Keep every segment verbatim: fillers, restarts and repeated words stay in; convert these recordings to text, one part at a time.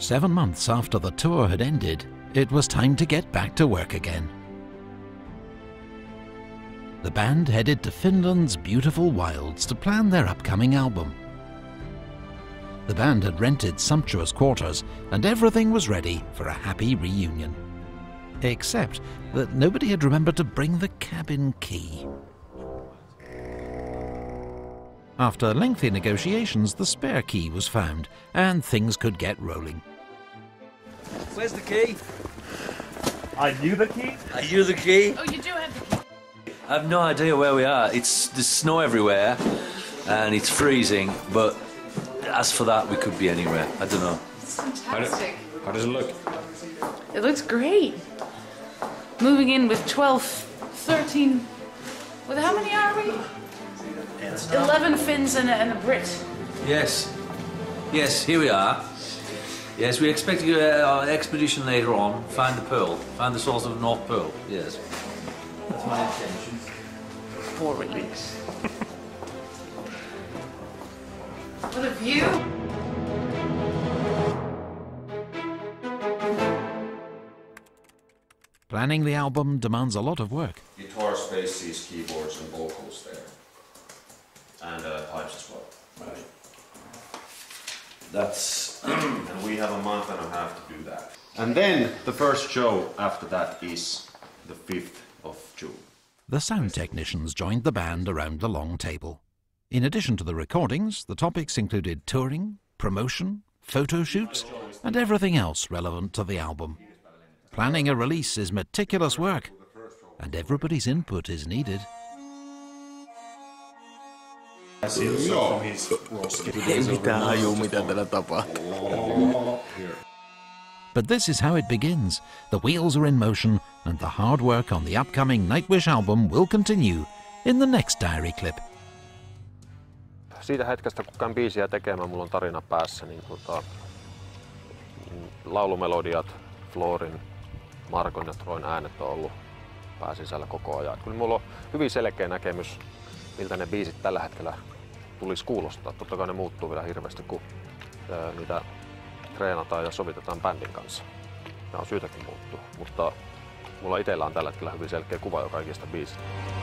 Seven months after the tour had ended, it was time to get back to work again. The band headed to Finland's beautiful wilds to plan their upcoming album. The band had rented sumptuous quarters, and everything was ready for a happy reunion. Except that nobody had remembered to bring the cabin key. After lengthy negotiations, the spare key was found, and things could get rolling. Where's the key? Are you the key? Are you the key? Oh, you do have the key. I have no idea where we are. It's there's snow everywhere, and it's freezing. But as for that, we could be anywhere. I don't know. It's fantastic. How, how does it look? It looks great. Moving in with twelve, thirteen. With how many are we? eleven Finns and a, and a Brit. Yes, yes. Here we are. Yes, we expect to go uh, our expedition later on. Find the pearl. Find the source of the North Pearl. Yes. That's my intention. Four weeks. What a view! Planning the album demands a lot of work. Guitar, spaces, keyboards and vocals there. And uh, pipes as well. Right. That's... and we have a month and a half to do that. And then the first show after that is the fifth of June. The sound technicians joined the band around the long table. In addition to the recordings, the topics included touring, promotion, photo shoots, and everything else relevant to the album. Planning a release is meticulous work, and everybody's input is needed. But this is how it begins. The wheels are in motion, and the hard work on the upcoming Nightwish album will continue in the next diary clip. Siitä hetkestä, kun käyn biisiä tekemään, mulla on tarina päässä, niin tota, laulumelodiat, Florin, Markon ja Troin äänet on ollut pääsisällä koko ajan. Kyllä mulla on hyvin selkeä näkemys, miltä ne biisit tällä hetkellä tulisi kuulostaa. Totta kai ne muuttuu vielä hirveästi, kun niitä treenataan ja sovitetaan bändin kanssa. Ne on syytäkin muuttua, mutta mulla itsellä on tällä hetkellä hyvin selkeä kuva jo kaikista biisistä.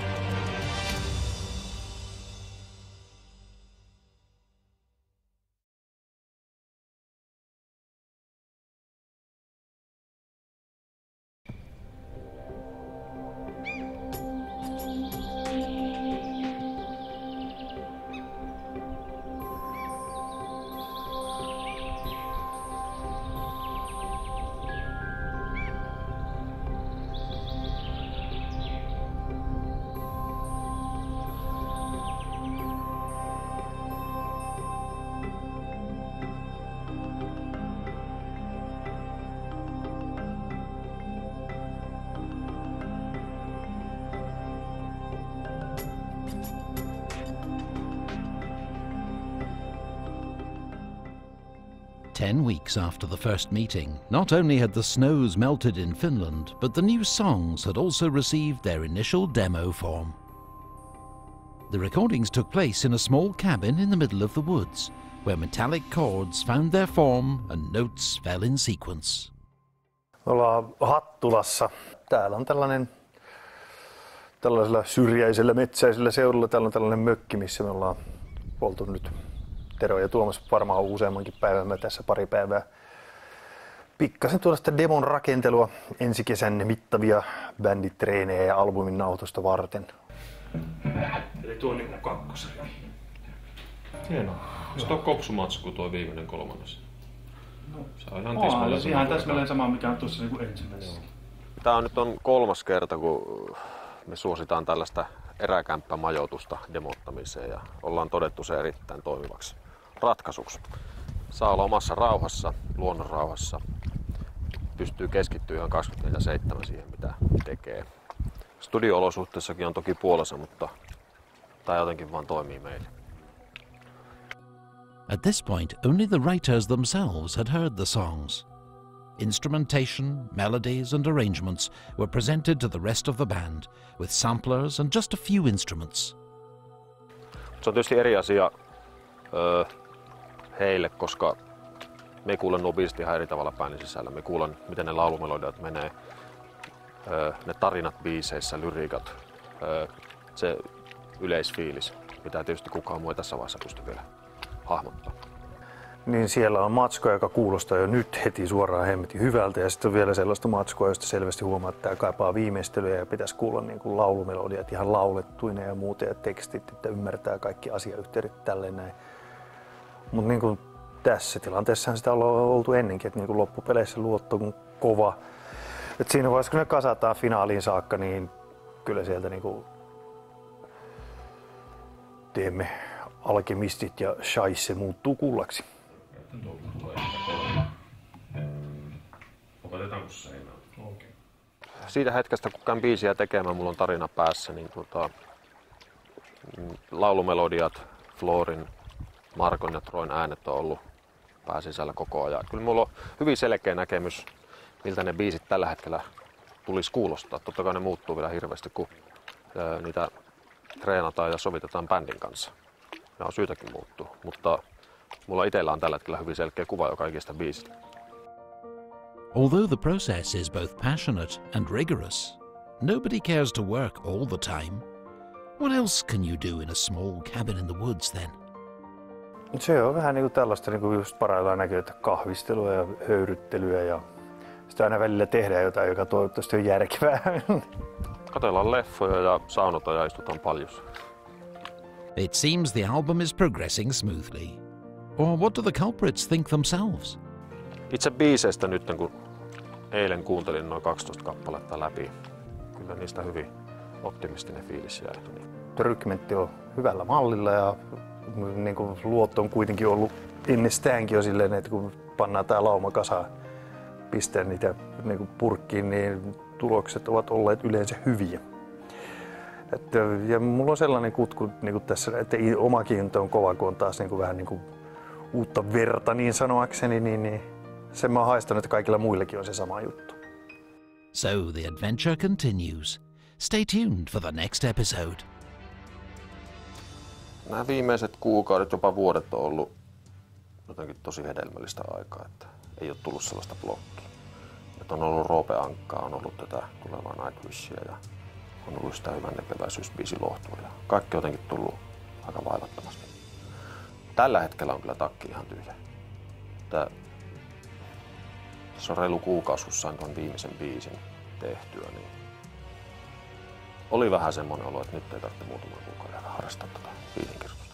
Ten weeks after the first meeting, not only had the snows melted in Finland, but the new songs had also received their initial demo form. The recordings took place in a small cabin in the middle of the woods, where metallic chords found their form and notes fell in sequence. Me ollaan Hattulassa. Täällä on tällainen tällaisella syrjäisellä metsäisellä seudulla. Täällä on tällainen mökki, missä me ollaan oltu nyt Tero ja Tuomas varmaan useammankin päivän. Mä tässä pari päivää pikkasen tuoda sitä demon rakentelua ensi kesän mittavia bänditreenejä ja albumin nauhoitusta varten. Eli tuo on niinku kakkosrivi. Hienoa. Onko tuo kopsumatsku tuo viimeinen kolmannes? No, se on ihan täsmälleen sama, ihan täsmälleen sama mikä on tuossa niinku ensimmäisessä. Tää on nyt on kolmas kerta, kun me suositaan tällaista eräkämppämajoitusta demottamiseen ja ollaan todettu se erittäin toimivaksi ratkaisuksi. Saa olla omassa rauhassa, luonnon rauhassa, pystyy keskittyä ihan kaksikymmentäneljä seitsemän siihen mitä tekee. Studio-olosuhteissakin on toki puolensa, mutta tää jotenkin vaan toimii meille. At this point, only the writers themselves had heard the songs. Instrumentation, melodies and arrangements were presented to the rest of the band, with samplers and just a few instruments. Se on tietysti eri asia öö, heille, koska me ei kuule nuo biisit ihan eri tavalla bändin sisällä. Me kuulen, miten ne laulumelodiat menee, ne tarinat biiseissä, lyriikat, se yleisfiilis, mitä tietysti kukaan muu ei tässä vaiheessa pysty vielä hahmottamaan. Niin siellä on matskoa, joka kuulostaa jo nyt heti suoraan hemmetin hyvältä, ja sitten on vielä sellaista matskoa, josta selvästi huomaa, että tämä kaipaa viimeistelyä ja pitäisi kuulla niin kuin laulumelodiat ihan laulettuina ja muuta ja tekstit, että ymmärtää kaikki asiayhteydet tälleen näin. Mutta niin kuin tässä tilanteessahan sitä on oltu ennenkin, että niin kuin loppupeleissä luotto on kova. Et siinä vaiheessa, kun ne kasataan finaaliin saakka, niin kyllä sieltä niin kuin teemme alkemistit ja shaisse muuttuu kullaksi. Siitä hetkestä, kun käyn biisiä tekemään, mulla on tarina päässä, niin tuota, laulumelodiat, Florin, Markon ja Troin äänet on ollut pääsisällä koko ajan. Kyllä mulla on hyvin selkeä näkemys, miltä ne biisit tällä hetkellä tulisi kuulostaa. Totta kai ne muuttuu vielä hirveästi, kun niitä treenataan ja sovitetaan bändin kanssa. Ne on syytäkin muuttuu, mutta mulla itsellä on tällä hetkellä hyvin selkeä kuva jo kaikista biisistä. Although the process is both passionate and rigorous, nobody cares to work all the time. What else can you do in a small cabin in the woods then? Se on vähän niin kuin tällaista, niin kuin just parhaillaan näkyy, että kahvistelua ja höyryttelyä ja sitä aina välillä tehdään jotain, joka toivottavasti on järkevää. Katsellaan leffoja ja saunotaan ja istutaan paljussa. It seems the album is progressing smoothly. Or what do the culprits think themselves? Itse biiseistä nyt, kun eilen kuuntelin noin kaksitoista kappaletta läpi, kyllä niistä hyvin optimistinen fiilis jäi. Rykmentti on hyvällä mallilla ja niin kuin luotto on kuitenkin ollut ennestäänkin jo silleen, että kun pannaan tää lauma kasaan, pistää niitä niin kuin purkkiin, niin tulokset ovat olleet yleensä hyviä. Että, ja mulla on sellainen kutku niin kuin tässä, että omakin into on kova, kun on taas niin kuin vähän niin kuin uutta verta niin sanoakseni, niin, niin sen mä oon haistanut, että kaikilla muillekin on se sama juttu. So the adventure continues. Stay tuned for the next episode. Nämä viimeiset kuukaudet, jopa vuodet on ollut jotenkin tosi hedelmällistä aikaa, että ei ole tullut sellaista blokkia. Että on ollut Roope Ankkaa, on ollut tätä tulevaa Nightwishia ja on ollut sitä hyvän nepeväisyysbiisi Lohtua ja kaikki on jotenkin tullut aika vaivattomasti. Tällä hetkellä on kyllä takki ihan tyhjä. Tää, se on reilu kuukausi, kun sain tuon viimeisen biisin tehtyä, niin oli vähän semmoinen olo, että nyt ei tarvitse muutaman kuukauden harrastaa tätä biisinkirjoitusta.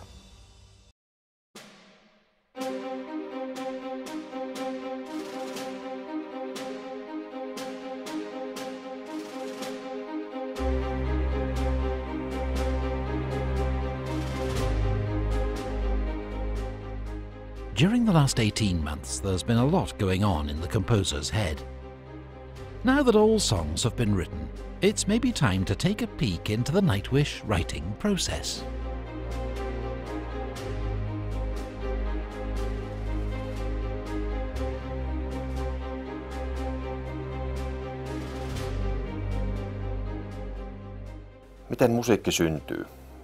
During the last eighteen months, there's been a lot going on in the composer's head. Now that all songs have been written, it's maybe time to take a peek into the Nightwish writing process. Miten musiikki syntyy?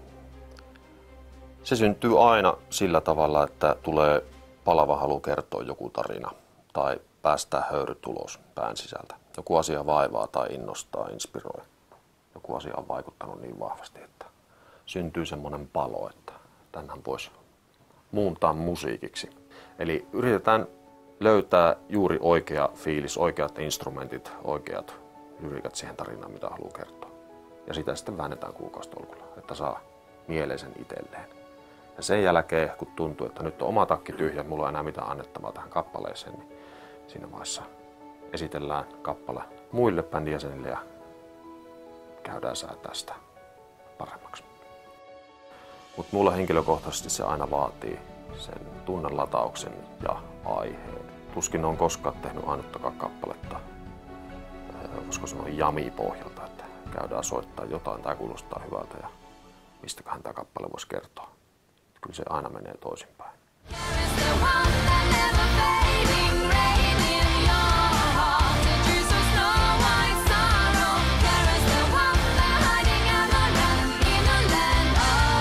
Se syntyy aina sillä tavalla, että tulee palava halu kertoa joku tarina tai päästää höyryt ulos pään sisältä. Joku asia vaivaa tai innostaa, inspiroi. Joku asia on vaikuttanut niin vahvasti, että syntyy semmoinen palo, että tämänhän voisi muuntaa musiikiksi. Eli yritetään löytää juuri oikea fiilis, oikeat instrumentit, oikeat lyriikat siihen tarinaan, mitä haluaa kertoa. Ja sitä sitten väännetään kuukausitolkulla, että saa mieleisen itselleen. Ja sen jälkeen, kun tuntuu, että nyt on oma takki tyhjä, mulla ei enää mitään annettavaa tähän kappaleeseen, niin siinä vaiheessa esitellään kappale muille bändin jäsenille ja käydään säätää sitä paremmaksi. Mutta mulla henkilökohtaisesti se aina vaatii sen tunnelatauksen ja aiheen. Tuskin on koskaan tehnyt ainuttakaan kappaletta, koska se on jami-pohjalta, että käydään soittaa jotain tai kuulostaa hyvältä ja mistäköhän tämä kappale voisi kertoa. Kyllä se aina menee toisinpäin.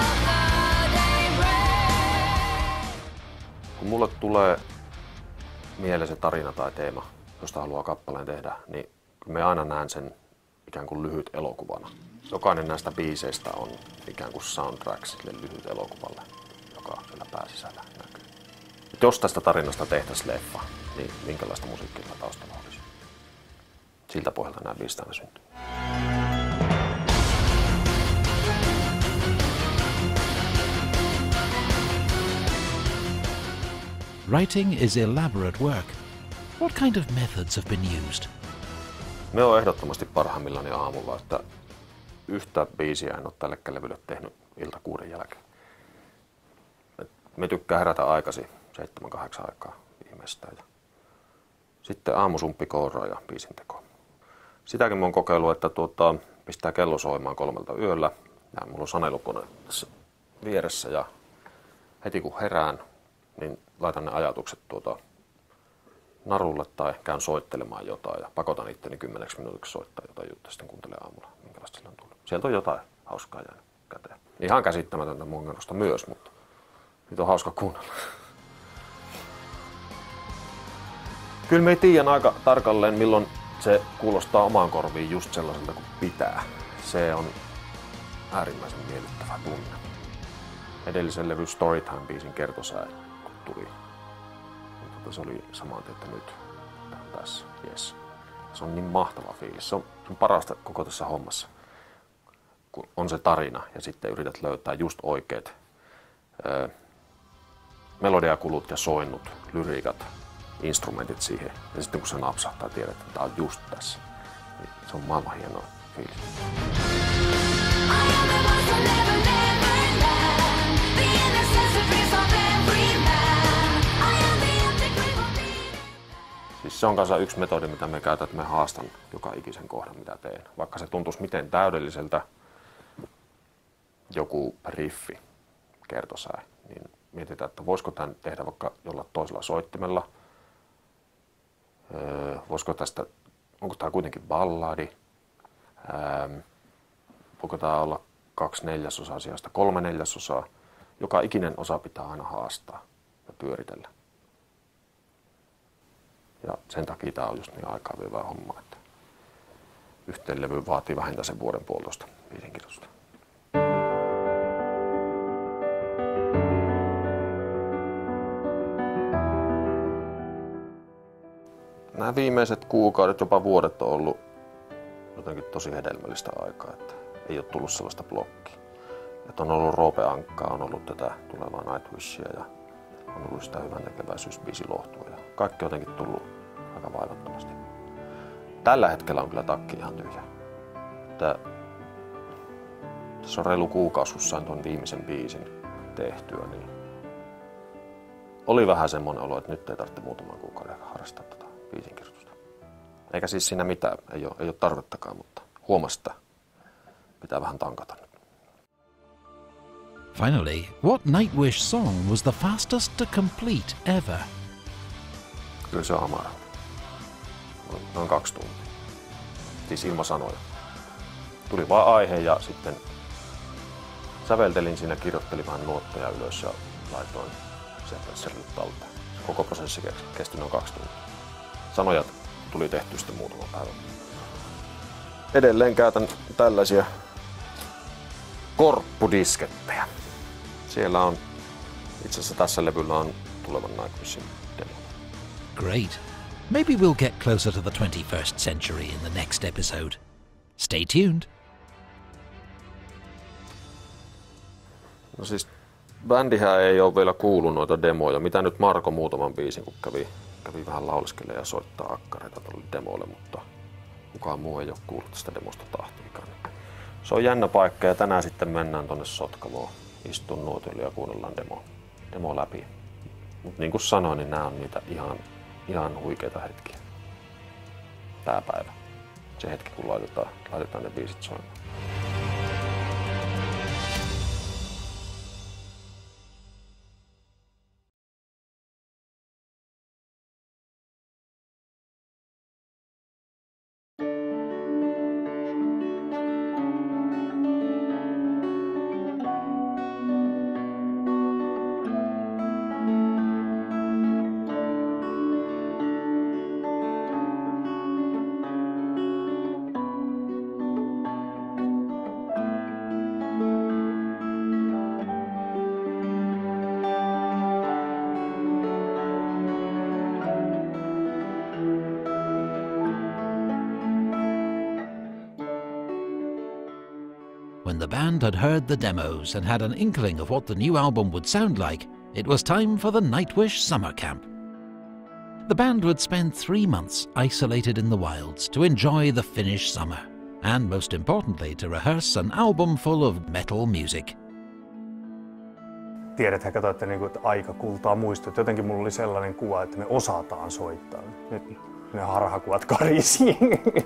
Kun mulle tulee mieleen se tarina tai teema, josta haluaa kappaleen tehdä, niin me aina näen sen ikään kuin lyhyt elokuvana. Jokainen näistä biiseistä on ikään kuin soundtrack sille lyhyt elokuvalle, joka siellä pääsisällä näkyy. Et jos tästä tarinasta tehtäisiin leffa, niin minkälaista musiikkia taustalla olisi? Siltä pohjalta nämä biisit aina syntyy. Writing is elaborate work. What kind of methods have been used? Me on ehdottomasti parhaimmillani aamulla, että yhtä biisiä en ole tälle levylle tehnyt ilta kuuden jälkeen. Et me tykkää herätä aikaisin, seitsemän kahdeksan aikaa viimeistään. Ja sitten aamusumppi kooraa ja biisin teko. Sitäkin mä oon kokeillut, että tuota, pistää kello soimaan kolmelta yöllä. Ja mulla on sanelukone tässä vieressä ja heti kun herään, niin laitan ne ajatukset tuota narulle tai käyn soittelemaan jotain ja pakotan itteni kymmeneksi minuutiksi soittaa jotain juttua, sitten kuuntelen aamulla, minkälaista sillä on tullut. Sieltä on jotain hauskaa jäänyt käteen. Ihan käsittämätöntä mungerosta myös, mutta nyt on hauska kuunnella. Kyllä me ei tiedä aika tarkalleen, milloin se kuulostaa omaan korviin just sellaiselta kuin pitää. Se on äärimmäisen miellyttävä tunne. Edellisen levy Storytime-biisin kertosää, kun tuli. Se oli samaa, että nyt tämä on tässä, yes. Se on niin mahtava fiilis. Se on, se on parasta koko tässä hommassa, kun on se tarina ja sitten yrität löytää just oikeat ö, melodiakulut ja soinnut, lyriikat, instrumentit siihen. Ja sitten kun se napsahtaa, tiedät, että tämä on just tässä. Niin se on maailman hienoa fiilis. Siis se on kanssa yksi metodi, mitä me käytän, että me haastan joka ikisen kohdan, mitä teen. Vaikka se tuntuisi miten täydelliseltä joku riffi, kertosää, niin mietitään, että voisiko tämän tehdä vaikka jollain toisella soittimella. Öö, voisiko tästä, onko tämä kuitenkin balladi? Öö, voiko tämä olla kaksi neljäsosaa sijasta kolme neljäsosaa? Joka ikinen osa pitää aina haastaa ja pyöritellä. Ja sen takia tämä on just niin aikaa vievää hommaa, että yhteen levy vaatii vähintään sen vuoden puolitoista biisinkirjoitusta. Nämä viimeiset kuukaudet, jopa vuodet on ollut jotenkin tosi hedelmällistä aikaa, että ei ole tullut sellaista blokkia. Että on ollut Roope Ankkaa, on ollut tätä tulevaa Nightwishia ja on ollut sitä hyvän tekeväisyysbiisi Lohtua ja kaikki on jotenkin tullut aika vaivattomasti. Tällä hetkellä on kyllä takki ihan tyhjä. Tää, tässä on reilu kuukausi, kun sain tuon viimeisen biisin tehtyä, niin oli vähän semmoinen olo, että nyt ei tarvitse muutaman kuukauden harrastaa tätä biisinkirjoitusta. Eikä siis siinä mitään, ei ole, ei ole tarvettakaan, mutta huomasi, että pitää vähän tankata nyt. Finally, what Nightwish song was the fastest to complete ever? Kyllä se on Amara. Noin kaksi tuntia. Siis ilman sanoja. Tuli vaan aihe ja sitten säveltelin siinä, kirjoittelin vähän nuotteja ylös ja laitoin sequencerille talteen. Se koko prosessi kesti noin kaksi tuntia. Sanoja tuli tehty sitten muutama päivä. Edelleen käytän tällaisia korppudiskettejä. Siellä on, itse asiassa tässä levyllä on tulevan Nightwishin demo. Great. Maybe we'll get closer to the twenty-first century in the next episode. Stay tuned. No siis, bändihän ei ole vielä kuullut noita demoja. Mitä nyt Marko muutaman biisin, kun kävi, kävi vähän lauleskelemaan ja soittaa akkareita tuolle demolle, mutta kukaan muu ei ole kuullut tästä demosta tahtiikaan. Se on jännä paikka ja tänään sitten mennään tonne Sotkavoon. Istun nuotiolle ja kuunnellaan demo, demo läpi. Mut niin kuin sanoin, niin nämä on niitä ihan, ihan huikeita hetkiä. Tää päivä. Se hetki, kun laitetaan, laitetaan ne biisit soimaan. When the band had heard the demos and had an inkling of what the new album would sound like, it was time for the Nightwish summer camp. The band would spend three months isolated in the wilds to enjoy the Finnish summer, and most importantly to rehearse an album full of metal music. Tiedäthän, kato, että, niinku, että aika kultaa muistut. Jotenkin mulla oli sellainen kuva, että me osataan soittaa. Nyt ne harhakuvat karisiin.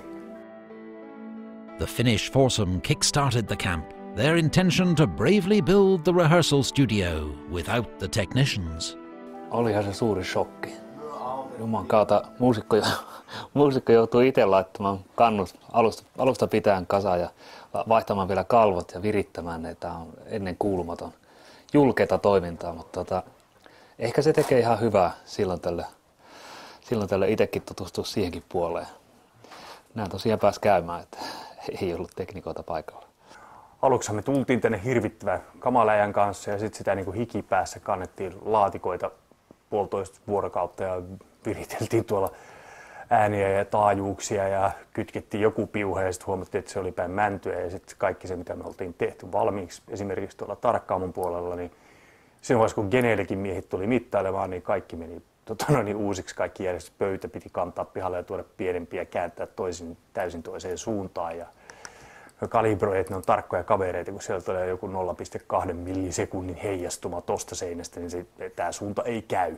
The Finnish foursome kick-started the camp, their intention to bravely build the rehearsal studio without the technicians. Olihan se suuri shokki. Juman kautta muusikko, muusikko joutui itse laittamaan kannut alusta, alusta pitäen kasaan ja vaihtamaan vielä kalvot ja virittämään ne. Tämä on ennen kuulumaton julkeata toimintaa, mutta tota, ehkä se tekee ihan hyvää silloin tällä, silloin tällä itsekin tutustua siihenkin puoleen. Näin tosiaan pääsi käymään, että ei ollut teknikoita paikalla. Aluksi me tultiin tänne hirvittävän kamaläjän kanssa ja sitten sitä niin kuin hikipäässä kannettiin laatikoita puolitoista vuorokautta ja viriteltiin tuolla ääniä ja taajuuksia ja kytkettiin joku piuhe ja sitten huomattiin, että se oli päin mäntyä ja sitten kaikki se, mitä me oltiin tehty valmiiksi esimerkiksi tuolla tarkkaamon puolella, niin siinä vaiheessa kun Geneelikin miehit tuli mittailemaan, niin kaikki meni tota, no niin, uusiksi, kaikki järjestys, pöytä piti kantaa pihalle ja tuoda pienempiä ja kääntää toisin, täysin toiseen suuntaan. Ja kalibroi, että ne on tarkkoja kavereita, kun siellä tulee joku nolla pilkku kaksi millisekunnin heijastuma tosta seinästä, niin tämä suunta ei käy.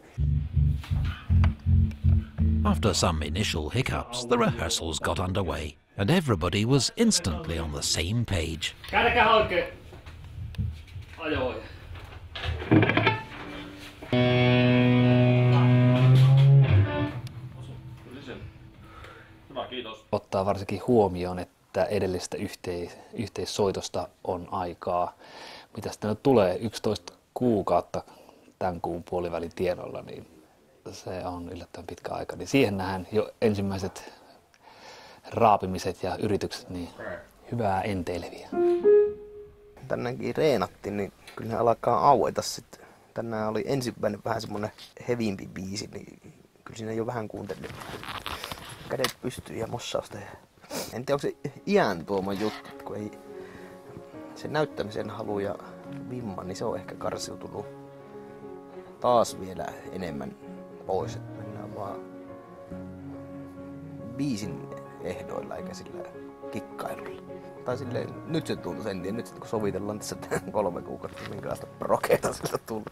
After some initial hiccups, the rehearsals got underway, and everybody was instantly on the same page. Käännäkää oikein. Ajoin. Ottaa varsinkin huomioon, että edellisestä yhteis- yhteissoitosta on aikaa. Mitä sitten nyt tulee yksitoista kuukautta tämän kuun puolivälin tienoilla, niin se on yllättävän pitkä aika. Niin siihen nähdään jo ensimmäiset raapimiset ja yritykset, niin hyvää enteileviä. Tänäänkin reenattiin, niin kyllä ne alkaa aueta sitten. Tänään oli ensimmäinen vähän semmoinen heviimpi biisi, niin kyllä siinä jo vähän kuuntelin. Kädet pystyy ja mossausta. En tiedä, onko se iän tuoma juttu, kun ei se näyttämisen halu ja vimma, niin se on ehkä karsiutunut taas vielä enemmän pois. Että mennään vaan biisin ehdoilla eikä sillä kikkailulla. Tai silleen, nyt se tuntuu sen tien, nyt kun sovitellaan tässä kolme kuukautta, minkälaista prokeita siltä tullut.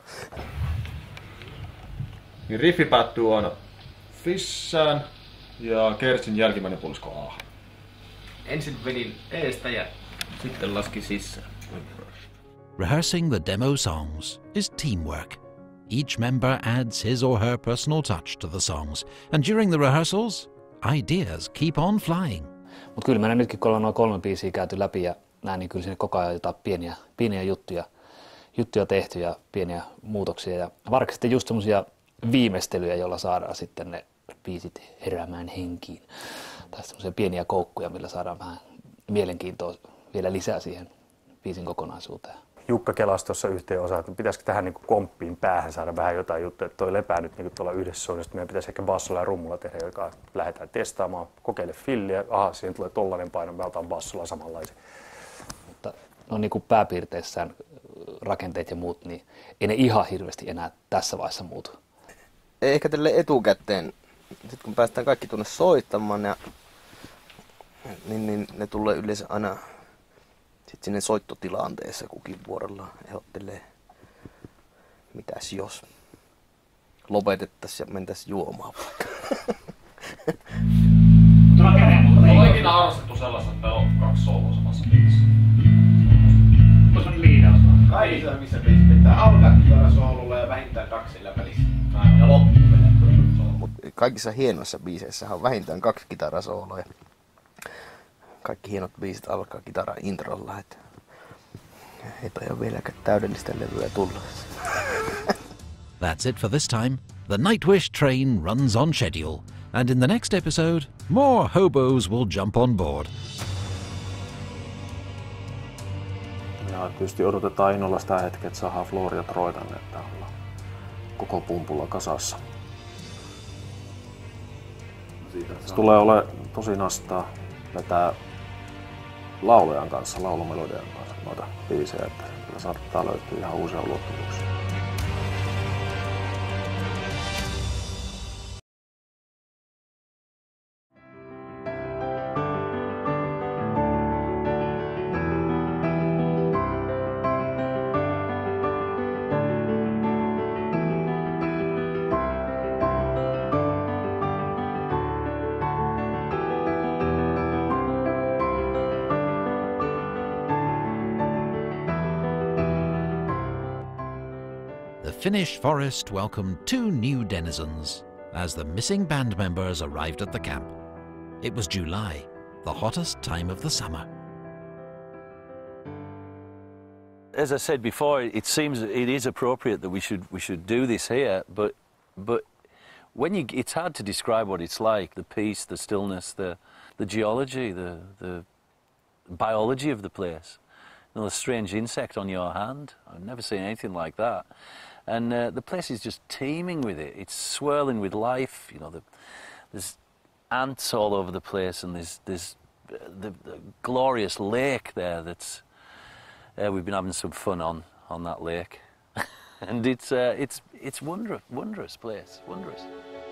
Niin riffi päättyy aina fissään ja Kerstin jälkimmäinen puolisko A. Ensin vedin eestä ja sitten laski sisään. Rehearsing the demo songs is teamwork. Each member adds his or her personal touch to the songs, and during the rehearsals, ideas keep on flying. Mutta kyllä meillä nytkin, kun ollaan noin kolme biisiä käyty läpi ja näin, niin kyllä sinne koko ajan jotain pieniä, pieniä juttuja, juttuja tehty ja pieniä muutoksia. Ja varsinkin sitten just semmosia viimeistelyjä, joilla saadaan sitten ne biisit heräämään henkiin. Tai semmoisia pieniä koukkuja, millä saadaan vähän mielenkiintoa vielä lisää siihen biisin kokonaisuuteen. Jukka kelasi tuossa yhteen osaan, että pitäisikö tähän niin kuin komppiin päähän saada vähän jotain juttuja, että toi lepää nyt niin tuolla yhdessä soinnosta. Meidän pitäisi ehkä bassolla ja rummulla tehdä, joka lähdetään testaamaan, kokeile filliä, aha, siihen tulee tollainen paino, me otan bassolla samanlaisen. Mutta no niin kuin pääpiirteissään rakenteet ja muut, niin ei ne ihan hirveästi enää tässä vaiheessa muutu. Ehkä tälle etukäteen, sitten kun päästään kaikki tuonne soittamaan, ja, niin, niin ne tulee yleensä aina sitten sinne soittotilanteessa kukin vuorolla ehdottelee, mitäs jos lopetettaisiin ja mentäisiin juomaan vaikka. Olen ikinä harrastettu sellaista, että meillä on kaksi sooloa samassa biisissä. Tuossa on liidaus. Kaikissa missä biisissä pitää alkaa kitarasoolulla ja vähintään kaksi sillä välissä. Ja loppu menee. Mut kaikissa hienoissa biiseissä on vähintään kaksi kitarasooloa. Kaikki hienot biisit alkaa kitaran introlla, että eipä ole vieläkään täydellistä levyä tullut. That's it for this time. The Nightwish train runs on schedule, and in the next episode, more hobos will jump on board. Ja tietysti odotetaan innolla sitä hetkeä, että saadaan Floor ja Troy tänne, että ollaan koko pumpulla kasassa. Se tulee ole tosi nastaa vetää laulajan kanssa, laulumelodian kanssa noita biisejä, että kyllä saattaa löytyä ihan uusia ulottuvuuksia. The Finnish forest welcomed two new denizens as the missing band members arrived at the camp. It was July, the hottest time of the summer. As I said before, it seems it is appropriate that we should we should do this here, but but when you it's hard to describe what it's like, the peace, the stillness, the the geology, the the biology of the place. You know, the strange insect on your hand. I've never seen anything like that. And uh, the place is just teeming with it. It's swirling with life. You know, the, there's ants all over the place, and there's there's the, the glorious lake there. That's uh, we've been having some fun on on that lake, and it's uh, it's it's wondrous, wondrous place, wondrous.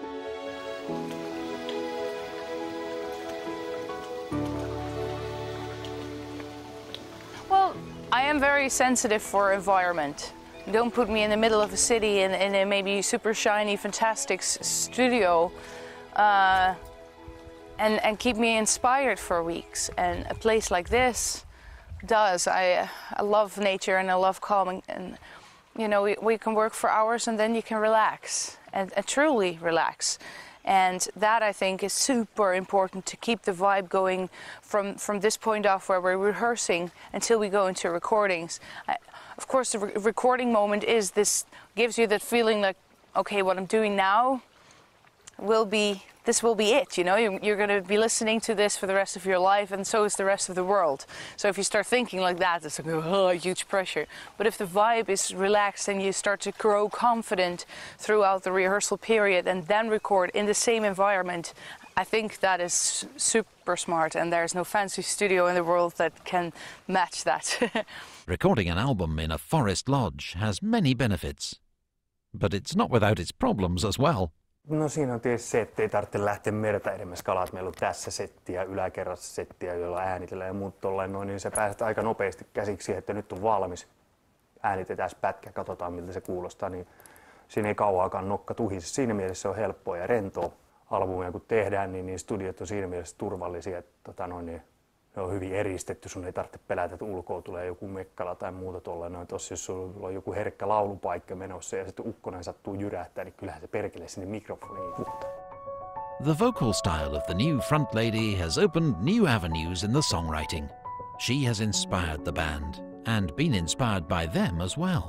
Well, I am very sensitive for environment. Don't put me in the middle of a city in, in a maybe super shiny, fantastic s studio, uh, and and keep me inspired for weeks. And a place like this does. I I love nature and I love calm, and, and you know we, we can work for hours and then you can relax and, and truly relax. And that, I think, is super important to keep the vibe going from from this point off where we're rehearsing until we go into recordings. I, Of course, the re recording moment is this, gives you that feeling like, okay, what I'm doing now will be, this will be it, you know, you're, you're going to be listening to this for the rest of your life, and so is the rest of the world. So if you start thinking like that, it's like, oh, huge pressure. But if the vibe is relaxed and you start to grow confident throughout the rehearsal period and then record in the same environment, I think that is super smart, and there's no fancy studio in the world that can match that. Recording an album in a forest lodge has many benefits, but it's not without its problems as well. No siinä on tietysti se, ettei tarvitse lähteä merta edemmäs kalaa. Meillä on tässä settiä, yläkerrassa settiä, joilla äänitellään ja muut tollain noin, niin sä pääset aika nopeasti käsiksi siihen, että nyt on valmis. Äänitetään pätkä, katsotaan miltä se kuulostaa, niin siinä ei kauaakaan nokka tuhisi. Siinä mielessä se on helppoa ja rentoa. Albumia kun tehdään, niin, niin studiot on siinä mielessä turvallisia, että tota, noin, niin ne on hyvin eristetty, sun ei tarvitse pelätä, että ulkoa tulee joku mekkala tai muuta tolleen. Noin tossa, jos sulla on joku herkkä laulupaikka menossa ja sitten ukkonen sattuu jyrähtää, niin kyllähän se perkele sinne mikrofoniin huutaa. The vocal style of the new front lady has opened new avenues in the songwriting. She has inspired the band and been inspired by them as well.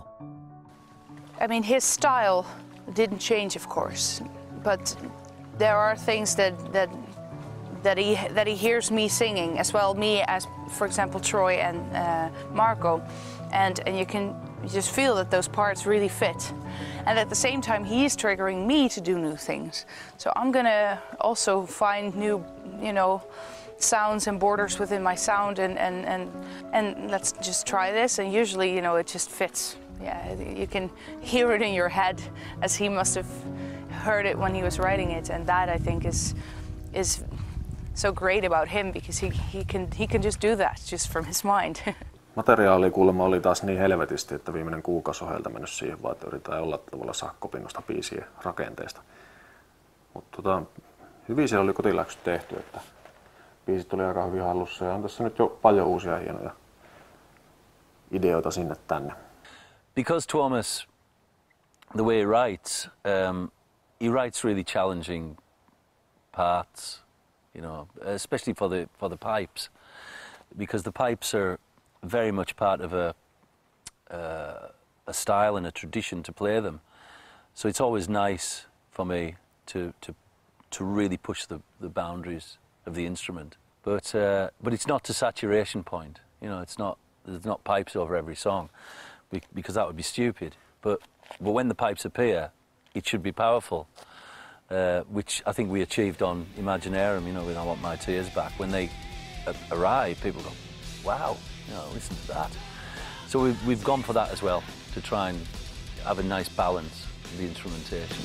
I mean, his style didn't change, of course, but there are things that that that he that he hears me singing as well, me as, for example, Troy and uh, Marco, and and you can just feel that those parts really fit, and at the same time he's triggering me to do new things. So I'm gonna also find new, you know, sounds and borders within my sound, and and and and let's just try this. And usually, you know, it just fits. Yeah, you can hear it in your head, as he must have heard it when he was writing it, and that, I think, is is so great about him, because he he can he can just do that just from his mind. Materiaali kuulemma oli taas niin helvetisti, että viimeinen kuukausi on heiltä mennyt siihen vaan, että yritetään jollain tavalla saada kopin noista biisien rakenteesta. Mutta tota, hyvin siellä oli kotiläksyt tehty, että biisit oli aika hyvin hallussa ja on tässä nyt jo paljon uusia hienoja ideoita sinne tänne. Because Tuomas, the way he writes, um, he writes really challenging parts, you know, especially for the for the pipes, because the pipes are very much part of a uh, a style and a tradition to play them. So it's always nice for me to to to really push the the boundaries of the instrument. But uh, but it's not to saturation point. You know, it's not there's not pipes over every song, because that would be stupid. But but when the pipes appear, it should be powerful, uh, which I think we achieved on Imaginarium. You know, with I Want My Tears Back. When they arrive, people go, wow, you know, listen to that. So we've, we've gone for that as well, to try and have a nice balance in the instrumentation.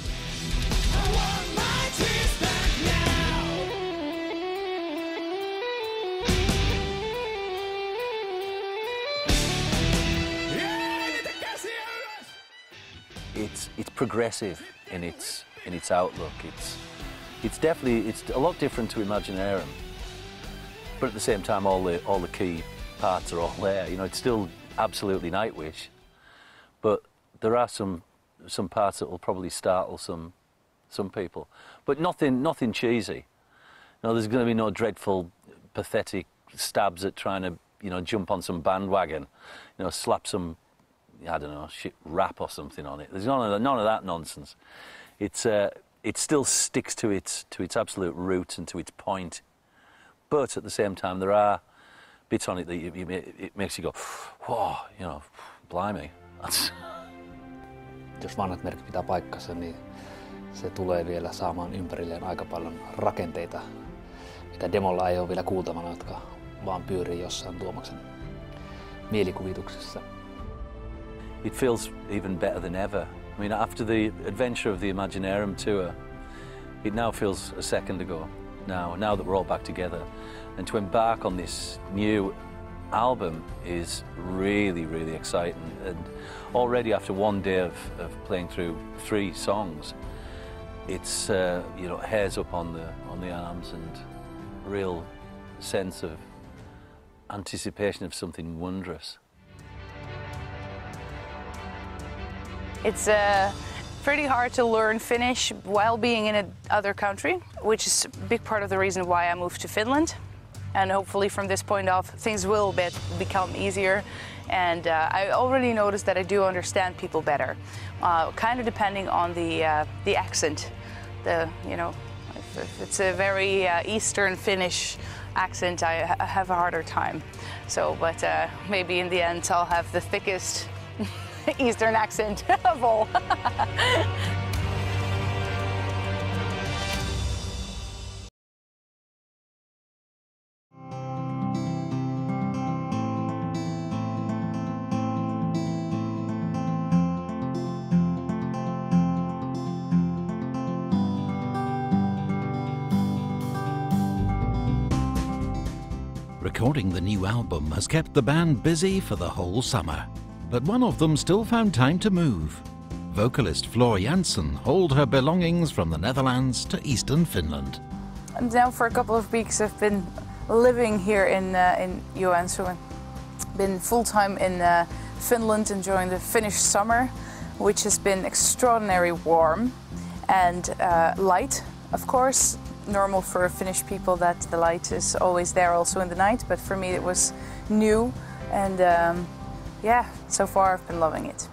It's it's progressive in its in its outlook. It's it's definitely it's a lot different to Imaginarium, but at the same time, all the all the key parts are all there. You know, it's still absolutely Nightwish, but there are some some parts that will probably startle some some people, but nothing nothing cheesy. You know, there's going to be no dreadful, pathetic stabs at trying to you know jump on some bandwagon, you know, slap some. I don't know, shit rap or something on it. There's none of that, none of that nonsense. It's uh, it still sticks to its to its absolute root and to its point, but at the same time there are bits on it that you, you, it makes you go, whoa, you know, blimey. That's... Jos vanhat merkit pitää paikkansa, niin se tulee vielä saamaan ympärilleen aika paljon rakenteita, mitä demolla ei ole vielä kuultavana, jotka vaan pyörii jossain Tuomaksen mielikuvituksessa. It feels even better than ever. I mean, after the adventure of the Imaginarium tour, it now feels a second ago, now, now that we're all back together. And to embark on this new album is really, really exciting. And already after one day of, of playing through three songs, it's, uh, you know, hairs up on the, on the arms and a real sense of anticipation of something wondrous. It's uh, pretty hard to learn Finnish while being in another country, which is a big part of the reason why I moved to Finland. And hopefully from this point off, things will be, become easier. And uh, I already noticed that I do understand people better, uh, kind of depending on the, uh, the accent. The, you know, if, if it's a very uh, Eastern Finnish accent, I, I have a harder time. So, but uh, maybe in the end I'll have the thickest Eastern accent of all. Recording the new album has kept the band busy for the whole summer. But one of them still found time to move. Vocalist Floor Jansen hauled her belongings from the Netherlands to eastern Finland. And now for a couple of weeks I've been living here in, uh, in Joensuu and been full-time in uh, Finland enjoying the Finnish summer, which has been extraordinarily warm and uh, light, of course. Normal for Finnish people that the light is always there also in the night, but for me it was new and um, yeah, so far I've been loving it.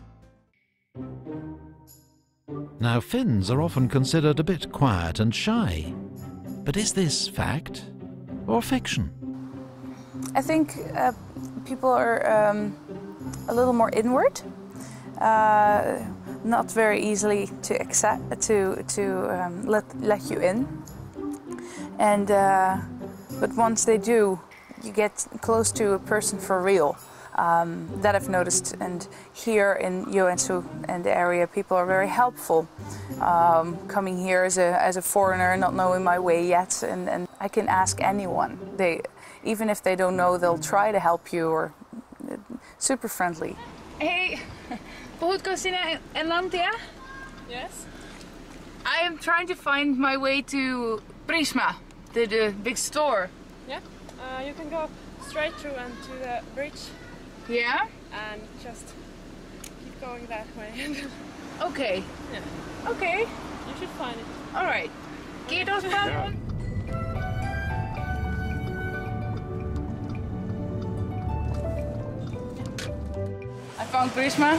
Now, Finns are often considered a bit quiet and shy. But is this fact or fiction? I think uh, people are um, a little more inward, uh, not very easily to accept, to to um, let let you in. And uh, but once they do, you get close to a person for real. Um, that I've noticed, and here in Joensuu and the area, people are very helpful. Um, coming here as a as a foreigner, not knowing my way yet, and, and I can ask anyone. They, even if they don't know, they'll try to help you. Or uh, super friendly. Hey, puhutko sinä englantia? Yes. I am trying to find my way to Prisma, the, the big store. Yeah. Uh, you can go straight through and to the bridge. Yeah? And just keep going that way. Okay. Yeah. Okay. You should find it. All right. Kiitos paljon. I found Prisma.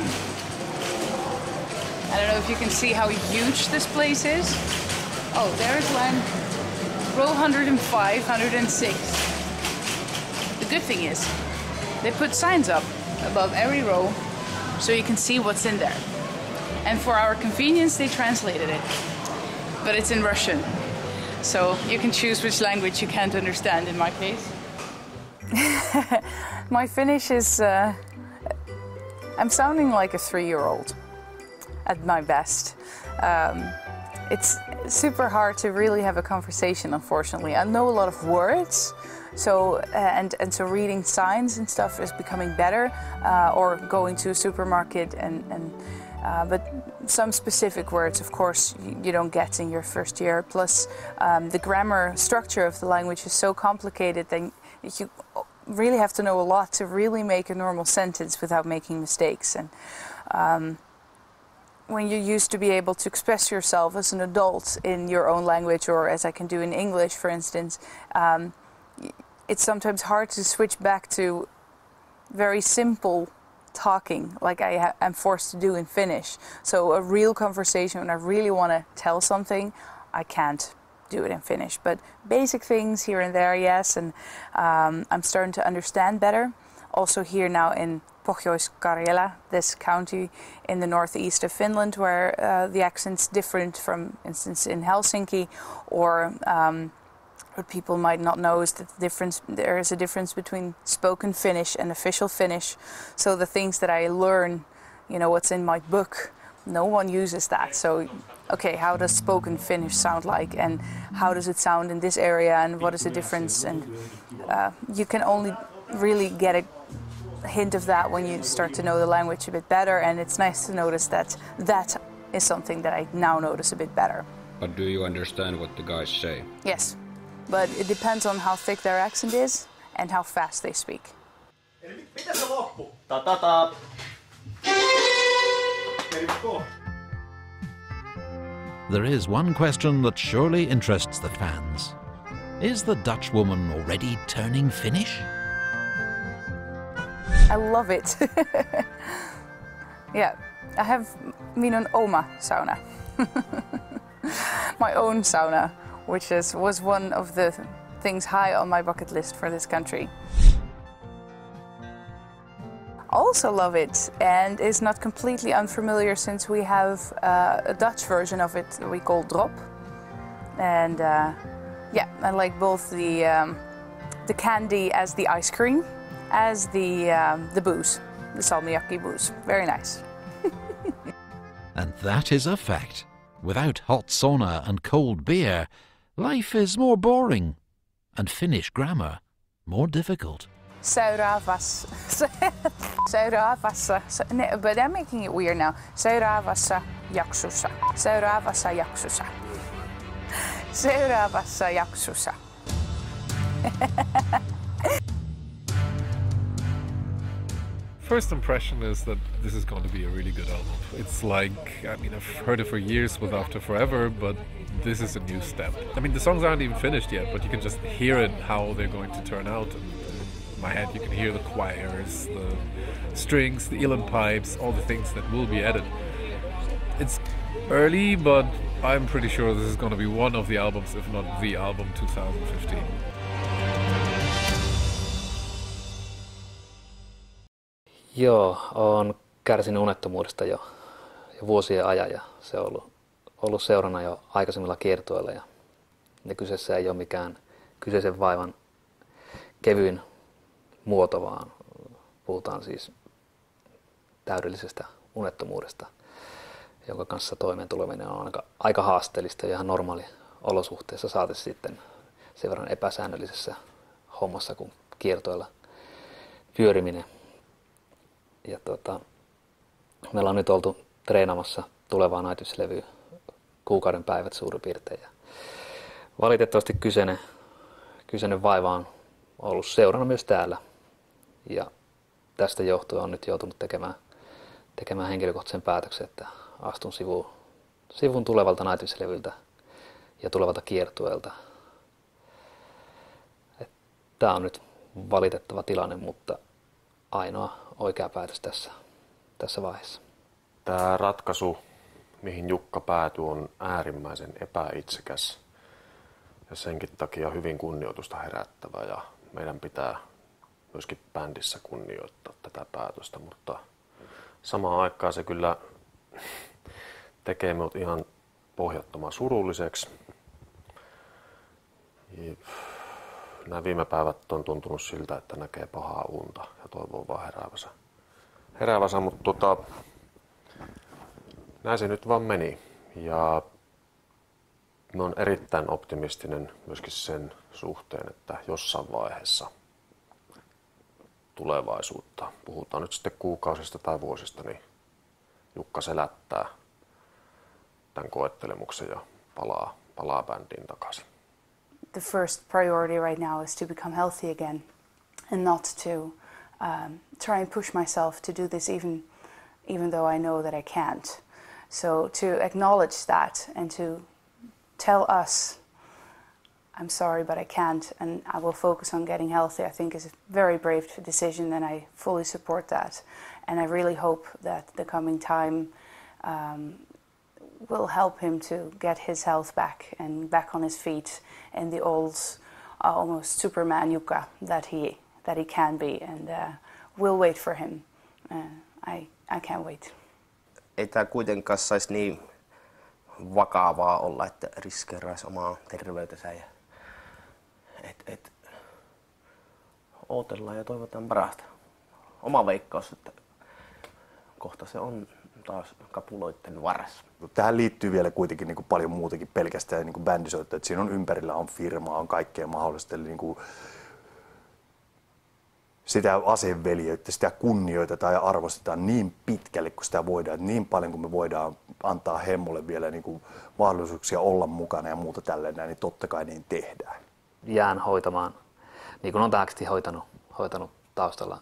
I don't know if you can see how huge this place is. Oh, there's one. Row one hundred five, one hundred six. The good thing is, they put signs up above every row so you can see what's in there. And for our convenience, they translated it. But it's in Russian. So you can choose which language you can't understand in my case. My Finnish is... Uh, I'm sounding like a three-year-old at my best. Um, it's super hard to really have a conversation, unfortunately. I know a lot of words, so uh, and and so reading signs and stuff is becoming better, uh, or going to a supermarket and and. Uh, but some specific words, of course, you, you don't get in your first year. Plus, um, the grammar structure of the language is so complicated that you really have to know a lot to really make a normal sentence without making mistakes. And um, when you used to be able to express yourself as an adult in your own language, or as I can do in English, for instance, um, it's sometimes hard to switch back to very simple talking like I ha am forced to do in Finnish. So a real conversation, when I really want to tell something, I can't do it in Finnish. But basic things here and there, yes, and um, I'm starting to understand better. Also here now in Pohjois-Karjala, this county in the northeast of Finland, where uh, the accent's different from, instance, in Helsinki, or um, what people might not know is that the difference, there is a difference between spoken Finnish and official Finnish. So the things that I learn, you know, what's in my book, no one uses that. So, okay, how does spoken Finnish sound like, and how does it sound in this area, and what is the difference? And uh, you can only really get a hint of that when you start to know the language a bit better, and it's nice to notice that that is something that I now notice a bit better. But do you understand what the guys say? Yes. But it depends on how thick their accent is and how fast they speak. There is one question that surely interests the fans. Is the Dutch woman already turning Finnish? I love it. Yeah, I have minun oma sauna. My own sauna, which is, was one of the things high on my bucket list for this country. Also love it, and is not completely unfamiliar since we have uh, a Dutch version of it that we call drop. And uh, yeah, I like both the, um, the candy as the ice cream, as the, um, the booze, the salmiakki booze. Very nice. And that is a fact. Without hot sauna and cold beer, life is more boring, and Finnish grammar more difficult. Seuraavassa, seuraavassa, but I'm making it weird now. Seuraavassa jaksossa, seuraavassa jaksossa, seuraavassa jaksossa. First impression is that this is going to be a really good album. It's like, I mean, I've heard it for years with After Forever, but this is a new step. I mean, the songs aren't even finished yet, but you can just hear it, how they're going to turn out. And in my head, you can hear the choirs, the strings, the uilleann pipes, all the things that will be added. It's early, but I'm pretty sure this is going to be one of the albums, if not the album, two thousand fifteen. Joo, olen kärsinyt unettomuudesta jo, jo vuosien ajan, ja se on ollut, ollut seurana jo aikaisemmilla kiertueilla. Ja, ja kyseessä ei ole mikään kyseisen vaivan kevyin muoto, vaan puhutaan siis täydellisestä unettomuudesta, jonka kanssa toimeen tuleminen on aika, aika haasteellista ja ihan normaali olosuhteessa, saati sitten sen verran epäsäännöllisessä hommassa kuin kiertueilla pyöriminen. Ja tota, me ollaan nyt oltu treenaamassa tulevaa Nightwish-levyä kuukauden päivät suurin piirtein. Ja valitettavasti kyseinen, kyseinen vaiva on ollut seurana myös täällä. Ja tästä johtuen on nyt joutunut tekemään, tekemään henkilökohtaisen päätöksen, että astun sivuun, sivun tulevalta Nightwish-levyltä ja tulevalta kiertueelta. Tämä on nyt valitettava tilanne, mutta ainoa oikea päätös tässä, tässä vaiheessa. Tämä ratkaisu, mihin Jukka päätyi, on äärimmäisen epäitsekäs ja senkin takia hyvin kunnioitusta herättävä, ja meidän pitää myöskin bändissä kunnioittaa tätä päätöstä, mutta samaan aikaan se kyllä tekee minut ihan pohjattoman surulliseksi. nämä viime päivät on tuntunut siltä, että näkee pahaa unta ja toivoo vaan heräävänsä. Heräävänsä, mutta tota, näin se nyt vaan meni. Ja mä oon erittäin optimistinen myöskin sen suhteen, että jossain vaiheessa tulevaisuutta, puhutaan nyt sitten kuukausista tai vuosista, niin Jukka selättää tämän koettelemuksen ja palaa, palaa bändiin takaisin. The first priority right now is to become healthy again and not to um, try and push myself to do this even, even though I know that I can't. So to acknowledge that and to tell us, I'm sorry, but I can't, and I will focus on getting healthy, I think is a very brave decision, and I fully support that. And I really hope that the coming time um, will help him to get his health back and back on his feet and the old, uh, almost Superman Jukka that he that he can be, and uh, we'll wait for him. Uh, I I can't wait. Ei tämä kuitenkaan saisi niin vakavaa olla, että riskeeraisi omaa terveytensä. Ja et, et, ootellaan ja toivotaan parasta. Oma veikkaus, että kohta se on taas kapuloitten varassa. Tähän liittyy vielä kuitenkin niin kuin paljon muutakin pelkästään niin kuin bändisoittoa, että siinä on ympärillä on firmaa, on kaikkea mahdollista. Eli niin kuin sitä aseveljeyttä, sitä kunnioitetaan ja arvostetaan niin pitkälle kuin sitä voidaan, niin paljon kuin me voidaan antaa hemmolle vielä niin kuin mahdollisuuksia olla mukana ja muuta tälleen, niin totta kai niin tehdään. Jään hoitamaan, niin kuin on tähänkin hoitanut, hoitanut taustalla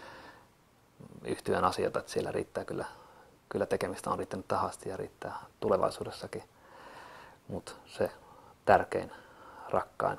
yhtyeen asioita, että siellä riittää kyllä, kyllä tekemistä on riittänyt tähän asti ja riittää tulevaisuudessakin, mutta se tärkein, rakkain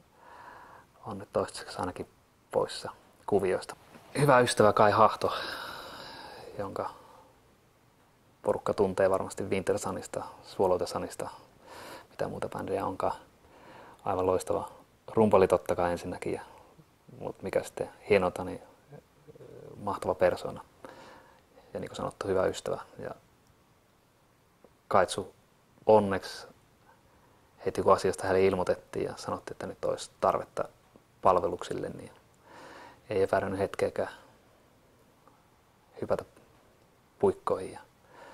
on nyt toistaiseksi ainakin poissa kuvioista. Hyvä ystävä Kai Hahto, jonka porukka tuntee varmasti Winter Sunista, Swallow the Sunista, mitä muuta bändejä onkaan. Aivan loistava rumpali totta kai ensinnäkin, ja, mutta mikä sitten hienota, niin mahtava persona. Ja niin kuin sanottu, hyvä ystävä. Ja Kaitsu onneksi heti kun asiasta hänelle ilmoitettiin ja sanottiin, että nyt olisi tarvetta palveluksille, niin ei epäröinyt hetkeäkään hypätä puikkoihin. Ja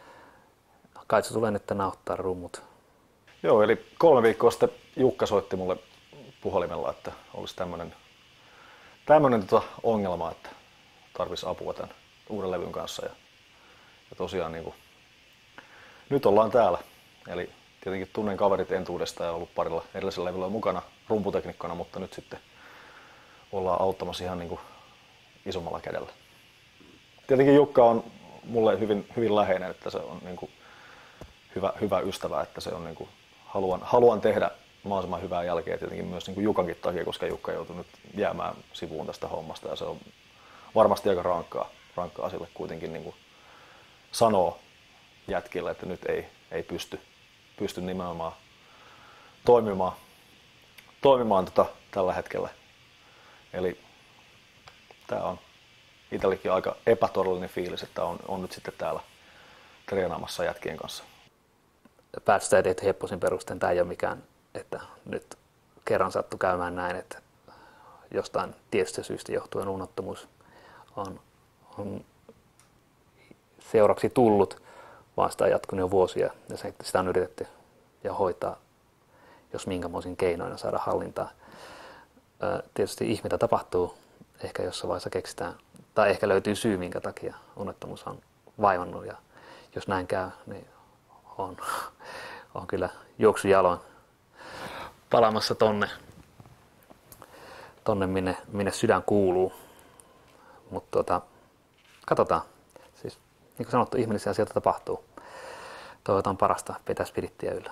Kaitsu tulee nyt nauhoittaa rummut. Joo, eli kolme viikkoa sitten Jukka soitti mulle puhelimella, että olisi tämmöinen tämmöinen tota ongelma, että tarvitsisi apua tämän uuden levyn kanssa. Ja, ja tosiaan niin kuin, nyt ollaan täällä. Eli tietenkin tunnen kaverit entuudesta ja ollut parilla edellisellä levyllä mukana rumputeknikkona, mutta nyt sitten ollaan auttamassa ihan niin kuin isommalla kädellä. Tietenkin Jukka on mulle hyvin, hyvin läheinen, että se on niin kuin hyvä, hyvä ystävä, että se on niin kuin, haluan, haluan tehdä mahdollisimman hyvää jälkeä tietenkin myös niin kuin Jukankin takia, koska Jukka joutui nyt jäämään sivuun tästä hommasta ja se on varmasti aika rankkaa, rankkaa sille kuitenkin niin kuin sanoo jätkille, että nyt ei, ei pysty, pysty nimenomaan toimimaan, toimimaan tota, tällä hetkellä. Eli tämä on itsellekin aika epätodellinen fiilis, että on, on nyt sitten täällä treenaamassa jätkien kanssa. Päätöstä ei tehty hepposin perustein. Tämä ei ole mikään, että nyt kerran sattui käymään näin, että jostain tietystä syystä johtuen unottomuus on, on seuraksi tullut, vaan sitä on jatkunut jo vuosia ja sitä on yritetty ja hoitaa, jos minkämoisin keinoina saada hallintaa. Tietysti ihmeitä tapahtuu, ehkä jossain vaiheessa keksitään, tai ehkä löytyy syy, minkä takia unettomuus on vaivannut, ja jos näin käy, niin on, on kyllä juoksujaloin palaamassa tonne, tonne minne, minne sydän kuuluu. Mutta tuota, katsotaan. Siis, niin kuin sanottu, ihmeellisiä asioita tapahtuu. Toivotaan parasta, pitää spirittiä yllä.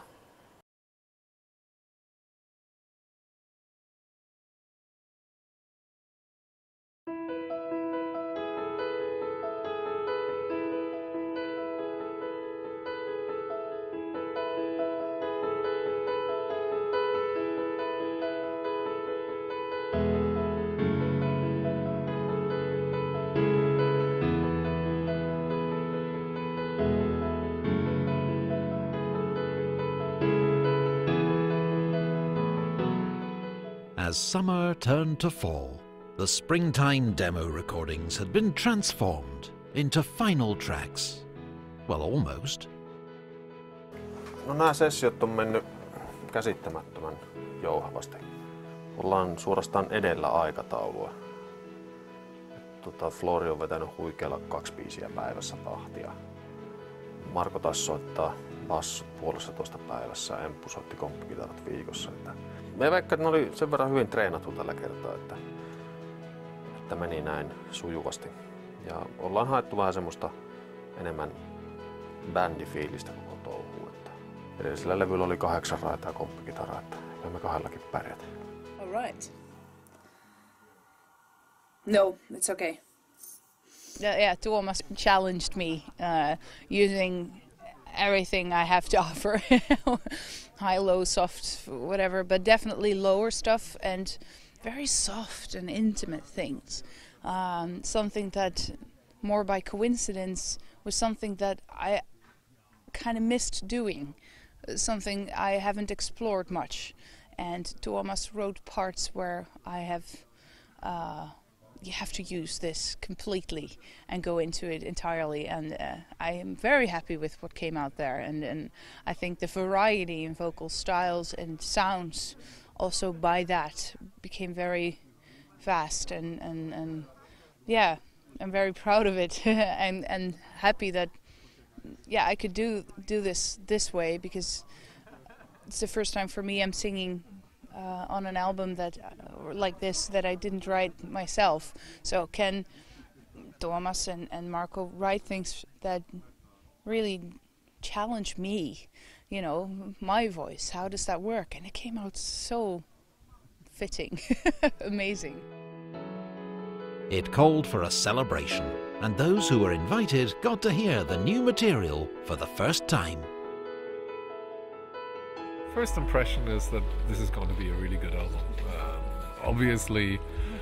As summer turned to fall, the springtime demo recordings had been transformed into final tracks. Well, almost. No, nämä sessiot on mennyt käsittämättömän jouhavasti. Ollaan suorastaan edellä aikataulua. Tota, Flori on vetänyt huikealla kaksi biisiä päivässä tahtia. Marko taas soittaa bassut puolestatoista päivässä ja Emppu soitti komppikitarat viikossa. Että me vaikka ne oli sen verran hyvin treenattu tällä kertaa, että, että meni näin sujuvasti. Ja ollaan haettu vähän semmoista enemmän bändifiilistä koko touhuun. Että edellisellä levyllä oli kahdeksan raitaa komppikitaraa, että me kahdellakin pärjätä. All right. No, it's okay. Yeah, yeah, Tuomas challenged me uh, using everything I have to offer. High, low, soft, whatever, but definitely lower stuff and very soft and intimate things. Um, something that, more by coincidence, was something that I kind of missed doing. Something I haven't explored much. And Tuomas wrote parts where I have... Uh, you have to use this completely and go into it entirely, and uh, I am very happy with what came out there, and, and I think the variety in vocal styles and sounds also by that became very fast, and, and, and yeah, I'm very proud of it and, and happy that yeah I could do do this this way, because it's the first time for me I'm singing Uh, on an album that uh, like this that I didn't write myself. So can Tuomas and, and Marco write things that really challenge me, you know, my voice, how does that work? And it came out so fitting. Amazing. It called for a celebration, and those who were invited got to hear the new material for the first time. First impression is that this is going to be a really good album. Um, obviously,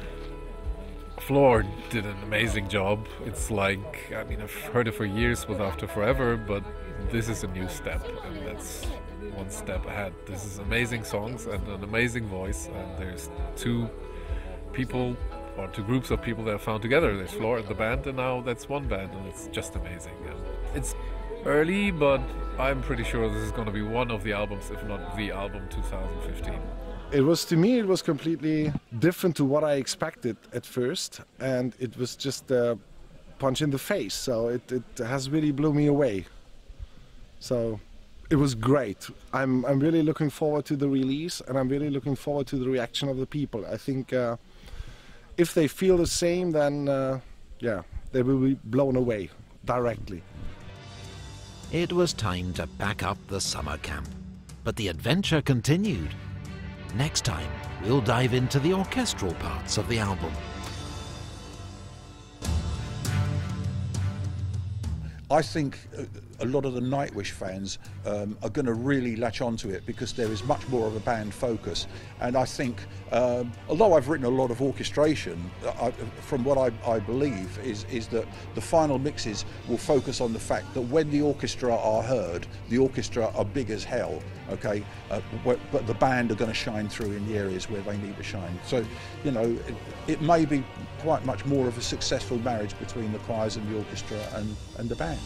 Floor did an amazing job. It's like, I mean, I've heard it for years with After Forever, but this is a new step, and that's one step ahead. This is amazing songs and an amazing voice, and there's two people, or two groups of people that are found together. There's Floor and the band, and now that's one band, and it's just amazing. And it's early, but I'm pretty sure this is going to be one of the albums, if not the album, two thousand fifteen. It was, to me, it was completely different to what I expected at first, and it was just a punch in the face, so it, it has really blew me away. So it was great. I'm, I'm really looking forward to the release, and I'm really looking forward to the reaction of the people. I think uh, if they feel the same, then uh, yeah, they will be blown away directly. It was time to pack up the summer camp, but the adventure continued. Next time, we'll dive into the orchestral parts of the album. I think a lot of the Nightwish fans um, are going to really latch onto it because there is much more of a band focus. And I think, um, although I've written a lot of orchestration, I, from what I, I believe is, is that the final mixes will focus on the fact that when the orchestra are heard, the orchestra are big as hell, okay? Uh, but the band are going to shine through in the areas where they need to shine. So, you know, it, it may be quite much more of a successful marriage between the choirs and the orchestra and, and the band.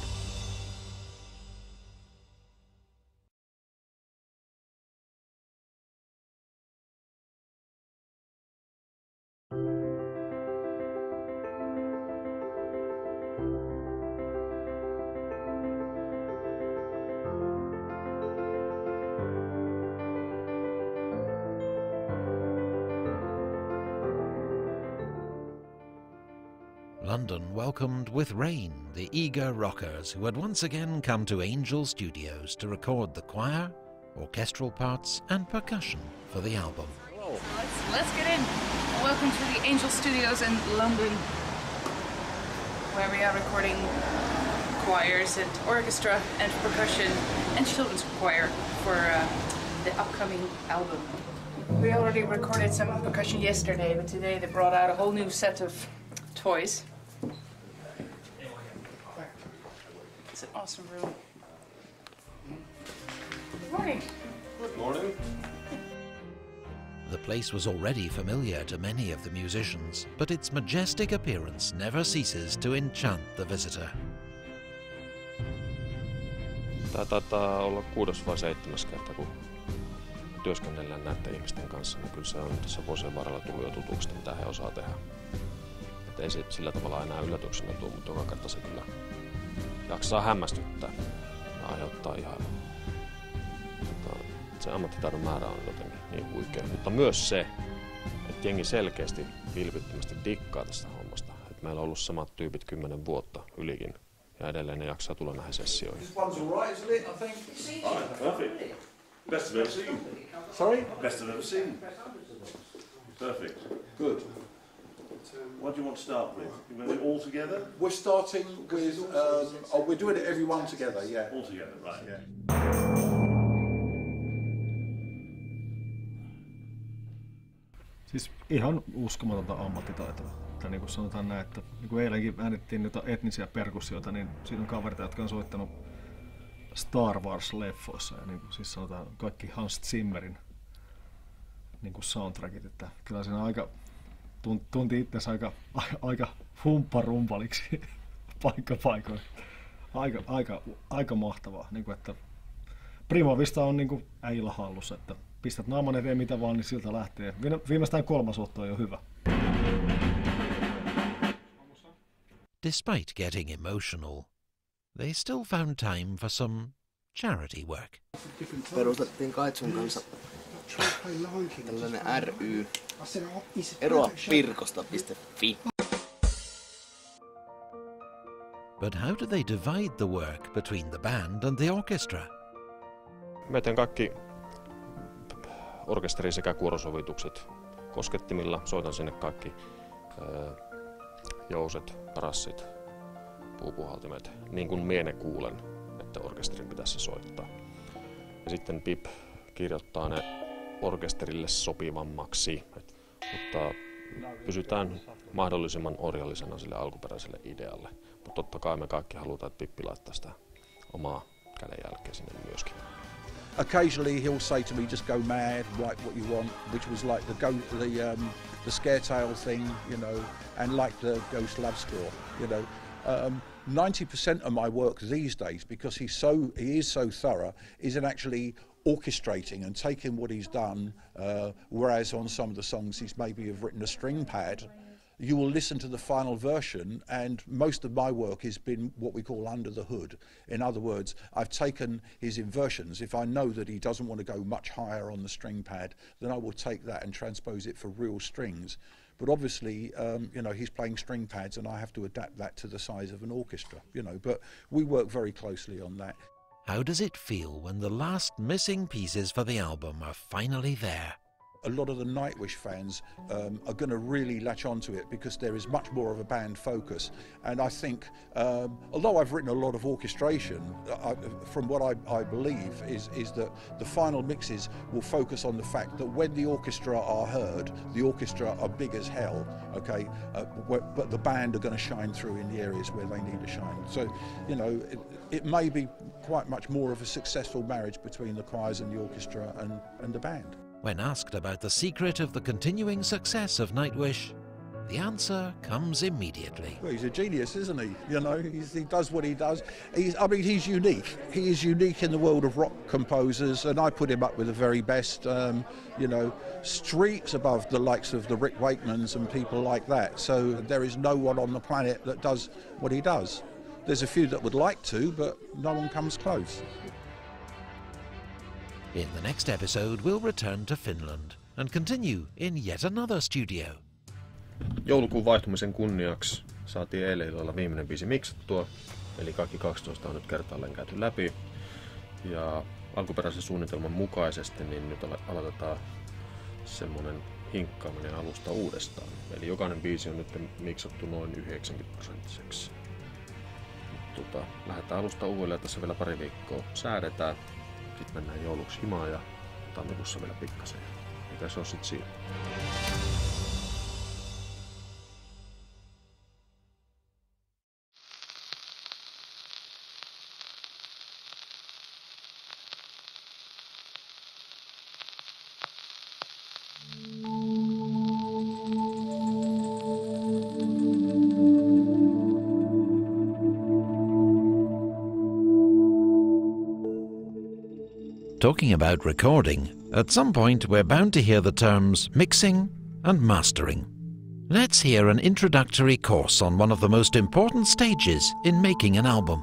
London welcomed with rain the eager rockers who had once again come to Angel Studios to record the choir, orchestral parts and percussion for the album. Let's, let's get in. Welcome to the Angel Studios in London, where we are recording choirs and orchestra and percussion and children's choir for uh, the upcoming album. We already recorded some percussion yesterday, but today they brought out a whole new set of toys. It's an awesome room. Good morning. Good morning. The place was already familiar to many of the musicians, but its majestic appearance never ceases to enchant the visitor. Tää taitaa olla kuudes vai seitsemäs kerta, kun työskennellään näiden ihmisten kanssa, niin kyllä se on tässä vuosien varrella tullut jo tutuksi, mitä he osaa tehdä. Et ei se sillä tavalla enää yllätyksenä tule, mutta joka kerta se kyllä jaksaa hämmästyttää ja aiheuttaa ihailua. Se ammattitaidon määrä on jotenkin niin huikea, mutta myös se, että jengi selkeästi vilpittömästi dikkaa tästä hommasta. Et meillä on ollut samat tyypit kymmenen vuotta ylikin ja edelleen ne jaksaa tulla näihin sessioihin. Best I've ever seen. Sorry? Best I've ever seen. Perfect. Good. What do you want to start with? You want it all together? We're starting with, um, oh, we're doing it everyone together, yeah. All together, right. Yeah. Siis ihan uskomatonta ammattitaitoa. Tai niin kuin sanotaan näin, että niin kuin eilenkin äänettiin niitä etnisiä perkussioita, niin siinä on kavereita, jotka on soittanut Star Wars-leffoissa. Ja niin kuin siis sanotaan kaikki Hans Zimmerin niin kuin soundtrackit. Että kyllä siinä aika, tunti itsensä aika, aika humpparumpaliksi paikka paikoin. Aika, aika, aika mahtavaa. Niin kuin, että Primovista on niin kuin äijillä hallussa, että pistät naaman eteen mitä vaan, niin siltä lähtee. Viimeistään kolmas otto on jo hyvä. Despite getting emotional, they still found time for some charity work. Perustettiin Kaitsun kanssa tällainen ry, eroa pirkosta piste fi. But how do they divide the work between the band and the orchestra? Mä teen kaikki orkesteri- sekä kuorosovitukset koskettimilla. Soitan sinne kaikki öö, jouset, brassit, puupuhaltimet, niin kuin mie ne kuulen, että orkesterin pitäisi soittaa. Ja sitten Pip kirjoittaa ne orkesterille sopivammaksi, et, mutta pysytään mahdollisimman orjallisena sille alkuperäiselle idealle. Mutta totta kai me kaikki halutaan, että Pippi laittaa sitä omaa kädenjälkeä sinne myöskin. Occasionally he'll say to me, just go mad, write what you want, which was like the go, the um, the scare tale thing, you know, and like the Ghost Love score, you know. Um, ninety percent of my work these days, because he's so he is so thorough, is in actually orchestrating and taking what he's done. Uh, whereas on some of the songs he's maybe have written a string pad. You will listen to the final version, and most of my work has been what we call under the hood. In other words, I've taken his inversions. If I know that he doesn't want to go much higher on the string pad, then I will take that and transpose it for real strings. But obviously, um, you know, he's playing string pads, and I have to adapt that to the size of an orchestra, you know. But we work very closely on that. How does it feel when the last missing pieces for the album are finally there? A lot of the Nightwish fans um, are going to really latch onto it because there is much more of a band focus. And I think, um, although I've written a lot of orchestration, I, from what I, I believe is, is that the final mixes will focus on the fact that when the orchestra are heard, the orchestra are big as hell, okay? Uh, but the band are going to shine through in the areas where they need to shine. So, you know, it, it may be quite much more of a successful marriage between the choirs and the orchestra and, and the band. When asked about the secret of the continuing success of Nightwish, the answer comes immediately. Well, he's a genius, isn't he? You know, he's, he does what he does. He's, I mean, he's unique. He is unique in the world of rock composers, and I put him up with the very best, um, you know, streets above the likes of the Rick Wakemans and people like that. So there is no one on the planet that does what he does. There's a few that would like to, but no one comes close. In the next episode, we'll return to Finland and continue in yet another studio. Joulukuun vaihtumisen kunniaksi saatiin eilen illalla viimeinen biisi miksattua, eli kaikki kaksitoista on nyt kertaalleen käyty läpi. Ja alkuperäisen suunnitelman mukaisesti niin nyt aloitetaan semmonen hinkkaaminen alusta uudestaan. Eli jokainen biisi on nyt miksattu noin yhdeksänkymmentä prosenttiseksi. Tota, lähdetään alusta uudelleen, tässä vielä pari viikkoa säädetään. Sitten mennään jouluksi himaan ja tammikuussa vielä pikkasen. Mikä se on sit siinä? Talking about recording, at some point we're bound to hear the terms mixing and mastering. Let's hear an introductory course on one of the most important stages in making an album.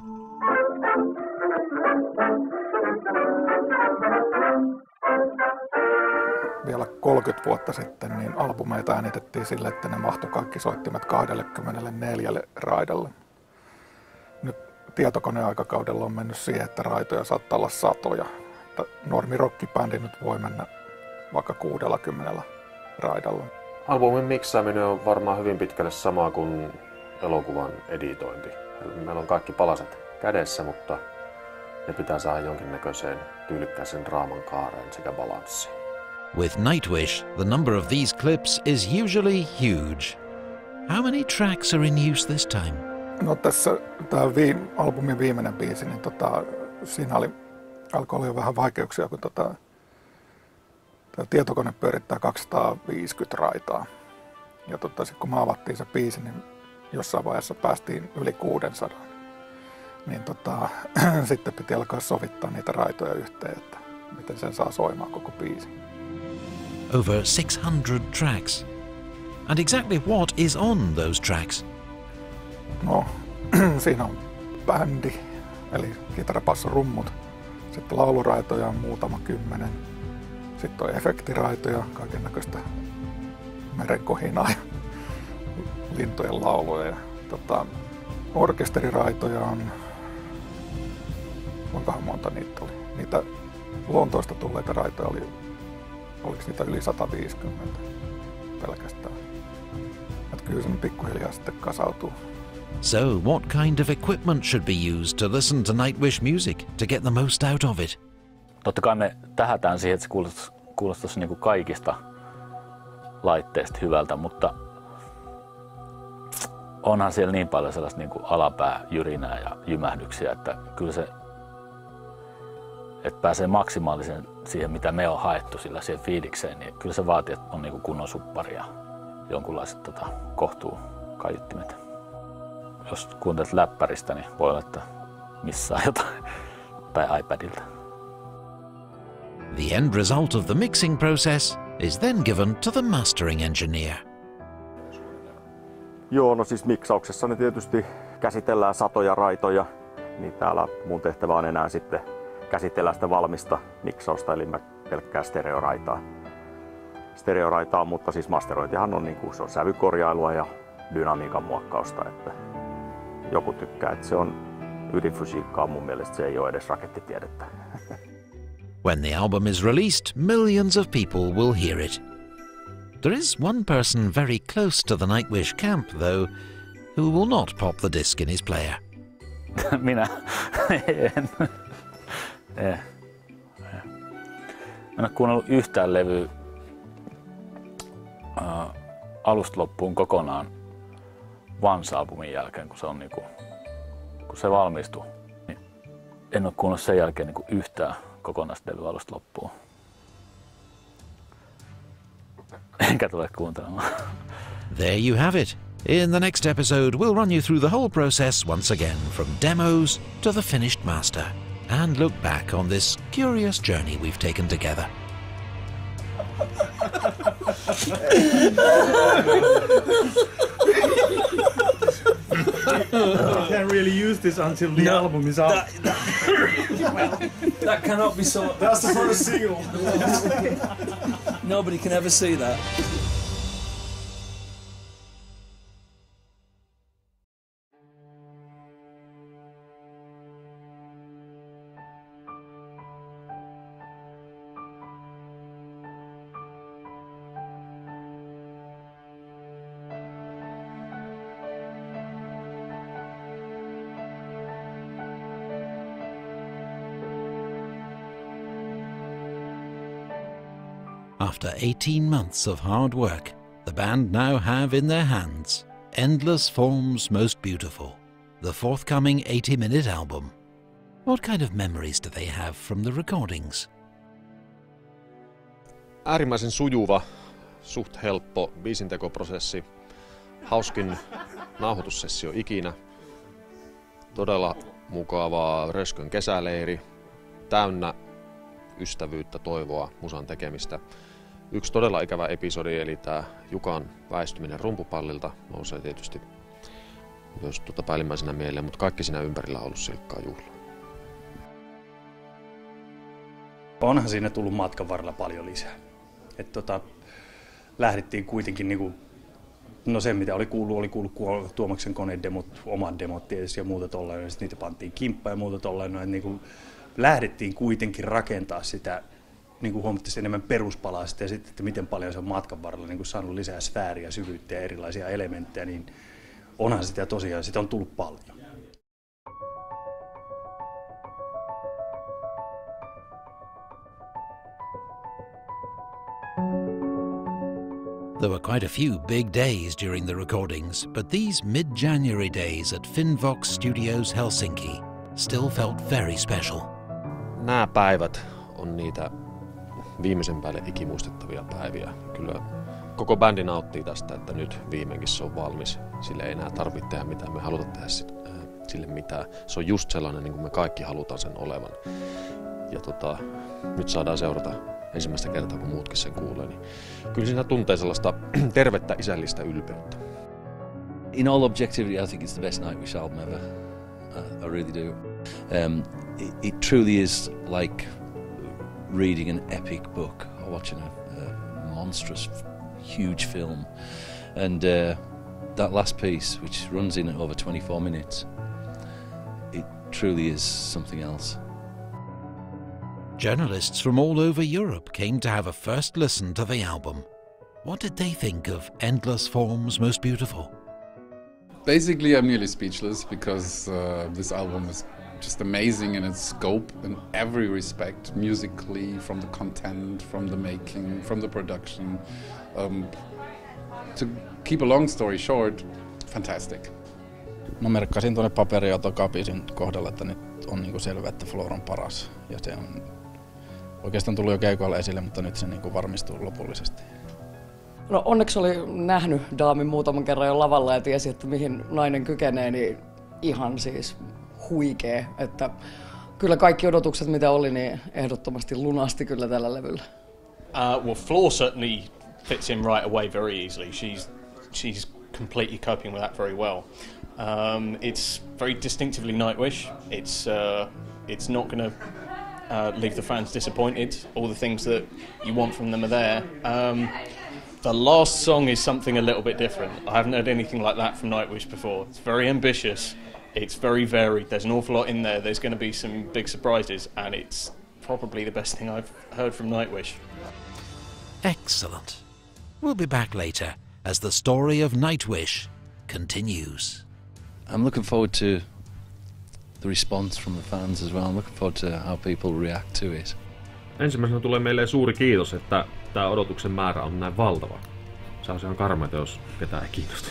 Vielä kolmekymmentä vuotta sitten niin albumeita äänitettiin sille, että ne mahtui kaikki soittimet kaksikymmentäneljä raidalle. Nyt tietokoneaikakaudella on mennyt siihen, että raitoja saattaa olla satoja. Normirokkibändi nyt voi mennä vaikka kuusikymmentä raidalla. Albumin miksaaminen on varmaan hyvin pitkälle sama kuin elokuvan editointi. Meillä on kaikki palaset kädessä, mutta ne pitää saada jonkinnäköiseen tyylikkääseen draaman kaareen sekä balanssiin. With Nightwish, the number of these clips is usually huge. How many tracks are in use this time? No tässä tämä viime, albumin viimeinen biisi, niin tota, siinä oli, alkoi olla jo vähän vaikeuksia, kun tota, tämä tietokone pyörittää kaksisataaviisikymmentä raitaa. Ja tota, sit kun me avattiin se biisi, niin jossain vaiheessa päästiin yli kuusisataa. Niin tota, sitten piti alkaa sovittaa niitä raitoja yhteen, että miten sen saa soimaan koko biisi. Over six hundred tracks. And exactly what is on those tracks? No, siinä on bändi, eli kitara, basso, rummut. Sitten lauluraitoja on muutama kymmenen. Sitten on efektiraitoja, kaikennäköistä merenkohinaa ja lintujen lauluja. Ja, tota, orkesteriraitoja on, kuinkahan monta niitä oli? Niitä Lontoosta tulleita raitoja oli, oliko niitä yli sata viisikymmentä pelkästään. Että kyllä se pikkuhiljaa sitten kasautuu. So, what kind of equipment should be used to listen to Nightwish music to get the most out of it? Totta kai me tähätään siihen, että se kuulostaisi, kuulostaisi niin kuin kaikista laitteista hyvältä, mutta onhan siellä niin paljon sellaista niin kuin alapääjyrinää ja jymähdyksiä, että kyllä se, että pääsee maksimaalisen siihen, mitä me on haettu sillä siihen fiilikseen, niin kyllä se vaatii, että on niin kuin kunnon suppari ja jonkunlaiset tota, kohtuu kaiuttimet. Jos kuuntelet läppäristä, niin voi olla, että missaa jotain, tai iPadilta. The end result of the mixing process is then given to the mastering engineer. Joo, no siis miksauksessa ne tietysti käsitellään satoja raitoja, niin täällä mun tehtävä on enää sitten käsitellä sitä valmista miksausta, eli pelkkää stereoraitaa. Stereoraitaa, mutta siis masterointihan on, niin kuin, se on sävykorjailua ja dynamiikan muokkausta, että joku tykkää, että se on ydinfysiikkaa, mun mielestä se ei ole edes rakettitiedettä. When the album is released, millions of people will hear it. There is one person very close to the Nightwish camp, though, who will not pop the disc in his player. Minä? En. En. En ole kuunnellut yhtään levyä uh, alusta loppuun kokonaan Once-albumin jälkeen, kun se, on niinku, kun se valmistui. Niin en ole kuunnellut sen jälkeen niinku yhtään kokonaista levyä alusta loppuun. Enkä tule kuuntelemaan. There you have it. In the next episode, we'll run you through the whole process once again, from demos to the finished master, and look back on this curious journey we've taken together. You can't really use this until the no, album is out. That, that, well, that cannot be so. That's the first single. Nobody can ever see that. After eighteen months of hard work, the band now have in their hands Endless Forms Most Beautiful, the forthcoming eighty minute album. What kind of memories do they have from the recordings? Äärimmäisen sujuva, suht helppo biisintekoprosessi, hauskin nauhoitussessio ikinä, todella mukavaa Röskön kesäleiri, täynnä ystävyyttä, toivoa, musan tekemistä. Yksi todella ikävä episodi, eli tämä Jukan väistyminen rumpupallilta, nousee tietysti myös tuota päällimmäisenä mieleen, mutta kaikki siinä ympärillä on ollut silkkaa juhlaa. Onhan siinä tullut matkan varrella paljon lisää. Et tota, lähdettiin kuitenkin, niinku, no se mitä oli kuullut, oli kuullut Tuomaksen koneen demot, omat demot tietysti ja muuta tolleen, ja sitten niitä pantiin kimppaan ja muuta tolleen, no, niinku, lähdettiin kuitenkin rakentaa sitä niin huomattavasti enemmän peruspalaa sitten, ja sitten, että miten paljon se on matkan varrella niin saanut lisää sfääriä, syvyyttä ja erilaisia elementtejä, niin onhan sitä tosiaan, sitä on tullut paljon. There were quite a few big days during the recordings, but these mid-January days at Finnvox Studios Helsinki still felt very special. Nämä päivät on niitä viimeisen päälle ikimuistettavia päiviä. Kyllä koko bändi nauttii tästä, että nyt viimeinkin se on valmis. Sille ei enää tarvitse tehdä mitään, me halutaan tehdä sille mitään. Se on just sellainen, niin kuin me kaikki halutaan sen olevan. Ja tota, nyt saadaan seurata ensimmäistä kertaa, kun muutkin sen kuulee. Niin kyllä siinä tuntee sellaista tervettä isällistä ylpeyttä. In all objectivity, I think it's the best Nightwish album ever. I, I really do. Um, it, it truly is like reading an epic book or watching a, a monstrous, huge film. And uh, that last piece, which runs in over twenty-four minutes, it truly is something else. Journalists from all over Europe came to have a first listen to the album. What did they think of Endless Form's Most Beautiful? Basically, I'm nearly speechless because uh, this album is just amazing in its scope in every respect, musically, from the content, from the making, from the production. Um, to keep a long story short, fantastic. No merkkasin tuonne paperiautokapisin kohdalla, että nyt on niinku selvä, että Floor on paras. Ja se on oikeastaan tullut jo keikoilla esille, mutta nyt se niinku varmistuu lopullisesti. No onneksi oli nähnyt Daamin muutaman kerran jo lavalla ja tiesi, että mihin nainen kykenee, niin ihan siis huikee. Että kyllä kaikki odotukset mitä oli, niin ehdottomasti lunasti kyllä tällä levyllä. Uh, well, Floor certainly fits in right away very easily. She's she's completely coping with that very well. Um, it's very distinctively Nightwish. It's uh, it's not going to uh, leave the fans disappointed. All the things that you want from them are there. Um, the last song is something a little bit different. I haven't heard anything like that from Nightwish before. It's very ambitious. It's very varied. There's an awful lot in there. There's going to be some big surprises, and it's probably the best thing I've heard from Nightwish. Excellent. We'll be back later as the story of Nightwish continues. I'm looking forward to the response from the fans as well. I'm looking forward to how people react to it. Ensimmäisenä tulee meille suuri kiitos, että tämä odotuksen määrä on näin valtava. Se on ihan karmeita, jos ketään ei kiinnosta.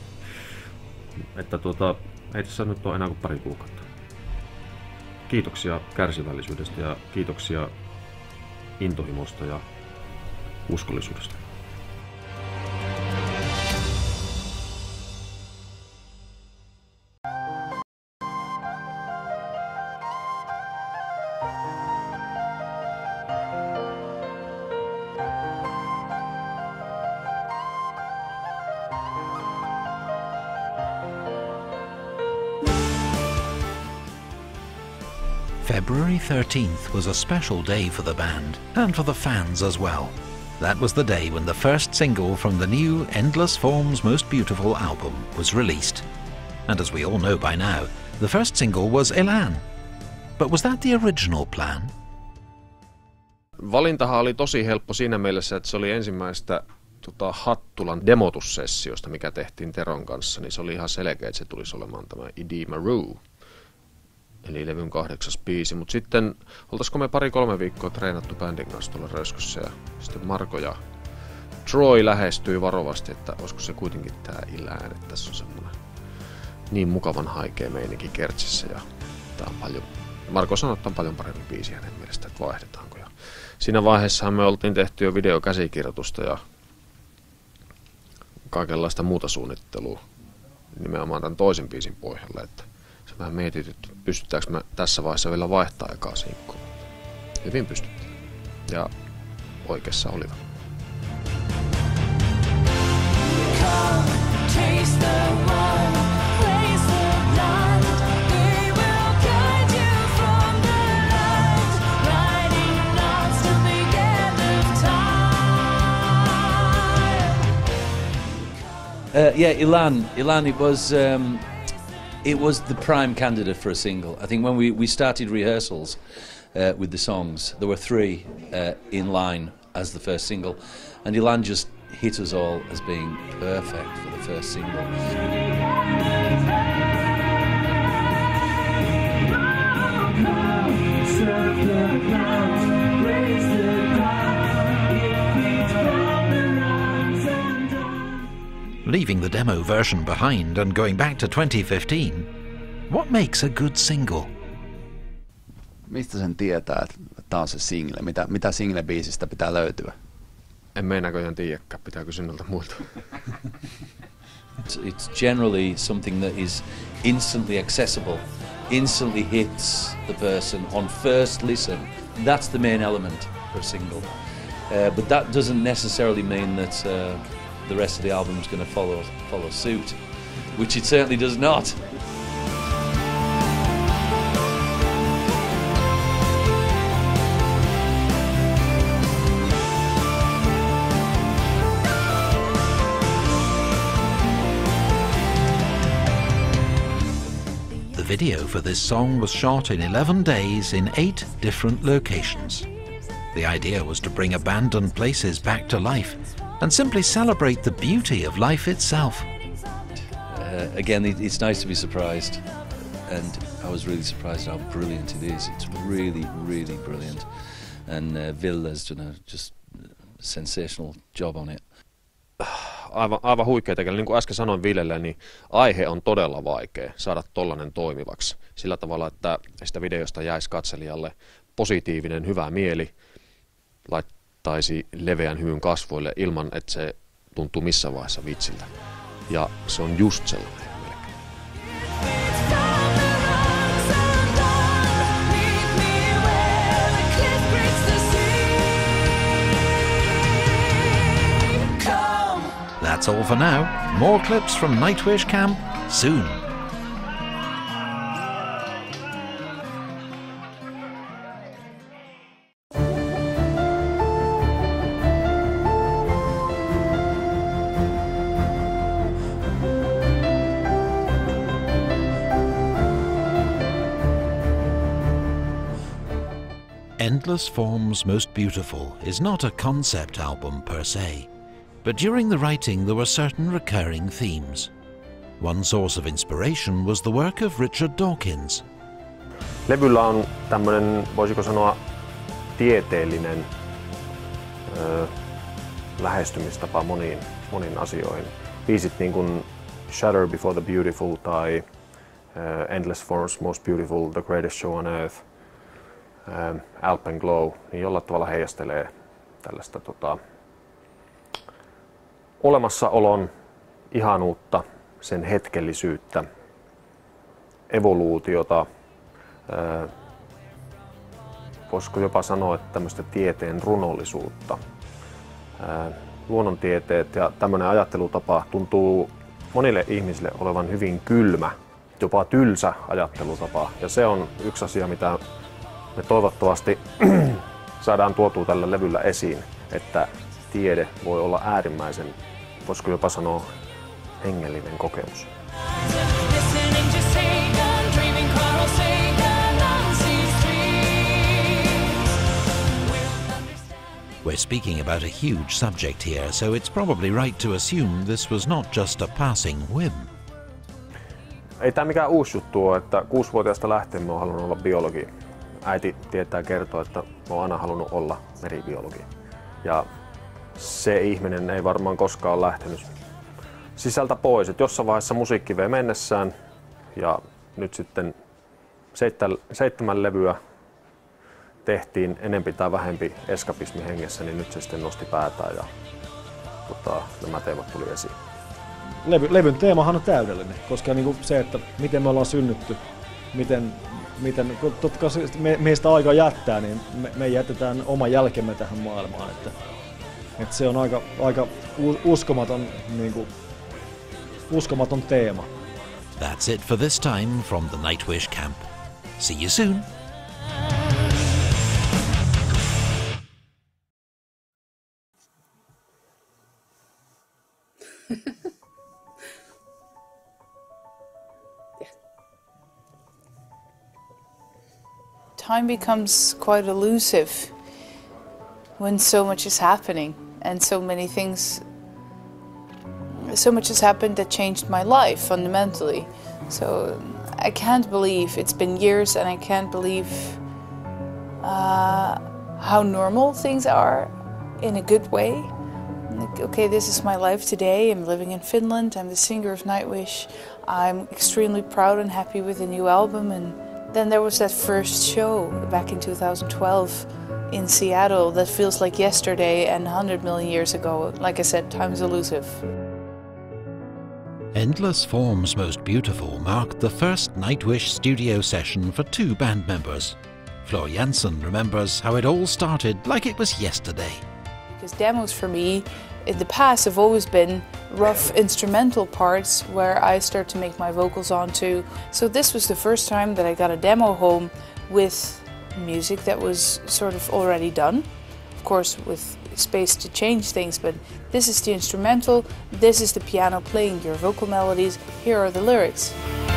Että tuota, ei tässä nyt ole enää kuin pari kuukautta. Kiitoksia kärsivällisyydestä ja kiitoksia intohimosta ja uskollisuudesta. February thirteenth was a special day for the band, and for the fans as well. That was the day when the first single from the new Endless Form's Most Beautiful album was released. And as we all know by now, the first single was Elan. But was that the original plan? Valintahan oli tosi helppo siinä mielessä, että se oli ensimmäistä tota, Hattulan demotussessiosta, mikä tehtiin Teron kanssa, niin se oli ihan selkeä, että se tulisi olemaan tämä Idi Maru. Eli levyn kahdeksas biisi, mutta sitten oltaisiko me pari-kolme viikkoa treenattu bändin kanssa tuolla Röskössä ja sitten Marko ja Troy lähestyi varovasti, että olisiko se kuitenkin tää Ilään, että tässä on semmoinen niin mukavan haikea meininki Kertsissä ja tää on paljon, Marko sanoi, että on paljon parempi biisi hänen mielestä, että vaihdetaanko. Ja siinä vaiheessahan me oltiin tehty jo videokäsikirjoitusta ja kaikenlaista muuta suunnittelua nimenomaan tämän toisen biisin pohjalle, että vähän mietit, että pystytäänkö me tässä vaiheessa vielä vaihtaa ekaa sinkkuun. Hyvin pystytään. Ja oikeassa olivat. Uh, yeah, Ilan. Ilan. It was um, it was the prime candidate for a single. I think when we, we started rehearsals uh, with the songs, there were three uh, in line as the first single, and Ilan just hit us all as being perfect for the first single. Leaving the demo version behind and going back to twenty fifteen, what makes a good single? Mistä sen tietää, että tämä on se single? Mitä, mitä single-biisistä pitää löytyä? En mene näköjään tiedäkään, pitää kysyä noilta muilta. It's, it's generally something that is instantly accessible, instantly hits the person on first listen. That's the main element for a single. Uh, but that doesn't necessarily mean that uh, the rest of the album is going to follow follow suit, which it certainly does not. The video for this song was shot in eleven days in eight different locations. The idea was to bring abandoned places back to life and simply celebrate the beauty of life itself. Uh, again, it, it's nice to be surprised, and I was really surprised how brilliant it is. It's really, really brilliant, and uh, Will has done a just sensational job on it. Aivan, aivan huikea tekellä. Niin kuin äsken sanoin Villelle, niin aihe on todella vaikea saada tollainen toimivaksi. Sillä tavalla, että sitä videosta jäisi katselijalle positiivinen, hyvä mieli, laittaisi leveän hymyn kasvoille ilman, että se tuntuu missään vaiheessa vitsiltä. Ja se on just sellainen. That's all for now. More clips from Nightwish Camp soon. Endless Forms Most Beautiful is not a concept album per se, but during the writing there were certain recurring themes. One source of inspiration was the work of Richard Dawkins. Levyllä on tämmöinen, voisiko sanoa, tieteellinen ö, lähestymistapa moniin, moniin asioihin. Biisit niin kuin Shatter Before the Beautiful tai ö, Endless Forms Most Beautiful, The Greatest Show on Earth, ö, Alpen Glow, niin jollain tavalla heijastelee tällaista tota, olemassaolon ihanuutta, sen hetkellisyyttä, evoluutiota, ää, voisiko jopa sanoa, että tämmöistä tieteen runollisuutta. Ää, luonnontieteet ja tämmöinen ajattelutapa tuntuu monille ihmisille olevan hyvin kylmä, jopa tylsä ajattelutapa. Ja se on yksi asia, mitä me toivottavasti saadaan tuotua tällä levyllä esiin, että tiede voi olla äärimmäisen, voisiko jopa sanoa, hengellinen kokemus. We're speaking about a huge subject here, so it's probably right to assume this was not just a passing whim. Ei tämä mikään uusi juttu ole, että kuusivuotiaasta lähtien mä oon halunnut olla biologi. Äiti tietää kertoa, että mä oon aina halunnut olla meribiologi. Ja se ihminen ei varmaan koskaan lähtenyt sisältä pois. Et jossain vaiheessa musiikki vei mennessään ja nyt sitten seitsemän, seitsemän levyä tehtiin enempi tai vähempi eskapismi hengessä, niin nyt se sitten nosti päätään ja tota, nämä teemat tuli esiin. Levy, levyn teemahan on täydellinen, koska niinku se, että miten me ollaan synnytty, miten miten, totta kai me, meistä aika jättää, niin me, me jätetään oma jälkemme tähän maailmaan. Että, että se on aika, aika uskomaton, niin kuin, uskomaton teema. That's it for this time from the Nightwish camp. See you soon. Time becomes quite elusive when so much is happening and so many things, so much has happened that changed my life fundamentally. So I can't believe it's been years, and I can't believe uh, how normal things are in a good way. Like, okay, this is my life today. I'm living in Finland. I'm the singer of Nightwish. I'm extremely proud and happy with the new album. And then there was that first show back in two thousand twelve in Seattle that feels like yesterday and one hundred million years ago. Like I said, time's elusive. Endless Forms Most Beautiful marked the first Nightwish studio session for two band members. Flor Jansen remembers how it all started like it was yesterday. Because demos for me in the past have always been rough instrumental parts where I start to make my vocals onto. So this was the first time that I got a demo home with music that was sort of already done. Of course with space to change things, but this is the instrumental, this is the piano playing your vocal melodies, here are the lyrics.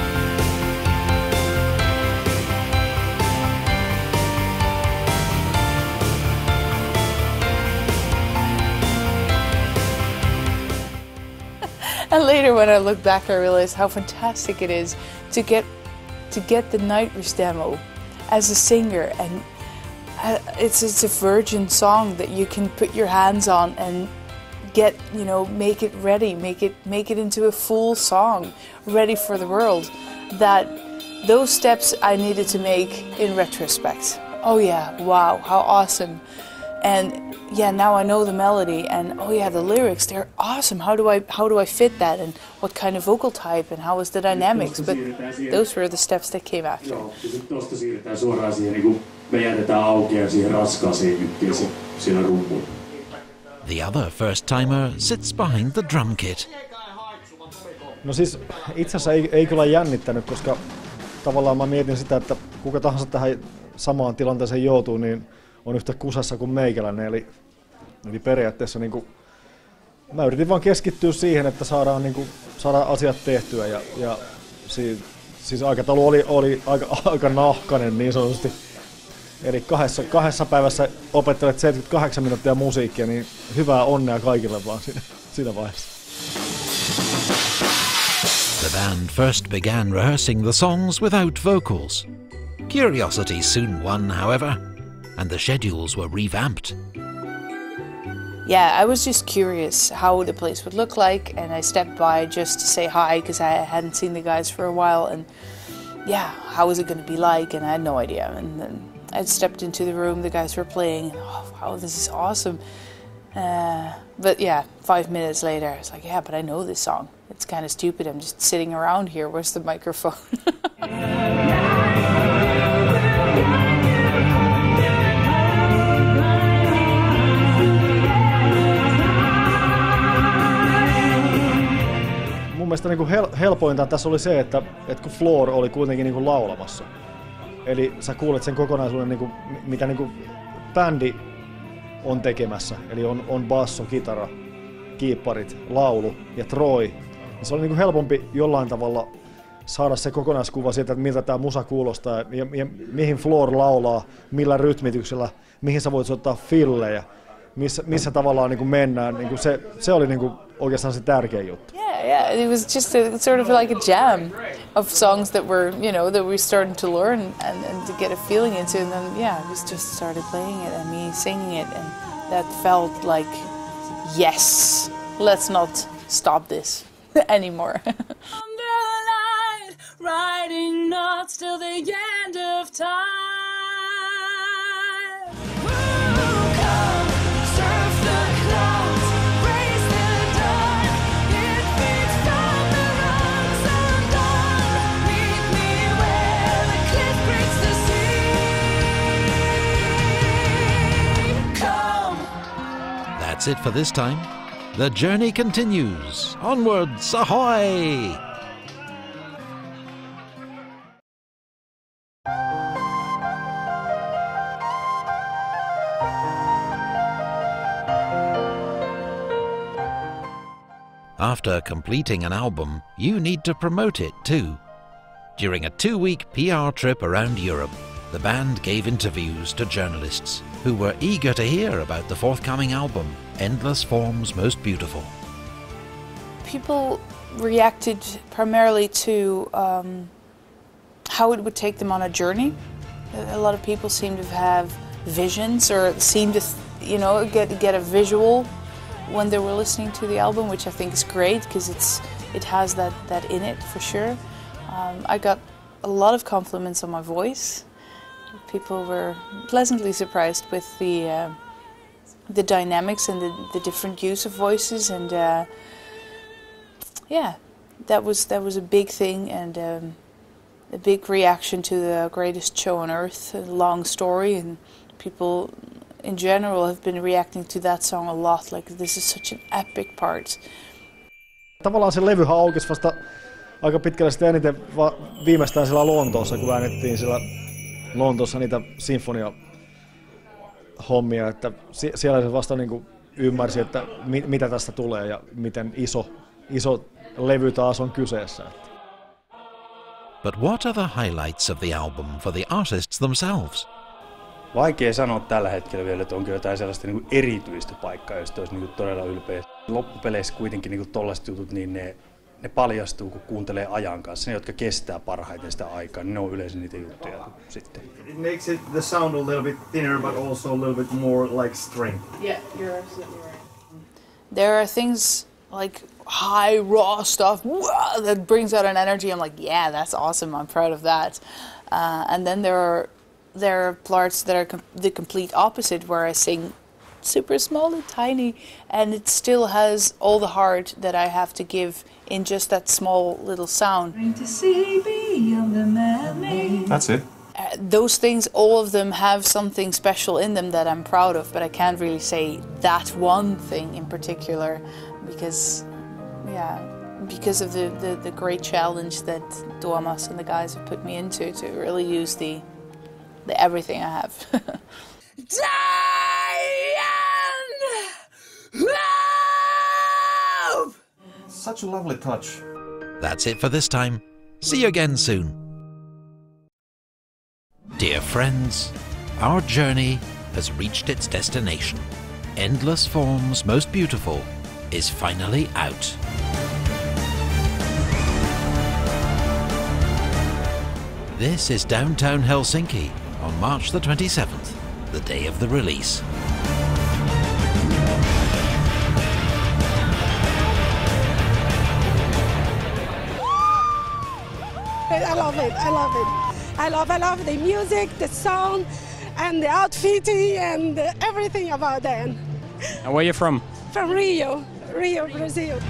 And later when I look back I realized how fantastic it is to get to get the Nightwish demo as a singer, and it's it's a virgin song that you can put your hands on and get, you know, make it ready, make it make it into a full song, ready for the world. That those steps I needed to make in retrospect. Oh yeah, wow, how awesome. And yeah, now I know the melody, and oh yeah, the lyrics, they're awesome. How do I how do I fit that, and what kind of vocal type, and how was the dynamics? But those were the steps that came after. Tuosta siirretään suoraan siihen, niin kuin me jätetään auki ja siihen raskaaseen juttiin siinä rumpuun. The other first-timer sits behind the drum kit. No siis itse asiassa ei, ei kyllä jännittänyt, koska tavallaan mä mietin sitä, että kuka tahansa tähän samaan tilanteeseen joutuu, niin on yhtä kusessa kuin meikäläinen. Eli, eli periaatteessa niin kuin, mä yritin vaan keskittyä siihen, että saadaan, niin kuin, saadaan asiat tehtyä. Ja, ja siis, siis aikataulu oli, oli aika, aika nahkainen niin sanotusti. Eli kahdessa, kahdessa päivässä opettelet seitsemänkymmentäkahdeksan minuuttia musiikkia, niin hyvää onnea kaikille vaan siinä, siinä vaiheessa. The band first began rehearsing the songs without vocals. Curiosity soon won, however, and the schedules were revamped. Yeah, I was just curious how the place would look like, and I stepped by just to say hi because I hadn't seen the guys for a while, and yeah, how was it going to be like, and I had no idea. And then I stepped into the room, the guys were playing, and oh wow, this is awesome. Uh, but yeah, five minutes later, I was like, yeah, but I know this song. It's kind of stupid, I'm just sitting around here, where's the microphone? Mun mielestä niin kuin hel- helpointa tässä oli se, että, että kun Flor oli kuitenkin niin kuin laulamassa. Eli sä kuulet sen kokonaisuuden, niin kuin, mitä niin kuin bändi on tekemässä. Eli on, on basso, kitara, kiipparit, laulu ja Troy. Ja se oli niin kuin helpompi jollain tavalla saada se kokonaiskuva siitä, että miltä tämä musa kuulostaa ja, ja mihin Flor laulaa, millä rytmityksellä, mihin sä voit soittaa fillejä, missä, missä tavallaan niin kuin mennään. Niin kuin se, se oli niin kuin oikeastaan se tärkein juttu. Yeah, yeah, it was just a, sort of like a jam of songs that were, you know, that we started to learn and, and to get a feeling into, and then yeah, we just started playing it and me singing it, and that felt like, yes, let's not stop this anymore. Riding not till the end of time. Ooh, come, surf the clouds, raise the dawn. It beats from the rocks undone. Meet me where the cliff breaks That's it for this time. The journey continues. Onwards, ahoy! After completing an album, you need to promote it too. During a two-week P R trip around Europe, the band gave interviews to journalists who were eager to hear about the forthcoming album, Endless Forms Most Beautiful. People reacted primarily to um, how it would take them on a journey. A lot of people seem to have visions or seem to, you know, get get a visual when they were listening to the album, which I think is great because it's it has that that in it for sure. Um, I got a lot of compliments on my voice. People were pleasantly surprised with the uh, the dynamics and the, the different use of voices, and uh, yeah, that was that was a big thing and um, a big reaction to the greatest show on earth, a long story, and people in general have been reacting to that song a lot. Like, this is such an epic part. Tavallaan se levyhän aukesi vasta aika pitkälle sitten eniten va- viimeistään siellä Lontoossa, kun äänettiin siellä Lontoossa niitä sinfonia-hommia, että sie- siellä se vasta niin kuin ymmärsi, että mi- mitä tästä tulee ja miten iso, iso levy taas on kyseessä. But what are the highlights of the album for the artists themselves? Vaikea sanoa tällä hetkellä vielä, että onko jotain sellaista niin kuin erityistä paikkaa, josta olisi niin kuin todella ylpeä. Loppupeleissä kuitenkin niin kuin tollaiset jutut, niin ne, ne paljastuu, kun kuuntelee ajan kanssa. Ne, jotka kestää parhaiten sitä aikaa, niin ne on yleensä niitä juttuja sitten. It makes it the sound a little bit thinner, but also a little bit more like string. Yeah, you're absolutely right. There are things like high raw stuff whoa, that brings out an energy. I'm like, yeah, that's awesome. I'm proud of that. Uh, and then there are there are parts that are com- the complete opposite, where I sing super small and tiny, and it still has all the heart that I have to give in just that small little sound. That's it. Uh, those things, all of them have something special in them that I'm proud of, but I can't really say that one thing in particular because, yeah, because of the, the, the great challenge that Tuomas and the guys have put me into to really use the, the everything I have. Such a lovely touch. That's it for this time. See you again soon. Dear friends, our journey has reached its destination. Endless Forms Most Beautiful is finally out. This is downtown Helsinki on March the twenty-seventh, the day of the release. I love it, I love it. I love, I love the music, the sound, and the outfitting, and everything about that. And where are you from? From Rio, Rio, Brazil.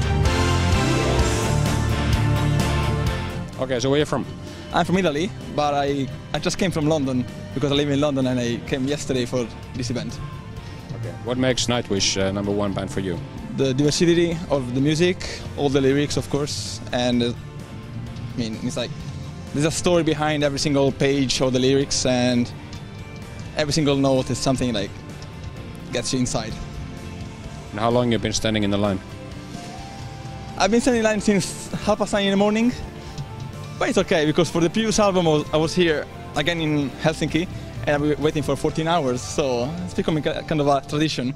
Okay, so where are you from? I'm from Italy, but I, I just came from London because I live in London and I came yesterday for this event. Okay. What makes Nightwish uh, number one band for you? The diversity of the music, all the lyrics of course, and uh, I mean, it's like there's a story behind every single page of the lyrics, and every single note is something like gets you inside. And how long have you been standing in the line? I've been standing in line since half past nine in the morning, but it's okay because for the previous album I was here again in Helsinki and I've been waiting for fourteen hours, so it's becoming kind of a tradition.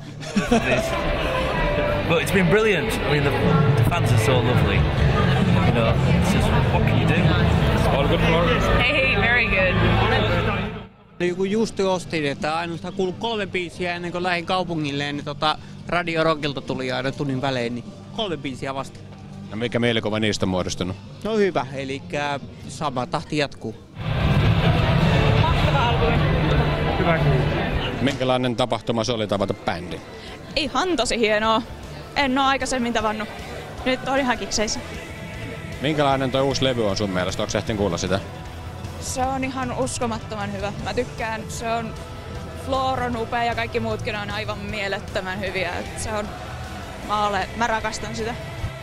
But it's been brilliant. I mean, the, the fans are so lovely. You know, it's just, what can you do? It's all good for us. Hey, very good. Niin kun just ostin, että ainoastaan kuului kolme biisiä ennen kuin lähdin kaupungille, niin tota, Radio Rockilta tuli aina tunnin välein, niin kolme biisiä vasta. Ja mikä mielikuva niistä on muodostunut? No hyvä, eli sama tahti jatkuu. Mahtava albumi. Hyvä. Minkälainen tapahtuma se oli tavata bändi? Ihan tosi hienoa. En ole aikaisemmin tavannut. Nyt on ihan kikseissä. Minkälainen toi uusi levy on sun mielestä? Onko ehtin kuulla sitä? Se on ihan uskomattoman hyvä. Mä tykkään. Se on Floor on upea ja kaikki muutkin on aivan mielettömän hyviä. Et se on, mä, olen, mä rakastan sitä.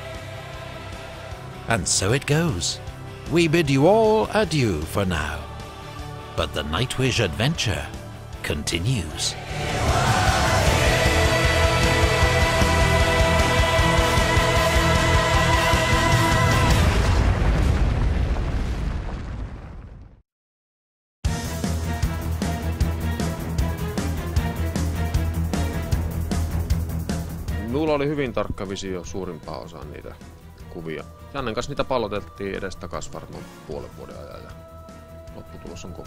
And so it goes. We bid you all adieu for now. But the Nightwish adventure continues. Minulla oli hyvin tarkka visio suurimpaa osaa niitä kuvia. Jannen kanssa niitä palloteltiin edestakas varmaan puolen vuoden ajan ja lopputulos on kova.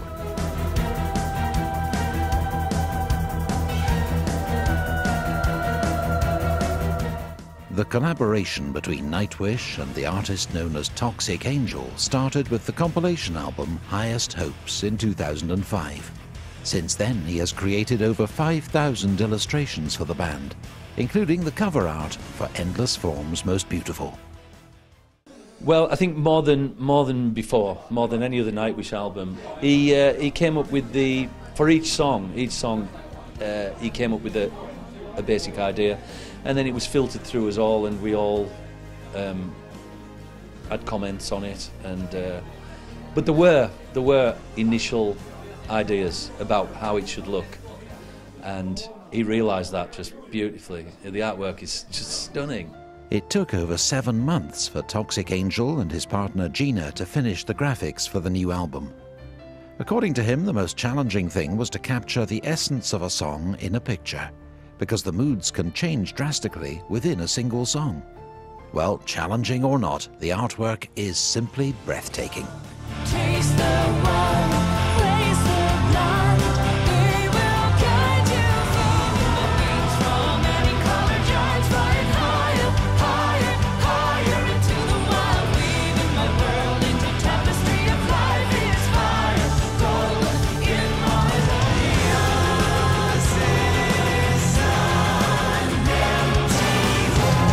The collaboration between Nightwish and the artist known as Toxic Angel started with the compilation album Highest Hopes in two thousand five. Since then, he has created over five thousand illustrations for the band, including the cover art for Endless Form's Most Beautiful. Well, I think more than more than before, more than any other Nightwish album, he uh, he came up with the for each song. Each song, uh, he came up with a, a basic idea, and then it was filtered through us all, and we all um, had comments on it. And uh, but there were there were initial ideas about how it should look, and he realised that just beautifully. The artwork is just stunning. It took over seven months for Toxic Angel and his partner Gina to finish the graphics for the new album. According to him, the most challenging thing was to capture the essence of a song in a picture, because the moods can change drastically within a single song. Well, challenging or not, the artwork is simply breathtaking. Taste the one, raise the blind. They will guide you from the beats from any color giants, flying higher, higher, higher into the wild, weaving my world into tapestry of life. Is fire rolling in my ears? Is an empty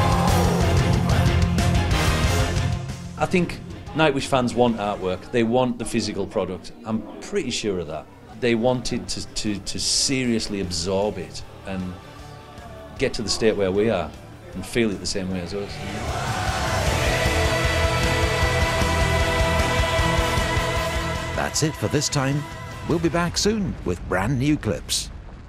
world. I think Nightwish fans want artwork. They want the physical product. I'm pretty sure of that. They wanted to, to, to seriously absorb it and get to the state where we are and feel it the same way as us. That's it for this time. We'll be back soon with brand new clips.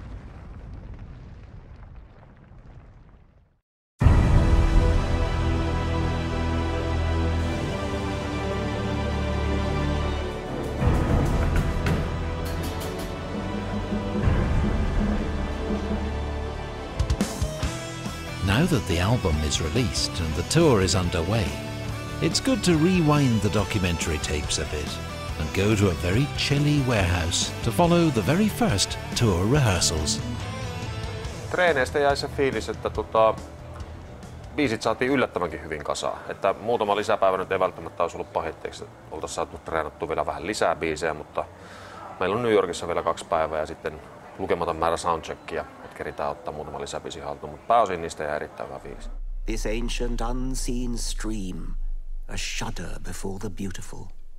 Now that the album is released and the tour is underway, it's good to rewind the documentary tapes a bit and go to a very chilly warehouse to follow the very first tour rehearsals. Treeneistä jäi se fiilis, että tota, biisit saatiin yllättävänkin hyvin kasaan. Että muutama lisäpäivä nyt ei välttämättä olisi ollut pahitteeksi. Oltaisiin saatu treenattua vielä vähän lisää biisejä, mutta meillä on New Yorkissa vielä kaksi päivää ja sitten lukematon määrä soundcheckia. Keritään ottaa muutama lisäbiisi haltuun, mutta pääosin niistä jää erittäin hyvä biisi. This ancient unseen stream, a shudder before the beautiful.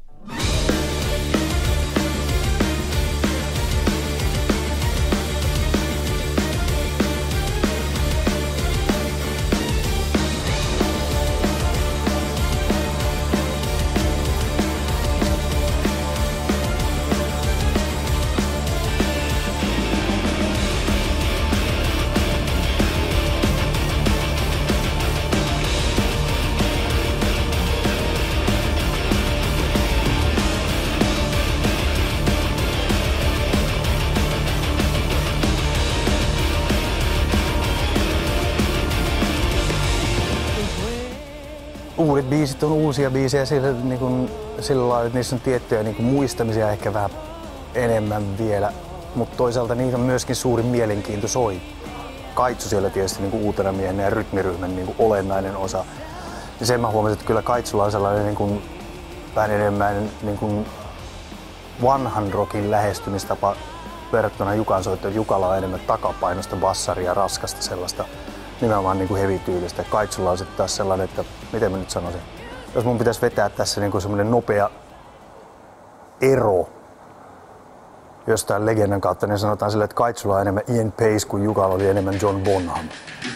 Uudet biisit on uusia biisejä sillä, niin kuin, sillä lailla, että niissä on tiettyjä niin kuin muistamisia ehkä vähän enemmän vielä, mutta toisaalta niitä on myöskin suuri mielenkiinto soi. Kaitsu siellä tietysti niin kuin uutena miehenä ja rytmiryhmän niin kuin olennainen osa. Ja sen mä huomasin, että kyllä Kaitsulla on sellainen niin kuin, vähän enemmän niin kuin vanhan rockin lähestymistapa verrattuna Jukan soittoon. Jukalla on enemmän takapainosta, bassaria, raskasta sellaista. Nimenomaan niin kuin heavy-tyylistä. Kaitsulla on sitten taas sellainen, että miten mä nyt sanoisin. Jos mun pitäisi vetää tässä niin kuin semmoinen nopea ero jostain legendan kautta, niin sanotaan sille, että Kaitsulla on enemmän Ian Pace kuin Jukalla oli enemmän John Bonham.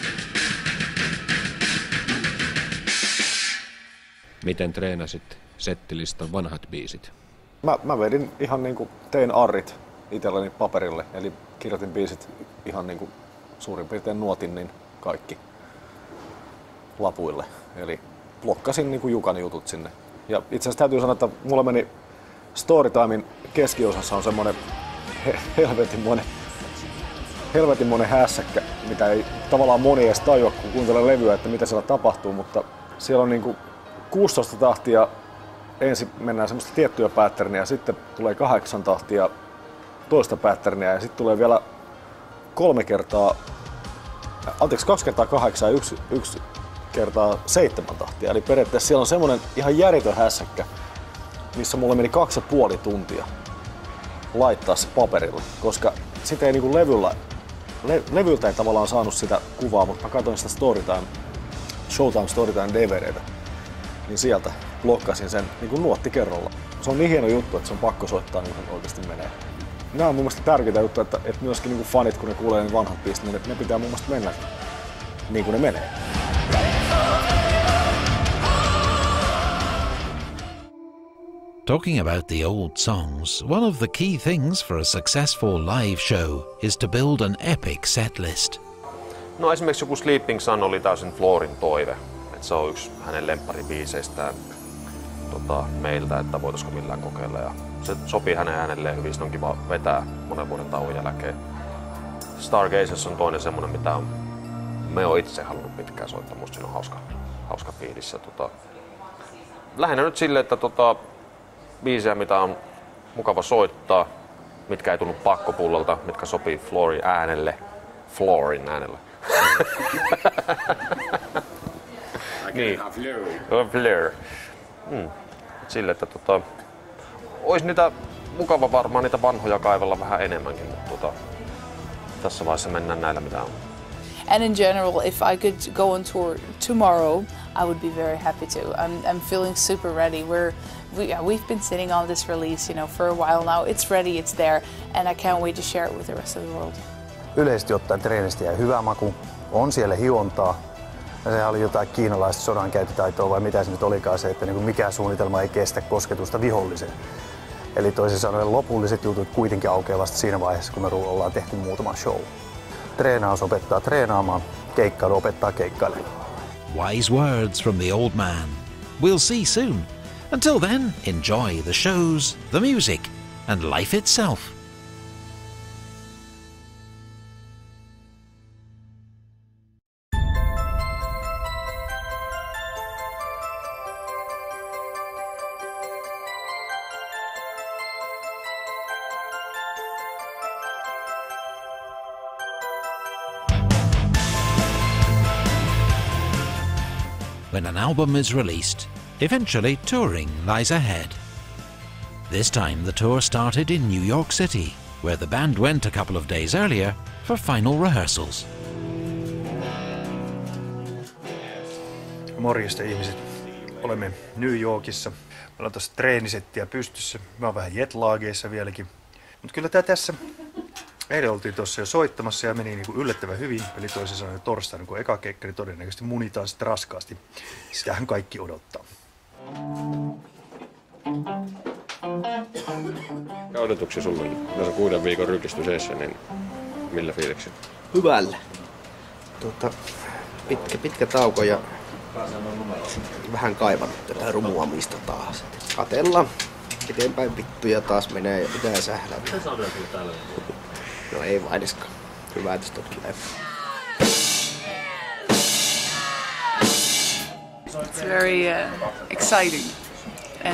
Miten treenasit settilistan vanhat biisit? Mä, mä vedin ihan niinku, tein arrit itselleni paperille, eli kirjoitin biisit ihan niinku suurin piirtein nuotin niin kaikki lapuille. Eli blokkasin niinku Jukan jutut sinne. Ja itse asiassa täytyy sanoa, että mulla meni Storytimen keskiosassa on semmonen he, helvetinmoinen, helvetinmoinen hässäkkä, mitä ei tavallaan moni edes tajua, kun kuuntelee levyä, että mitä siellä tapahtuu, mutta siellä on niinku kuusitoista tahtia, ensin mennään semmoista tiettyä patternia, sitten tulee kahdeksan tahtia toista patternia ja sitten tulee vielä kolme kertaa, anteeksi kaksi kertaa kahdeksan ja yksi, yksi kertaa seitsemän tahtia. Eli periaatteessa siellä on semmoinen ihan järjetön hässäkkä, missä mulla meni kaksi ja puoli tuntia laittaa se paperille, koska sitä ei niinku levyllä, le, levyltä ei tavallaan saanut sitä kuvaa, mutta mä katsoin sitä Storytime, Showtime Storytime D V D:tä, niin sieltä blokkasin sen niinku nuotti kerralla. Se on niin hieno juttu, että se on pakko soittaa, niin se oikeasti menee. Nämä on mun mielestä tärkeitä juttuja, että, että myöskin niinku fanit, kun ne kuulee ne vanhat biisit, niin ne, ne pitää mun mielestä mennä niin kuin ne menee. Talking about the old songs, one of the key things for a successful live show is to build an epic setlist. No esimerkiksi joku Sleeping Sun oli täysin Floorin toive. Et se on yksi hänen lempparibiiseistään tota, meiltä, että voitaisiko millään kokeilla. Ja se sopii hänen äänelleen hyvin, sitä on kiva vetää monen vuoden tauon jälkeen. Stargazers on toinen semmonen, mitä on, me on itse halunnut pitkään soittaa. Musta siinä on hauska, hauska fiilis. Tota, lähinnä nyt silleen, että tota, biisejä, mitä on mukava soittaa, mitkä ei tunnu pakkopullolta, mitkä sopii Floorin äänelle. Floorin äänelle. Niin. Fleur. Mm. Sille, että tota, olisi niitä mukava varmaan niitä vanhoja kaivella vähän enemmänkin, mutta tota, tässä vaiheessa mennään näillä mitä on. And in general, if I could go on tour tomorrow, I would be very happy to. I'm, I'm feeling super ready. We're, we, yeah, we've been sitting on this release, you know, for a while now. It's ready, it's there, and I can't wait to share it with the rest of the world. Yleisesti ottaen treenistä jäi hyvä maku, on siellä hiontaa. Ja sehän oli jotain kiinalaista sodankäyttötaitoa vai mitä se nyt olikaan se, että niin mikään suunnitelma ei kestä kosketusta viholliseen. Eli toisin sanoen lopulliset jutut kuitenkin aukeaa vasta siinä vaiheessa, kun me ollaan tehty muutama show. Treenaus opettaa treenaamaan, keikkailu opettaa keikkailemaan. Wise words from the old man. We'll see soon. Until then, enjoy the shows, the music, and life itself. When an album is released, eventually touring lies ahead. This time the tour started in New York City, where the band went a couple of days earlier for final rehearsals. Morjesta ihmiset. Olemme New Yorkissa. Meillä on tuossa treenisettiä pystyssä. Mä oon vähän jetlaageissa vieläkin. Mutta kyllä tää tässä. Eilen oltiin tuossa jo soittamassa ja meni niinku yllättävän hyvin. Eli toisin sanoen torstaina kun eka keikka, niin todennäköisesti munitaan sitten raskaasti. Sitähän kaikki odottaa. Ja odotuksia sulla on tässä kuuden viikon rykistyseessä, niin millä fiiliksillä? Hyvällä. Tuota, pitkä, pitkä tauko ja vähän kaivannut tätä rumuamista taas. Katellaan. Eteenpäin vittuja taas menee ja pitää sählää. No ei vainiskaan. Hyvä, että sitä tulee. It's very uh, exciting and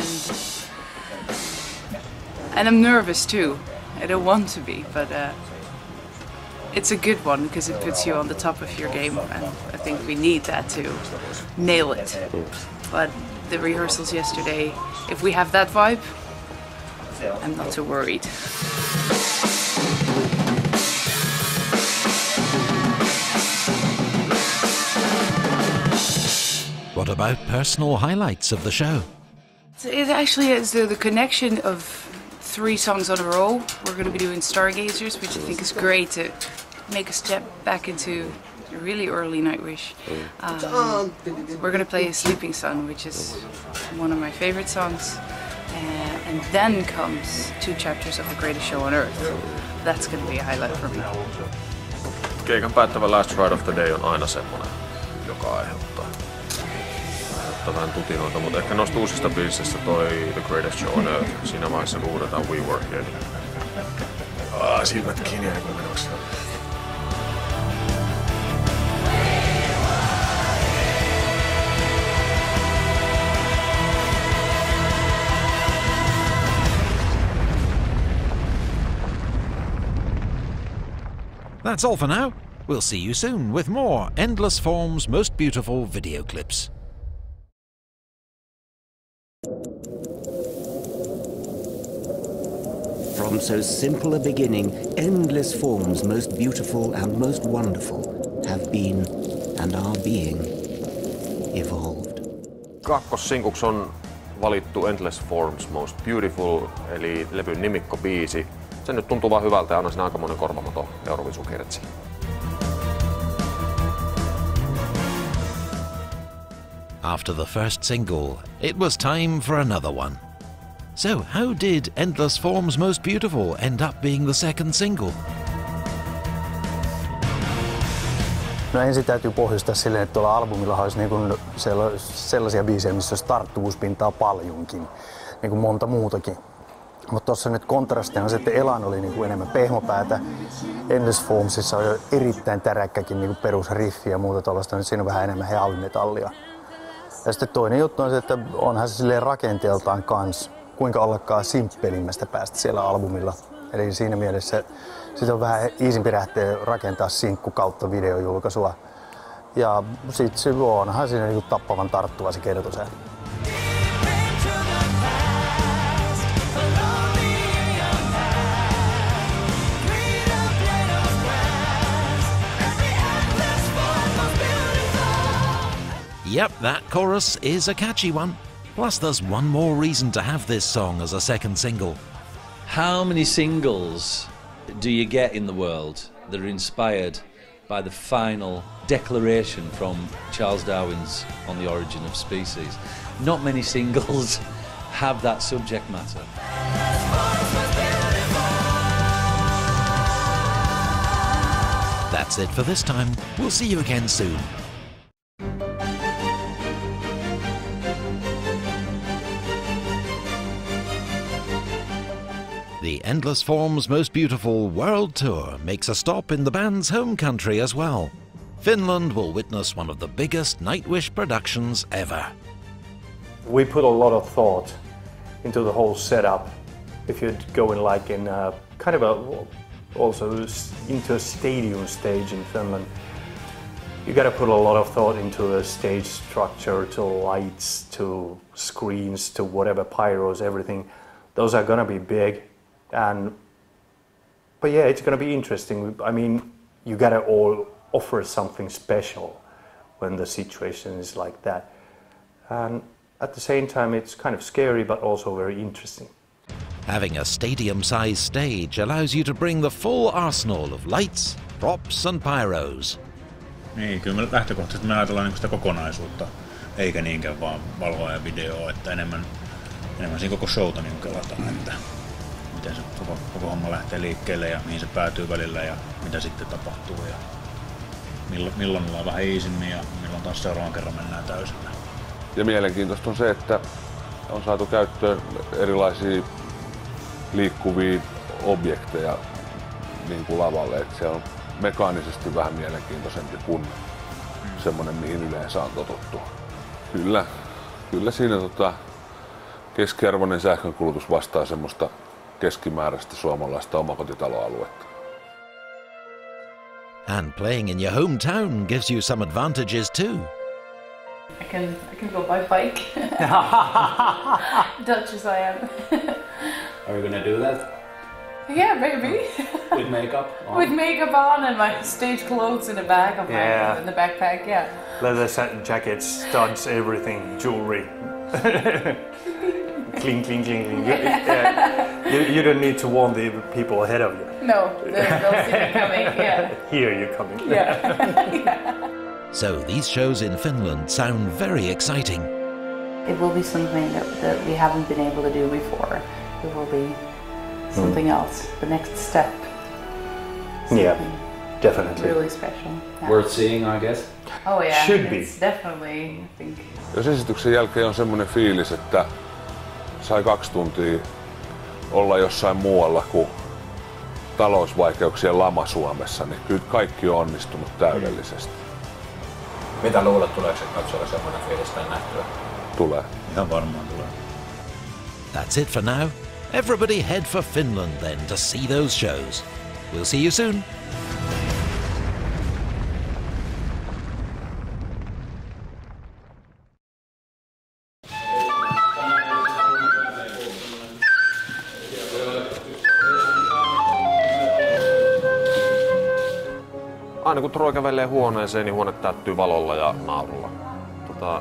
and I'm nervous too. I don't want to be, but uh, it's a good one because it puts you on the top of your game, and I think we need that to nail it. But the rehearsals yesterday, if we have that vibe, I'm not too worried. What about personal highlights of the show? So it actually is the, the connection of three songs on a row. We're going to be doing Stargazers, which I think is great to make a step back into really early Nightwish. Um, we're going to play Sleeping Sun, which is one of my favorite songs. Uh, and then comes two chapters of The Greatest Show on Earth. That's going to be a highlight for me. Keikan päättävä Last Ride of the Day on aina semmoinen, joka aiheuttaa, aiheuttaa vähän tutinoita, mutta ehkä noista uusista biisistä toi The Greatest Show on Earth, siinä vaiheessa kun huudetaan We Were Here. Ah, silmät kiinni ja kun menoksi. That's all for now. We'll see you soon with more Endless Form's most beautiful video clips. From so simple a beginning, Endless Form's most beautiful and most wonderful have been and are being evolved. Kakkossinkuksi on valittu Endless Form's Most Beautiful, eli levyn nimikkobiisi. Se nyt tuntuu vaan hyvältä ja on siinä aikamoinen korvamaton Eurovisu-kertsi. After the first single, it was time for another one. So how did Endless Form's Most Beautiful end up being the second single? No ensin täytyy pohjustaa silleen, että tuolla albumilla olisi niin kuin sellaisia biisejä, missä olisi tarttuvuuspintaa paljonkin, niin kuin monta muutakin. Mutta tuossa nyt kontrastina on se, että Elan oli niinku enemmän pehmopäätä. Endless Formsissa on jo erittäin täräkkäkin niinku perusriffi ja muuta tuollaista, niin siinä on vähän enemmän heavy-metallia. Ja sitten toinen juttu on se, että onhan se silleen rakenteeltaan kans, kuinka ollakaan simppelimmästä päästä siellä albumilla. Eli siinä mielessä sit on vähän easimpi lähteä rakentaa sinkku kautta videojulkaisua. Ja sit se onhan siinä niinku tappavan tarttuva se kertosää. Yep, that chorus is a catchy one. Plus there's one more reason to have this song as a second single. How many singles do you get in the world that are inspired by the final declaration from Charles Darwin's On the Origin of Species? Not many singles have that subject matter. That's it for this time. We'll see you again soon. The Endless Form's Most Beautiful World Tour makes a stop in the band's home country as well. Finland will witness one of the biggest Nightwish productions ever. We put a lot of thought into the whole setup. If you'd go in like in a, kind of a, also into a stadium stage in Finland, you gotta put a lot of thought into the stage structure, to lights, to screens, to whatever, pyros, everything. Those are gonna be big. And but yeah, it's going to be interesting. I mean, you got to all offer something special when the situation is like that. And at the same time, it's kind of scary, but also very interesting. Having a stadium-sized stage allows you to bring the full arsenal of lights, props and pyros. Niin, kyllä me lähtökohtaisesti me ajatellaan sitä kokonaisuutta, eikä niinkään vaan valoa ja videoa, että enemmän, enemmän siinä koko showta niin kelataan, että miten se koko, koko homma lähtee liikkeelle ja mihin se päätyy välillä ja mitä sitten tapahtuu ja milloin, milloin ollaan vähän iisimmin ja milloin taas seuraavan kerran mennään täysillä. Ja mielenkiintoista on se, että on saatu käyttöön erilaisia liikkuvia objekteja niin kuin lavalle, että se on mekaanisesti vähän mielenkiintoisempi kuin mm. semmoinen, mihin yleensä on totuttu. Kyllä, kyllä siinä tota, keskiarvoinen sähkönkulutus vastaa semmoista keskimääräistä suomalaista omakotitaloaluetta. And playing in your hometown gives you some advantages too. I can I can go by bike. Dutch as I am. Are you gonna do that? Yeah, maybe. With makeup on? With makeup on and my stage clothes in the bag of Yeah. my in the backpack. Yeah. Leather satin jackets, studs, everything, jewelry. Cling, cling, cling, cling. Yeah. You, you don't need to warn the people ahead of you. No, they'll, they'll see me coming, yeah. Hear you coming. Yeah. Yeah. So these shows in Finland sound very exciting. It will be something that, that we haven't been able to do before. It will be something Mm. else, the next step. Yeah, definitely. Really special. Yeah. Worth seeing, I guess. Oh yeah, Should be. it's definitely, I think. Jos esityksen jälkeen on semmoinen fiilis, että sai kaksi tuntia olla jossain muualla kuin talousvaikeuksien lama Suomessa, niin kyllä kaikki on onnistunut täydellisesti. Mitä luulet, tuleeko se katsoa semmoinen fiilis tämän nähtyä? Tulee. Ihan varmaan tulee. That's it for now. Everybody head for Finland then to see those shows. We'll see you soon. Aina kun Troy kävelee huoneeseen, niin huone täyttyy valolla ja naurulla. Tota,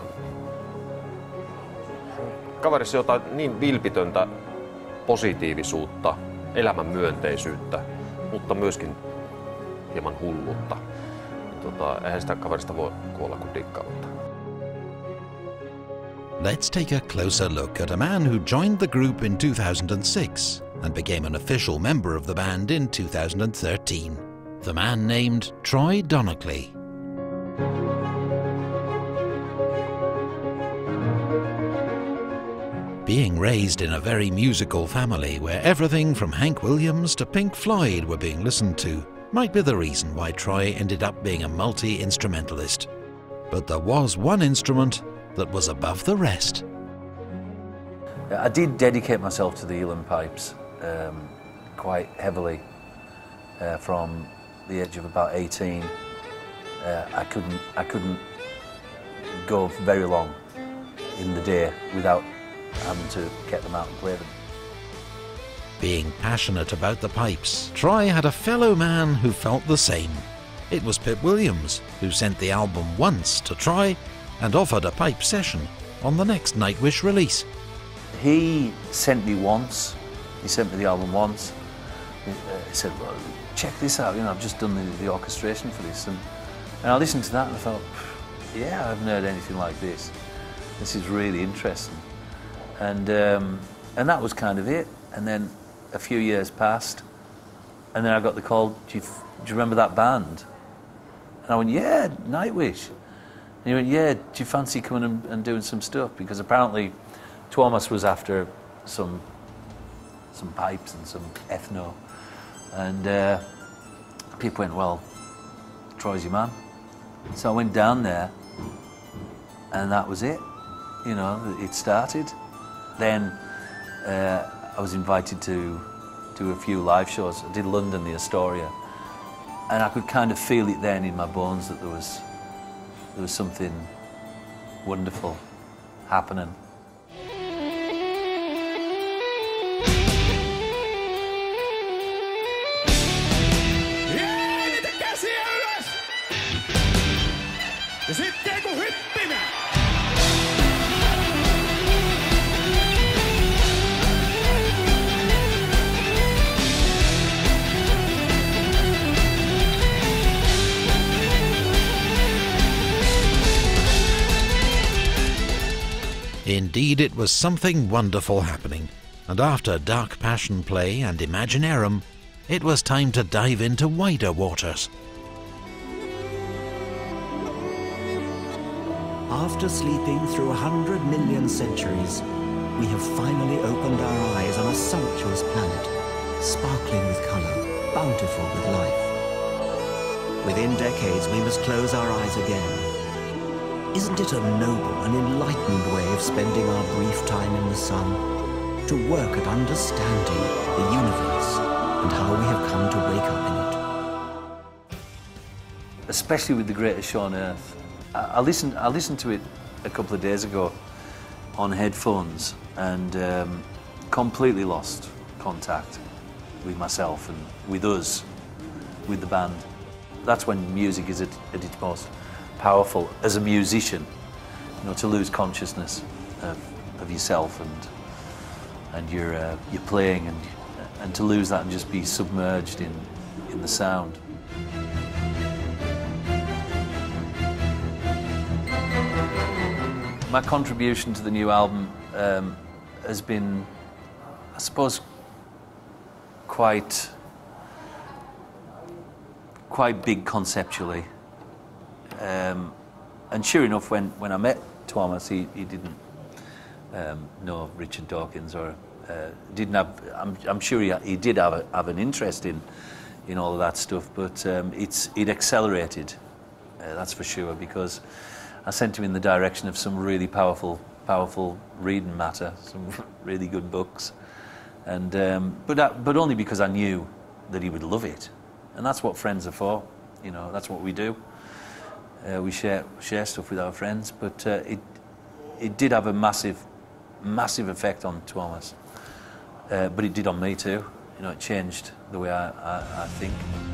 kaverissa on jotain niin vilpitöntä positiivisuutta, elämän myönteisyyttä, mutta myöskin hieman hulluutta. Tota, eihän sitä kaverista voi kuolla kuin dikkautta. Let's take a closer look at a man who joined the group in two thousand six and became an official member of the band in two thousand thirteen. The man named Troy Donockley. Being raised in a very musical family where everything from Hank Williams to Pink Floyd were being listened to might be the reason why Troy ended up being a multi-instrumentalist. But there was one instrument that was above the rest. I did dedicate myself to the uilleann pipes um, quite heavily uh, from the age of about eighteen. Uh, I couldn't I couldn't go very long in the day without having to get them out and play them. Being passionate about the pipes, Troy had a fellow man who felt the same. It was Pip Williams, who sent the album once to Troy and offered a pipe session on the next Nightwish release. He sent me once, he sent me the album once. He, uh, he said, well, check this out, you know, I've just done the, the orchestration for this. And, and I listened to that and I thought, yeah, I haven't heard anything like this. This is really interesting. And, um, and that was kind of it. And then a few years passed, and then I got the call, do you, do you remember that band? And I went, yeah, Nightwish. And he went, yeah, do you fancy coming and, and doing some stuff? Because apparently Tuomas was after some, some pipes and some ethno. And uh, people went, well, Troy's your man. So I went down there, and that was it. You know, it started. Then uh, I was invited to do a few live shows. I did London, the Astoria, and I could kind of feel it then in my bones that there was there was something wonderful happening. Ja sitten kun hyppimään! Indeed, it was something wonderful happening, and after Dark Passion Play and Imaginarum, it was time to dive into wider waters. After sleeping through a hundred million centuries, we have finally opened our eyes on a sumptuous planet, sparkling with colour, bountiful with life. Within decades, we must close our eyes again. Isn't it a noble and enlightened way of spending our brief time in the sun? To work at understanding the universe and how we have come to wake up in it. Especially with the greatest show on earth. I listened, I listened to it a couple of days ago on headphones and um, completely lost contact with myself and with us, with the band. That's when music is at, at its most powerful as a musician, you know, to lose consciousness of, of yourself and and you're uh, you're playing, and and to lose that and just be submerged in in the sound. My contribution to the new album um, has been, I suppose, quite quite big conceptually. Um, and sure enough, when, when I met Thomas, he, he didn't um, know Richard Dawkins, or uh, didn't have. I'm, I'm sure he, he did have a, have an interest in in all of that stuff, but um, it's it accelerated. Uh, that's for sure, because I sent him in the direction of some really powerful, powerful reading matter, some really good books, and um, but I, but only because I knew that he would love it, and that's what friends are for. You know, that's what we do. Uh, we share share stuff with our friends, but uh, it it did have a massive, massive effect on Thomas, uh, but it did on me too. You know, it changed the way I, I, I think.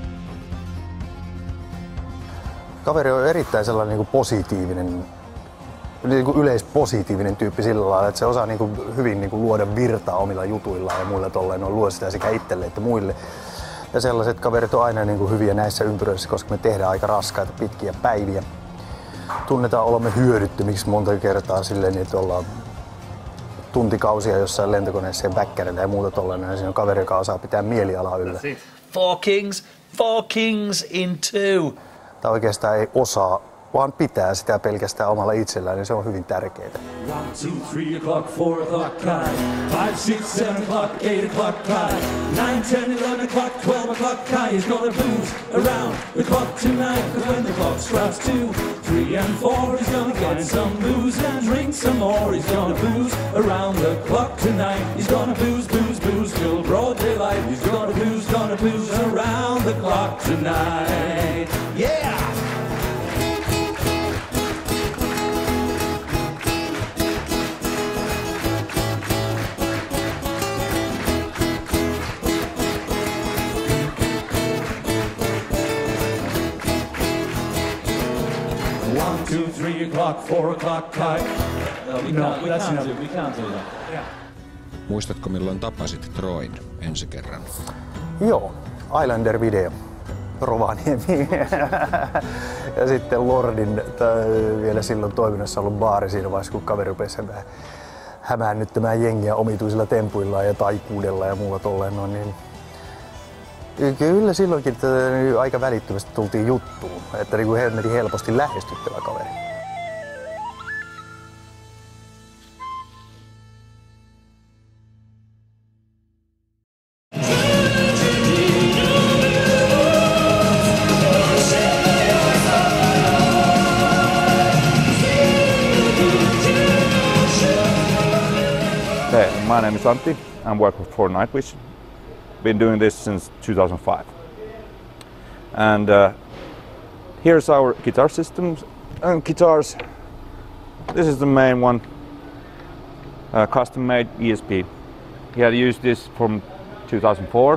Kaveri on erittäin sellainen niin kuin positiivinen, niin kuin yleispositiivinen tyyppi sillä lailla, että se osaa niin kuin hyvin niin kuin luoda virtaa omilla jutuillaan ja muilla tolleen, on luo sitä sekä itselle että muille. Ja sellaiset kaverit on aina niin kuin hyviä näissä ympyröissä, koska me tehdään aika raskaita pitkiä päiviä. Tunnetaan olemme hyödyttömiksi monta kertaa silleen, että ollaan tuntikausia jossain lentokoneessa ja väkkärillä ja muuta tolleen. Ja siinä on kaveri, joka osaa pitää mielialaa yllä. Four kings, four kings in two. Tai oikeastaan ei osaa, vaan pitää sitä pelkästään omalla itsellään, niin se on hyvin tärkeää. One, two, three o'clock, four o'clock, high. Five, six, seven o'clock, eight o'clock, high. Nine, ten, eleven o'clock, twelve o'clock, high. He's gonna booze around the clock tonight. Cause when the clock strikes two, three and four, he's gonna get some booze and drink some more. He's gonna booze around the clock tonight. He's gonna booze, booze, booze till broad daylight. He's gonna booze, gonna booze around the clock tonight. Yeah! One, two, three o'clock, four o'clock, high. No, we No, can't, we that's can't enough. do, we can't do that. Yeah. Muistatko milloin tapasit Troin ensi kerran? Joo, Islander-video. Rovaniemi. Ja sitten Lordin vielä silloin toiminnassa ollut baari siinä vaiheessa, kun kaveri rupesi hämäännyttämään jengiä omituisilla tempuillaan ja taikuudella ja muulla tolleen noin. Niin kyllä silloinkin aika välittömästi tultiin juttuun, että niin kuin hemmetin helposti lähestyttävä kaveri. Hey, my name is Antti. I'm working for Nightwish. Been doing this since two thousand five. And uh, here's our guitar systems and guitars. This is the main one, uh, custom made E S P. He had used this from two thousand four.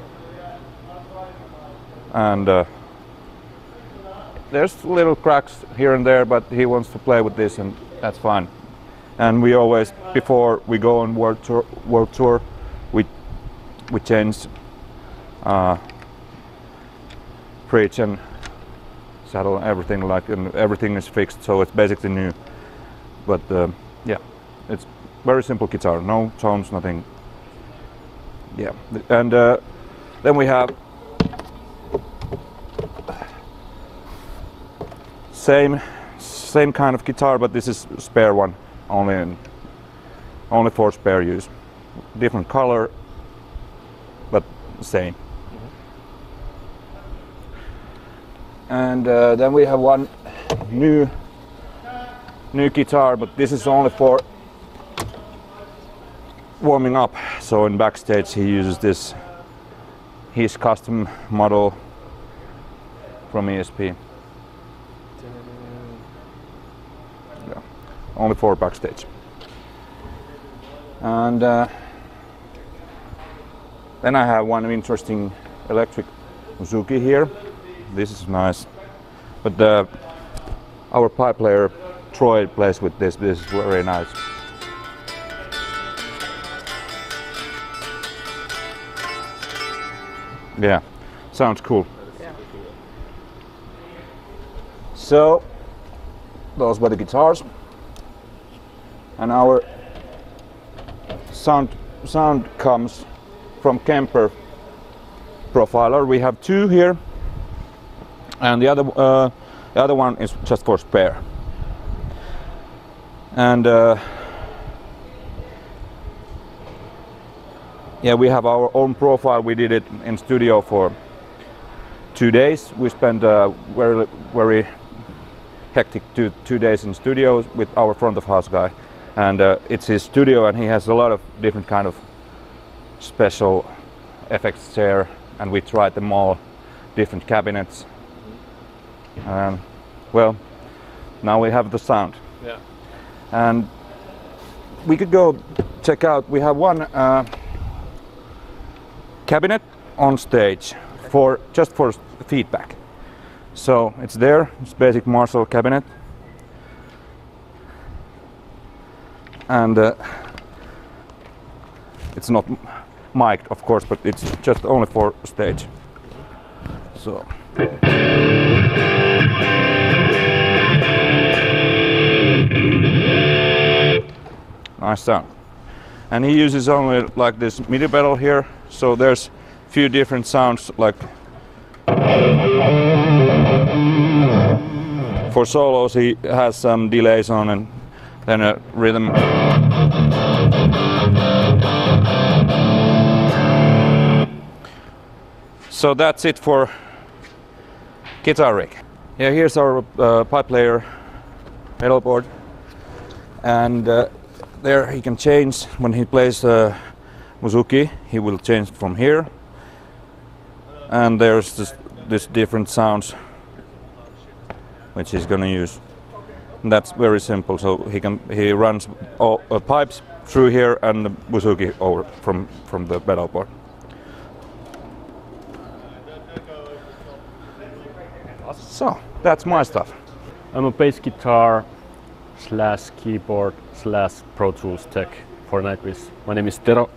And uh, there's little cracks here and there, but he wants to play with this, and that's fine. And we always, before we go on world tour, world tour we we change uh, bridge and saddle, everything like, and everything is fixed, so it's basically new. But uh, yeah, it's very simple guitar, no tones, nothing. Yeah, and uh, then we have same same kind of guitar, but this is spare one. Only in, only for spare use. Different color, but same. Mm-hmm. And uh, then we have one new new guitar, but this is only for warming up. So in backstage he uses this, his custom model from E S P. Only for backstage. And uh, then I have one interesting electric Uzuki here. This is nice. But uh, our pipe player Troy plays with this. This is very nice. Yeah, sounds cool. Yeah. So, those were the guitars. And our sound sound comes from Kemper profiler. We have two here, and the other uh, the other one is just for spare. And uh, yeah, we have our own profile. We did it in studio for two days. We spent uh, very very hectic two two days in studio with our front of house guy. And uh, it's his studio, and he has a lot of different kind of special effects there, and we tried them all, different cabinets. And well, now we have the sound. Yeah. And we could go check out. We have one uh, cabinet on stage for just for feedback. So it's there. It's basic Marshall cabinet. And uh, it's not mic'd, of course, but it's just only for stage. So nice sound. And he uses only like this MIDI pedal here, so there's few different sounds, like for solos he has some delays on, and then a rhythm. So that's it for guitar rig. Yeah, here's our uh, pipe player pedal board, and uh, there he can change when he plays uh, Muzuki. He will change from here, and there's this, this different sounds which he's gonna use. And that's very simple. So he can he runs all uh, pipes through here and the Muzuki over from from the pedal board. So that's my stuff. I'm a bass guitar slash keyboard slash Pro Tools tech for Nightwish. My name is Tero,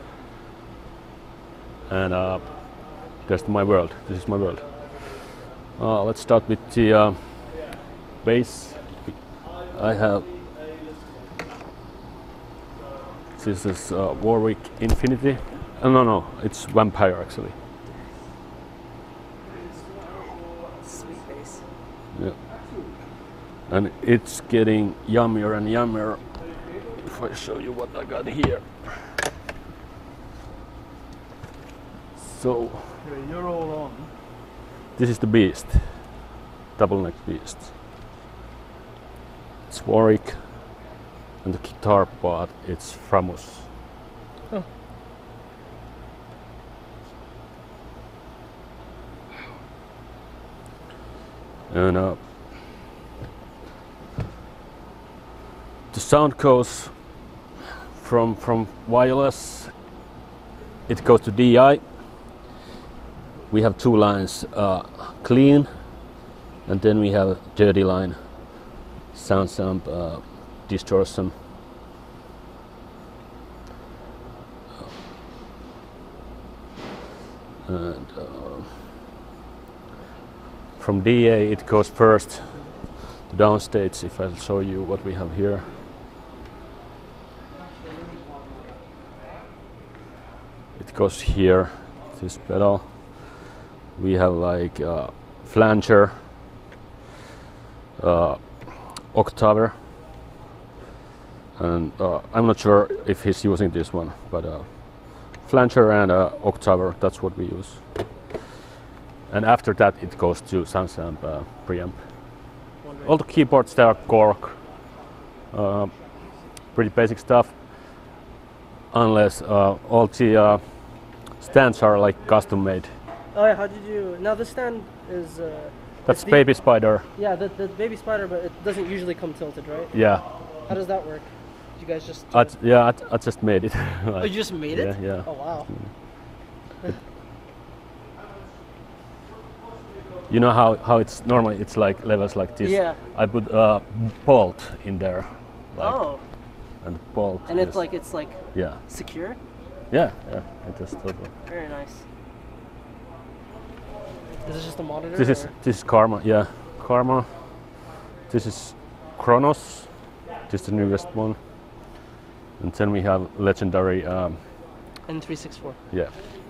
and uh, that's my world. This is my world. Uh, let's start with the uh, bass. I have this is uh, Warwick Infinity. Oh, no, no, it's Vampire actually. Sweet bass. Yeah, and it's getting yummier and yummier. If I show you what I got here. So You're all on. this is the Beast, double neck Beast. It's Warwick, and the guitar part it's Framus. Oh. And uh, the sound goes from from wireless. It goes to D I. We have two lines, uh, clean, and then we have dirty line. Sound samp, uh, distortion. And uh, from D A it goes first to downstage. If I'll show you what we have here. It goes here, this pedal. We have like uh, flanger, uh, octaver, and uh, I'm not sure if he's using this one, but uh, flanger and uh, octaver, that's what we use. And after that it goes to sound samp uh, preamp. All the keyboards there are cork, uh, pretty basic stuff, unless uh, all the uh, stands are like custom made. Oh yeah, how did you... Now the stand is... Uh, That's it's the- Baby Spider. Yeah, the, the Baby Spider, but it doesn't usually come tilted, right? Yeah. How does that work? Did you guys just... I t- yeah, I, t- I just made it. Oh, you just made it? Yeah, yeah. Oh wow. You know how, how it's normally it's like levels like this. Yeah. I put a bolt in there. Like, Oh. And bolt. And it's is- like, it's like... Yeah. Secure? Yeah, yeah. It is totally. Very nice. Is this just a monitor? This is or? this is Karma, yeah, Karma. This is Kronos. This is the newest one. And then we have legendary. Um, N three sixty-four. Yeah.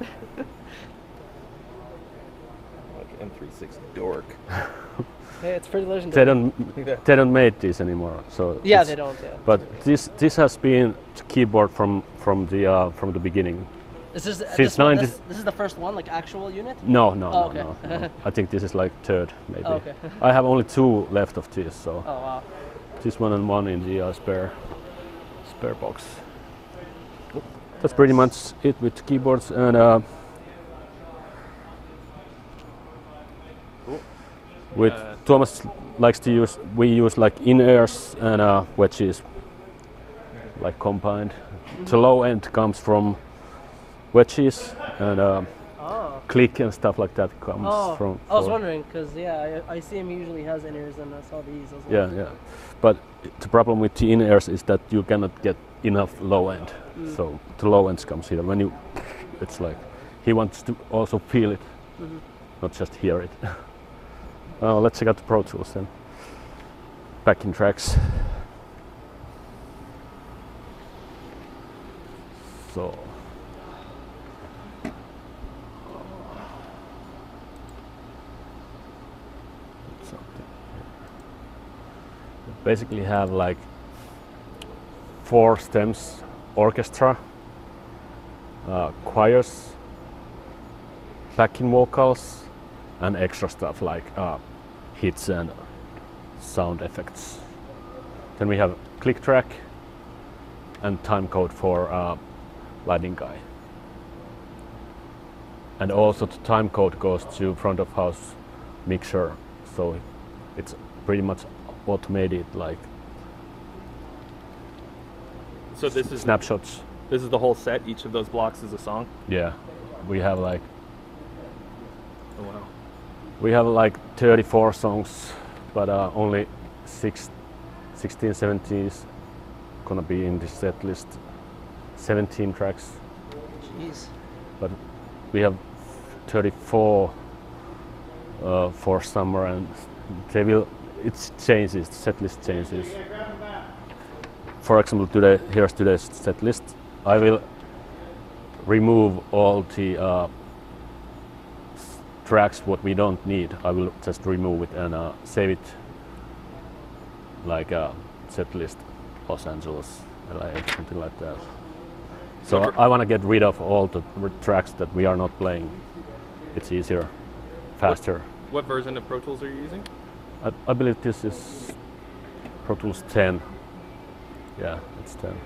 Like N thirty-six dork. Hey, it's pretty legendary. They don't they don't make these anymore. So yeah, it's- they don't. Yeah. But this this has been the keyboard from from the uh, from the beginning. Is this, uh, Since this, one, ninety this, this is the first one, like actual unit? No, no, Oh, no, okay. no, no. I think this is like third, maybe. Oh, okay. I have only two left of this, so. Oh, wow. This one and one in the uh, spare, spare box. That's pretty much it with keyboards and. Uh, with Uh, Thomas likes to use, we use like in-ears and uh, wedges, like combined. The low end comes from wedges and uh, Oh. click and stuff like that comes Oh, from. I was for- wondering because yeah, I, I see him usually has in-ears and I saw these. I was Yeah, like, yeah. But the problem with the in-ears is that you cannot get enough low end. Mm. So the low ends comes here. When you, it's like he wants to also feel it, Mhm. not just hear it. Uh, let's check out the Pro Tools then. Backing tracks. So. Something here. We basically have like four stems: orchestra, uh, choirs, backing vocals, and extra stuff like uh, hits and sound effects. Then we have click track and time code for uh, Lightning Guy. And also the time code goes to front of house mixer, so it's pretty much automated, like So this is snapshots. This is the whole set. Each of those blocks is a song. Yeah, we have like Oh wow. we have like thirty-four songs, but uh, only six, sixteen, seventeen is gonna be in this set list. seventeen tracks. Jeez. But we have thirty-four uh, for summer, and they will. It changes. The set list changes. For example, today here's today's set list. I will remove all the uh, s- tracks what we don't need. I will just remove it and uh, save it like a set list, Los Angeles, L A, something like that. So So for- I, I want to get rid of all the r- tracks that we are not playing. It's easier, faster. What version of Pro Tools are you using? I, I believe this is Pro Tools ten. Yeah, it's ten.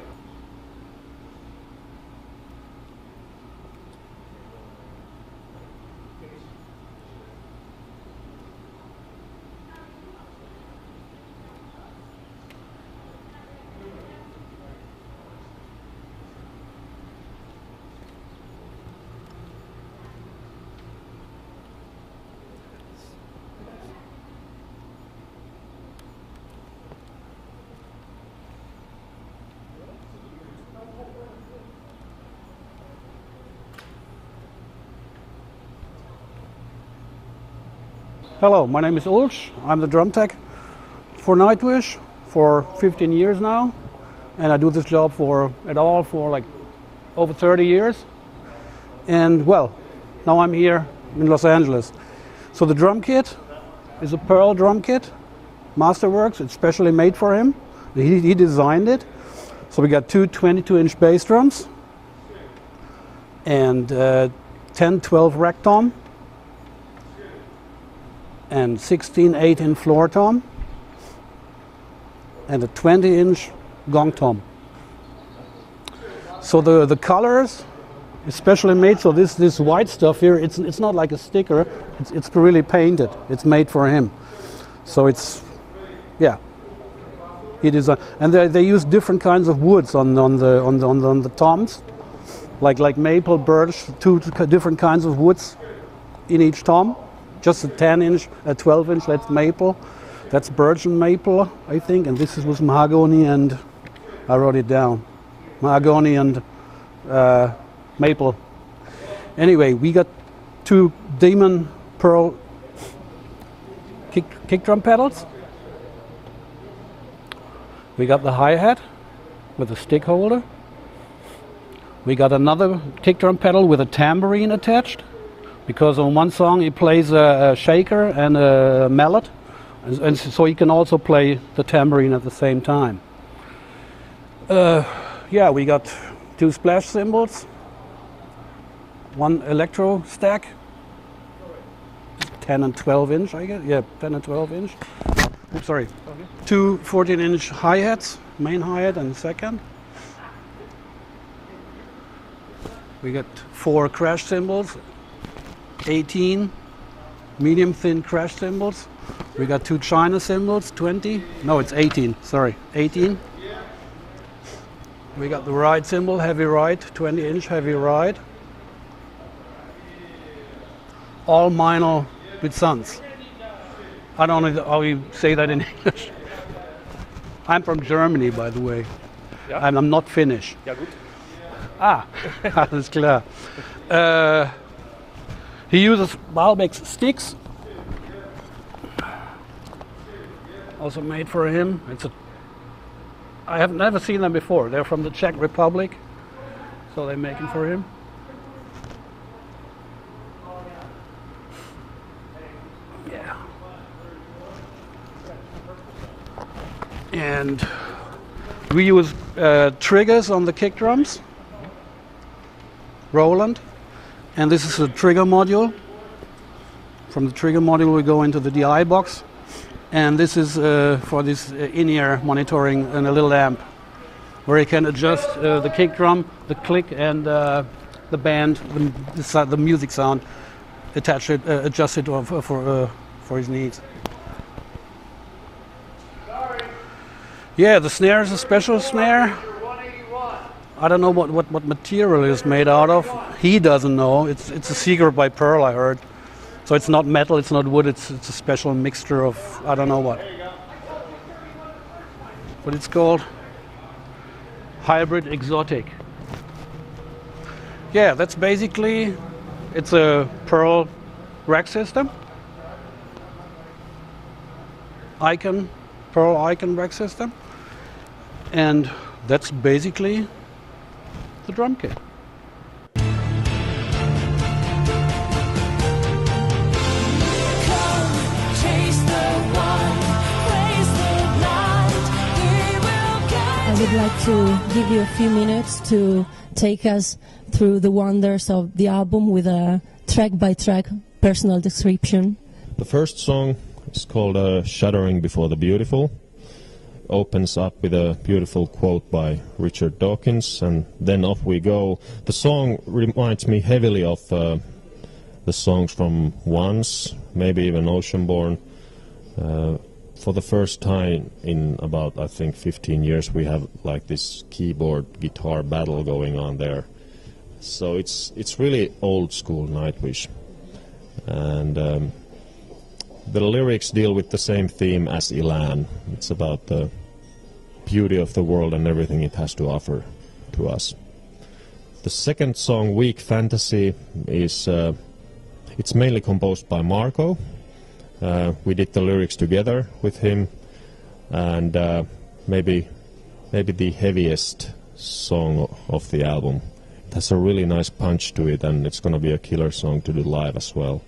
Hello, my name is Ulrich. I'm the drum tech for Nightwish for fifteen years now, and I do this job for it all for like over thirty years. And well, now I'm here in Los Angeles. So the drum kit is a Pearl drum kit, Masterworks. It's specially made for him. He, he designed it. So we got two twenty-two inch bass drums and uh, ten twelve rack tom and sixteen eight in floor tom and a twenty inch gong tom. So the the colors especially made, so this this white stuff here, it's it's not like a sticker, it's it's really painted. It's made for him. So it's yeah. He designed, and they they use different kinds of woods on on the on the on the, on the toms, like like maple, birch, two different kinds of woods in each tom. Just a ten inch, a twelve inch, that's maple. That's birch and maple, I think, and this is was mahogany and, I wrote it down, mahogany and uh, maple. Anyway, we got two Demon Pearl kick, kick drum pedals. We got the hi-hat with a stick holder. We got another kick drum pedal with a tambourine attached, because on one song he plays a, a shaker and a mallet, and, and so he can also play the tambourine at the same time. Uh, yeah, we got two splash cymbals, one electro stack, ten and twelve inch, I guess. Yeah, ten and twelve inch. Oops, sorry. Okay. Two fourteen inch hi-hats, main hi-hat and second. We got four crash cymbals, eighteen medium thin crash cymbals. We got two China cymbals, twenty. No, it's eighteen, sorry, eighteen. We got the ride cymbal, heavy ride, twenty inch heavy ride. All minor with sons. I don't know how you say that in English. I'm from Germany, by the way. Yeah. And I'm not Finnish. Ja, gut. Ah, alles klar. Uh, he uses Balbeck's sticks. Also made for him. It's a. I have never seen them before. They're from the Czech Republic, so they make them for him. Yeah. And we use uh, triggers on the kick drums. Roland, and this is a trigger module. From the trigger module we go into the D I box, and this is uh, for this uh, in-ear monitoring and a little amp where you can adjust uh, the kick drum, the click, and uh, the band, the, the, the music sound, attach it, uh, adjust it for for, uh, for his needs. Yeah, the snare is a special snare. I don't know what, what, what material it is made out of. He doesn't know. It's it's a secret by Pearl, I heard. So it's not metal, it's not wood, it's it's a special mixture of I don't know what. What it's called? Hybrid Exotic. Yeah, that's basically, it's a Pearl rack system. Icon, Pearl Icon rack system. And that's basically the drum kit. I would like to give you a few minutes to take us through the wonders of the album with a track-by-track personal description. The first song is called uh, Shuddering Before the Beautiful. Opens up with a beautiful quote by Richard Dawkins, and then off we go. The song reminds me heavily of uh, the songs from Once, maybe even Oceanborn. Uh, for the first time in about, I think, fifteen years, we have like this keyboard guitar battle going on there. So it's it's really old school Nightwish, and um, the lyrics deal with the same theme as Elan. It's about the beauty of the world and everything it has to offer to us. The second song, Weak Fantasy, is uh, it's mainly composed by Marco. Uh, we did the lyrics together with him, and uh, maybe maybe the heaviest song of the album. It has a really nice punch to it, and it's going to be a killer song to do live as well.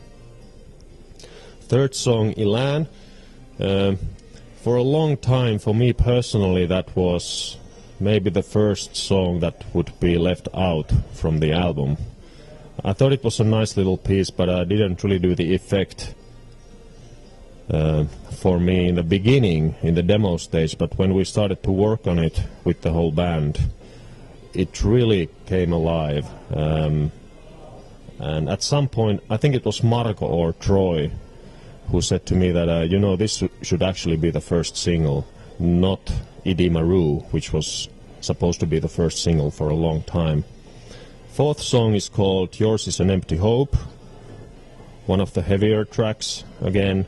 Third song, Elan. Uh, for a long time, for me personally, that was maybe the first song that would be left out from the album. I thought it was a nice little piece, but I didn't really do the effect uh, for me in the beginning, in the demo stage. But when we started to work on it with the whole band, it really came alive. Um, and at some point, I think it was Marco or Troy who said to me that, uh, you know, this should actually be the first single, not Idi Maru, which was supposed to be the first single for a long time. Fourth song is called Yours is an Empty Hope, one of the heavier tracks again.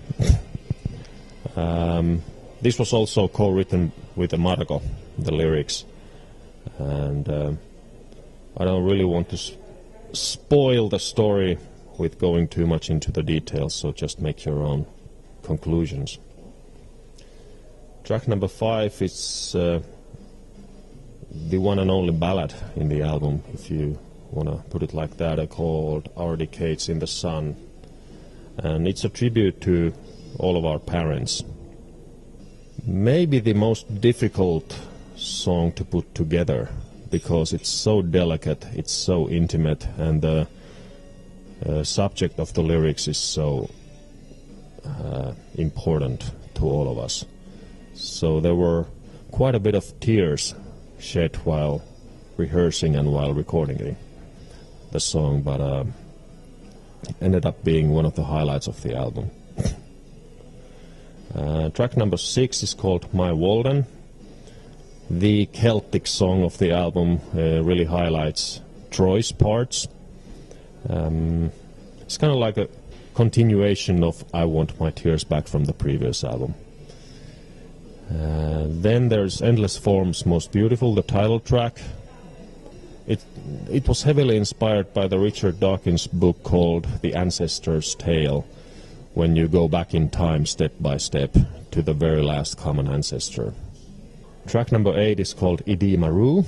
um, this was also co-written with Marco, the lyrics. And uh, I don't really want to s spoil the story with going too much into the details, so just make your own conclusions. Track number five is uh, the one and only ballad in the album, if you want to put it like that, uh, called Our Decades in the Sun. And it's a tribute to all of our parents. Maybe the most difficult song to put together, because it's so delicate, it's so intimate, and the uh, subject of the lyrics is so uh, important to all of us. So there were quite a bit of tears shed while rehearsing and while recording the song, but uh, ended up being one of the highlights of the album. uh, track number six is called My Walden. The Celtic song of the album uh, really highlights Troy's parts. Um, it's kind of like a continuation of I Want My Tears Back from the previous album. Uh, then there's Endless Forms Most Beautiful, the title track. It, it was heavily inspired by the Richard Dawkins book called The Ancestor's Tale, when you go back in time step by step to the very last common ancestor. Track number eight is called Idi Maru.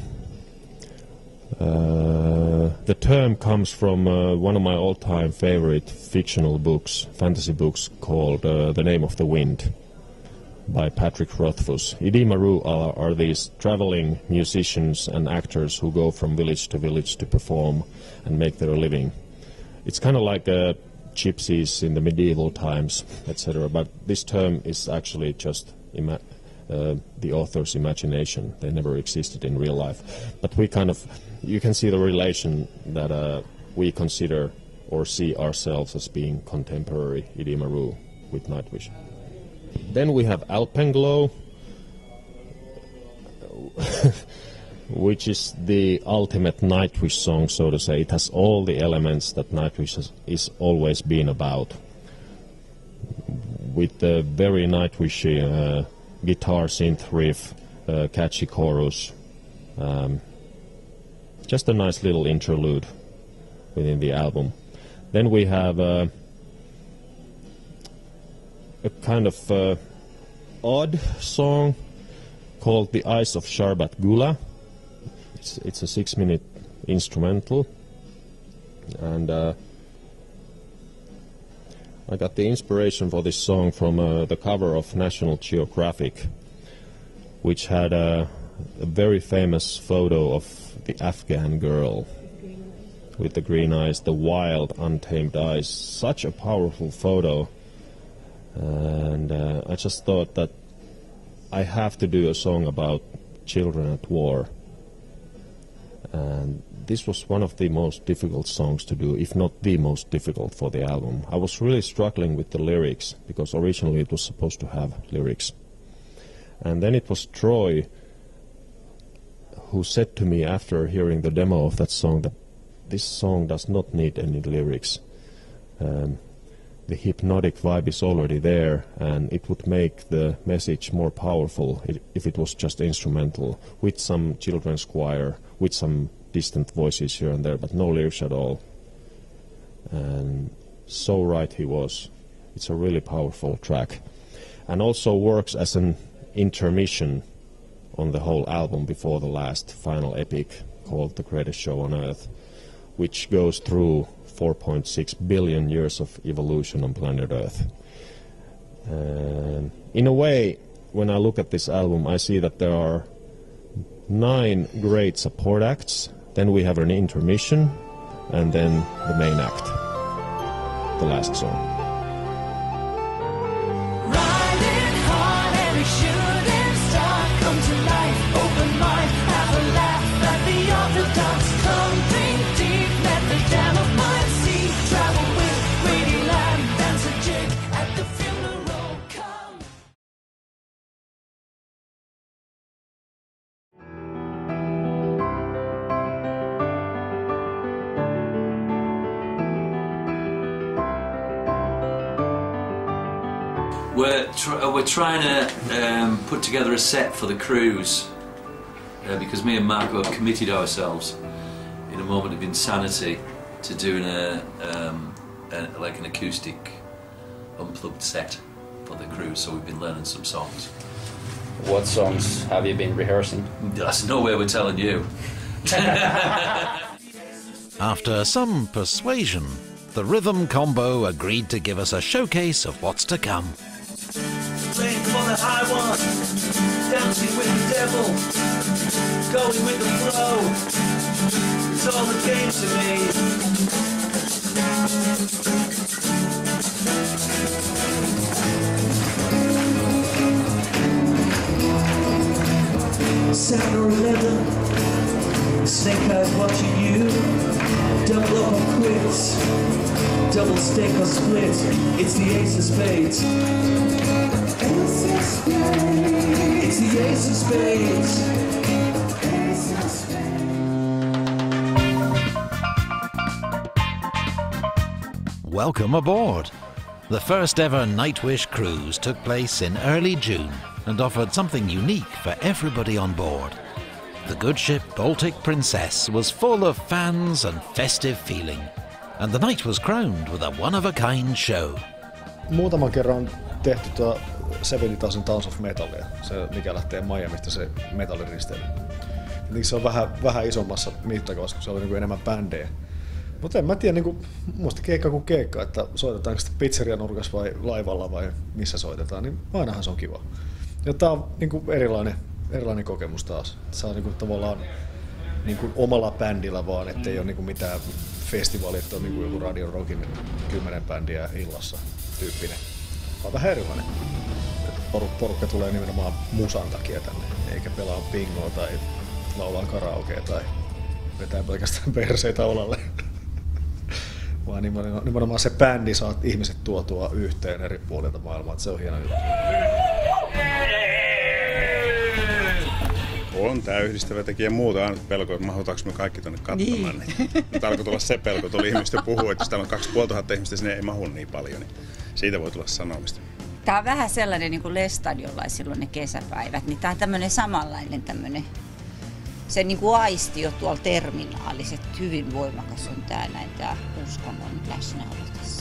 Uh, the term comes from uh, one of my all-time favorite fictional books, fantasy books, called uh, The Name of the Wind by Patrick Rothfuss. Idi Maru are, are these traveling musicians and actors who go from village to village to perform and make their living. It's kind of like uh, gypsies in the medieval times, et cetera. But this term is actually just ima uh, the author's imagination. They never existed in real life. But we kind of, you can see the relation that uh, we consider or see ourselves as being contemporary Idi Maru with Nightwish. Then we have Alpenglow, which is the ultimate Nightwish song, so to say. It has all the elements that Nightwish has is always been about, with the very Nightwishy uh, guitar synth riff, uh, catchy chorus, um, just a nice little interlude within the album. Then we have uh, a kind of uh, odd song called The Eyes of Sharbat Gula. It's, it's a six-minute instrumental, and uh, I got the inspiration for this song from uh, the cover of National Geographic, which had a, a very famous photo of the Afghan girl with the green eyes, the wild, untamed eyes. Such a powerful photo. And uh, I just thought that I have to do a song about children at war. And this was one of the most difficult songs to do, if not the most difficult for the album. I was really struggling with the lyrics, because originally it was supposed to have lyrics. And then it was Troy who said to me after hearing the demo of that song that this song does not need any lyrics. Um, The hypnotic vibe is already there, and it would make the message more powerful if it was just instrumental, with some children's choir, with some distant voices here and there, but no lyrics at all. And so right he was. It's a really powerful track, and also works as an intermission on the whole album before the last final epic called The Greatest Show on Earth, which goes through four point six billion years of evolution on planet Earth. And in a way, when I look at this album, I see that there are nine great support acts, then we have an intermission, and then the main act, the last song. Riding hard, every shooting star come to life. Open mind, have a laugh at the orthodox. Come think deep, let the dam of mind see. Travel with Grady Land, dance a jig at the funeral. Come. We're, tr we're trying to um, put together a set for the cruise uh, because me and Marco have committed ourselves in a moment of insanity to doing a, um, a, like an acoustic unplugged set for the cruise, so we've been learning some songs. What songs have you been rehearsing? That's no way we're telling you. After some persuasion, the rhythm combo agreed to give us a showcase of what's to come. Playing for the high one, dancing with the devil, going with the flow. It's all a game to me. Seven or eleven, snake eyes watching you. Double up or quits, double stake or split. It's the ace of spades. Ace of spades. It's the ace of spades. Ace of spades. Welcome aboard. The first ever Nightwish cruise took place in early June and offered something unique for everybody on board. The good ship Baltic Princess was full of fans and festive feeling, and the night was crowned with a one-of-a-kind show. Muutaman kerran on tehty tuo seventy thousand Tons of Metalia, se mikä lähtee Miamista se metalliristeily. Se on vähän, vähän isommassa mittakaavassa, kun se on niin enemmän bändejä. Mutta en mä tiedä, niin muista keikka kuin keikka, että soitetaanko sitä pizzerianurkassa vai laivalla vai missä soitetaan, niin ainahan se on kiva. Ja tää on niin kuin erilainen, erilainen kokemus taas. Saa niin kuin tavallaan niin kuin omalla bändillä vaan, ettei ole niin kuin mitään festivaalia, että on niin kuin joku Radio Rockin kymmenen bändiä illassa tyyppinen. Vaan vähän erilainen. Porukka tulee nimenomaan musan takia tänne, eikä pelaa bingoa tai laulaa karaokea tai vetää pelkästään perseitä olalle. Vaan nimenomaan se bändi saa ihmiset tuotua yhteen eri puolilta maailmaa, että se on hieno juttu. On tää yhdistävä tekijä muuta aina pelko, että mahdotaanko me kaikki tonne katsomaan. Niin. Nyt alkoi tulla se pelko, tuli ihmistä puhua, että jos täällä on kaksituhattaviisisataa ihmistä, sinne ei mahu niin paljon, niin siitä voi tulla sanomista. Tää on vähän sellainen niin kuin Lestadiolla silloin ne kesäpäivät, niin tää on tämmönen samanlainen tämmönen, se niin kuin aisti jo tuolla terminaalissa, että hyvin voimakas on tää näin tää uskonnon läsnäolo tässä.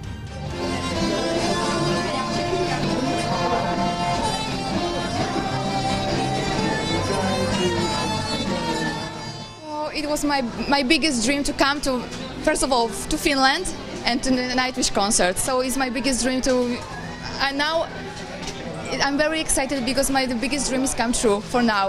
It was my, my biggest dream to come to, first of all, to Finland and to the Nightwish concert. So it's my biggest dream to, and now I'm very excited because my the biggest dream has come true for now.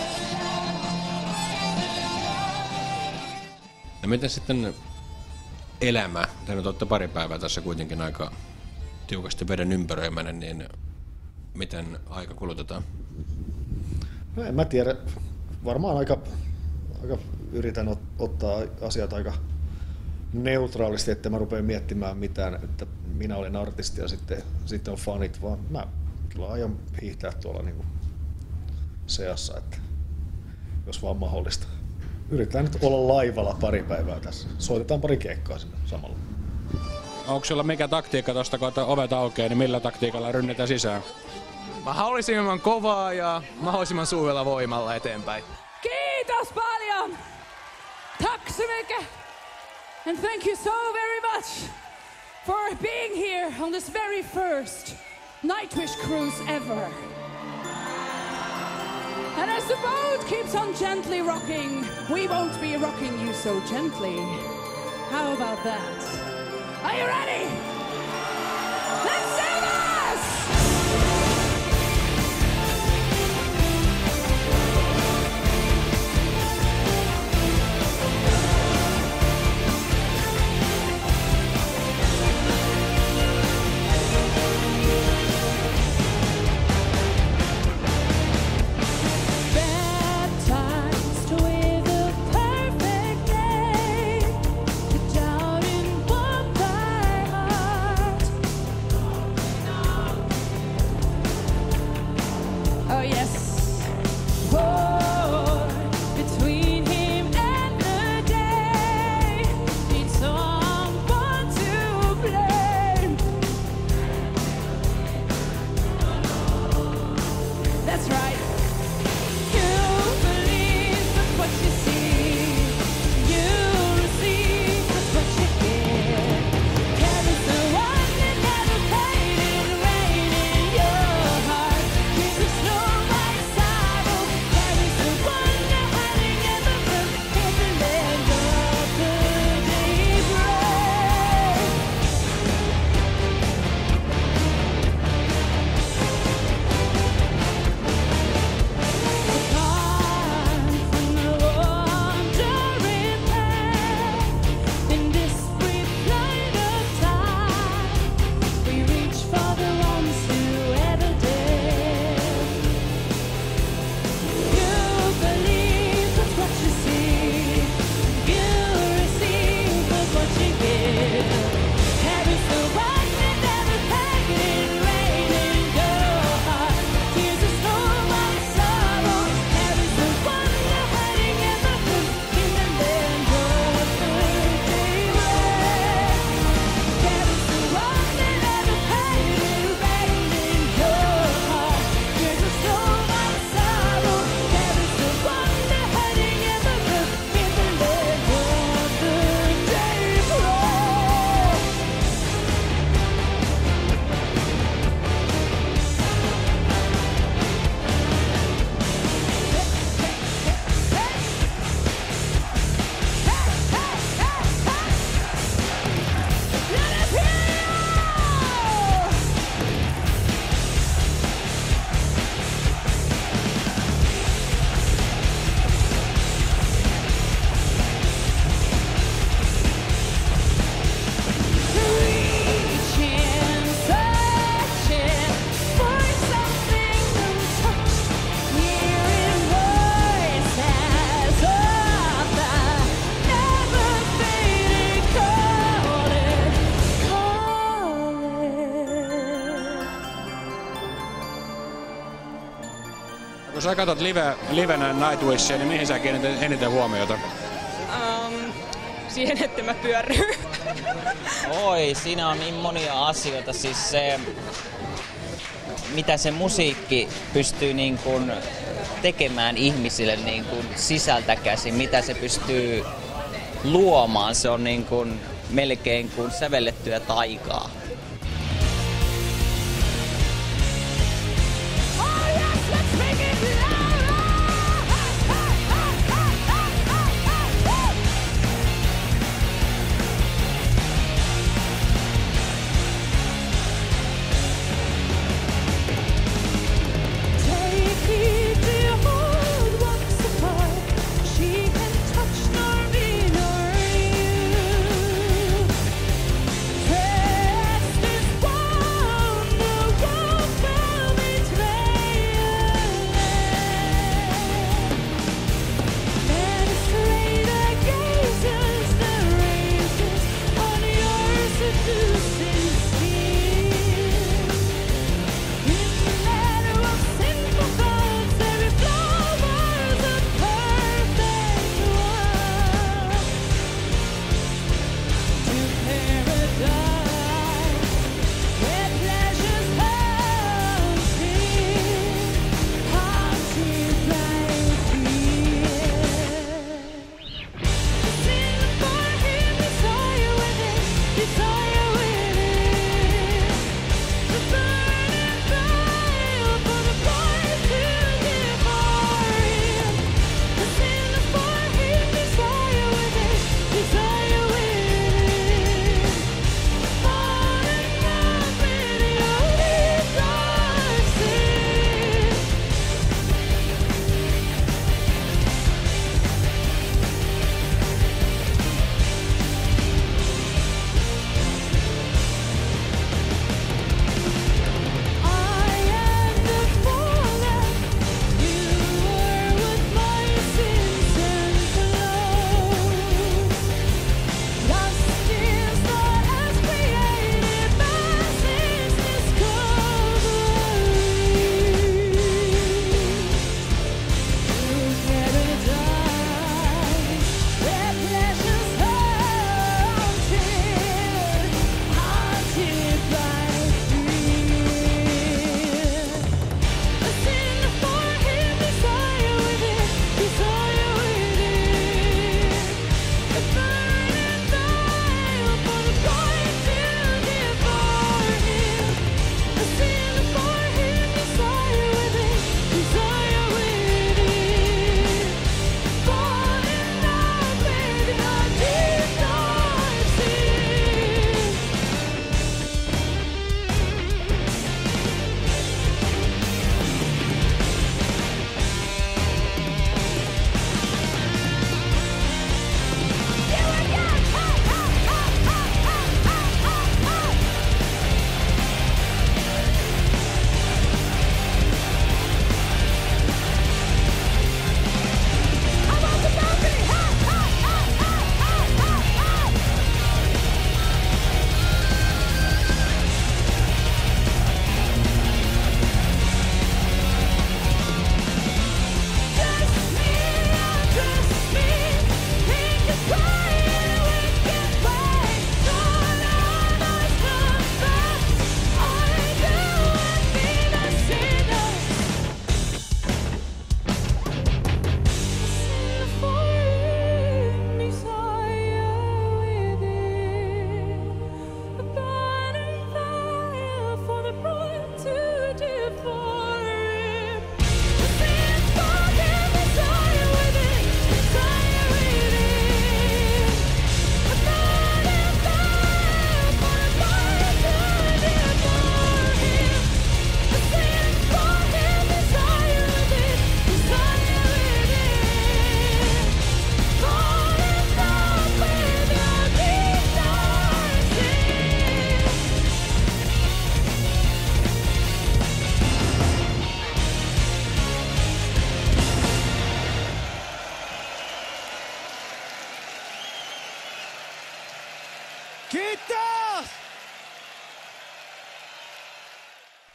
No miten sitten elämä? Te nyt olette pari päivää tässä kuitenkin aika tiukasti veden ympäröimänä, niin miten aika kulutetaan? No en mä tiedä. Varmaan aika, aika yritän ot, ottaa asiat aika neutraalisti, että mä rupean miettimään mitään, että minä olen artisti ja sitten, sitten on fanit, vaan mä kyllä aion hiihtää tuolla niin kuin seassa, että jos vaan mahdollista. Yritetään nyt olla laivalla pari päivää tässä. Soitetaan pari keikkaa sinne samalla. Onko sulla mikä taktiikka tosta, kun ovet aukeaa, niin millä taktiikalla rynnetään sisään? Mahdollisimman kovaa ja mahdollisimman suurella voimalla eteenpäin. Kiitos paljon! Tack så mycket! And thank you so very much for being here on this very first Nightwish cruise ever. And as the boat keeps on gently rocking, we won't be rocking you so gently. How about that? Are you ready? Let's save us! Perfect day, down in one by heart. Kun sä katsot live, livenä Nightwishia, niin mihin sä kiinnität eniten huomiota? Um, siihen, että mä pyörryn. Oi, siinä on niin monia asioita. Siis se, mitä se musiikki pystyy niin kuin tekemään ihmisille niin kuin sisältä käsin, mitä se pystyy luomaan, se on niin kuin melkein kuin sävellettyä taikaa. Tread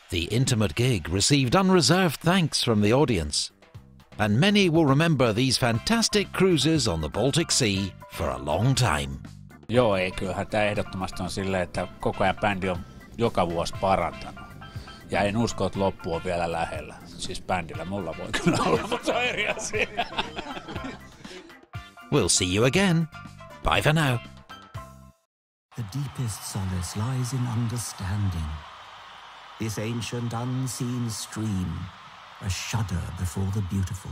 The intimate gig received unreserved thanks from the audience, and many will remember these fantastic cruises on the Baltic Sea for a long time. Joo, ei, kyllähän tämä ehdottomasti on silleen, että koko ajan bändi on joka vuosi parantanut. Ja en usko, että loppu on vielä lähellä. Siis bändillä mulla voi kyllä olla, mutta se on eri asia. We'll see you again. Bye for now. The deepest solace lies in understanding. This ancient unseen stream, a shudder before the beautiful.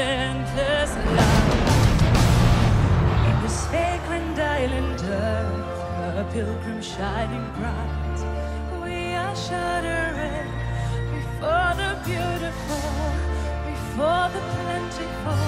endless life. In this vagrant island earth, a pilgrim shining bright, we are shuddering before the beautiful, before the plentiful.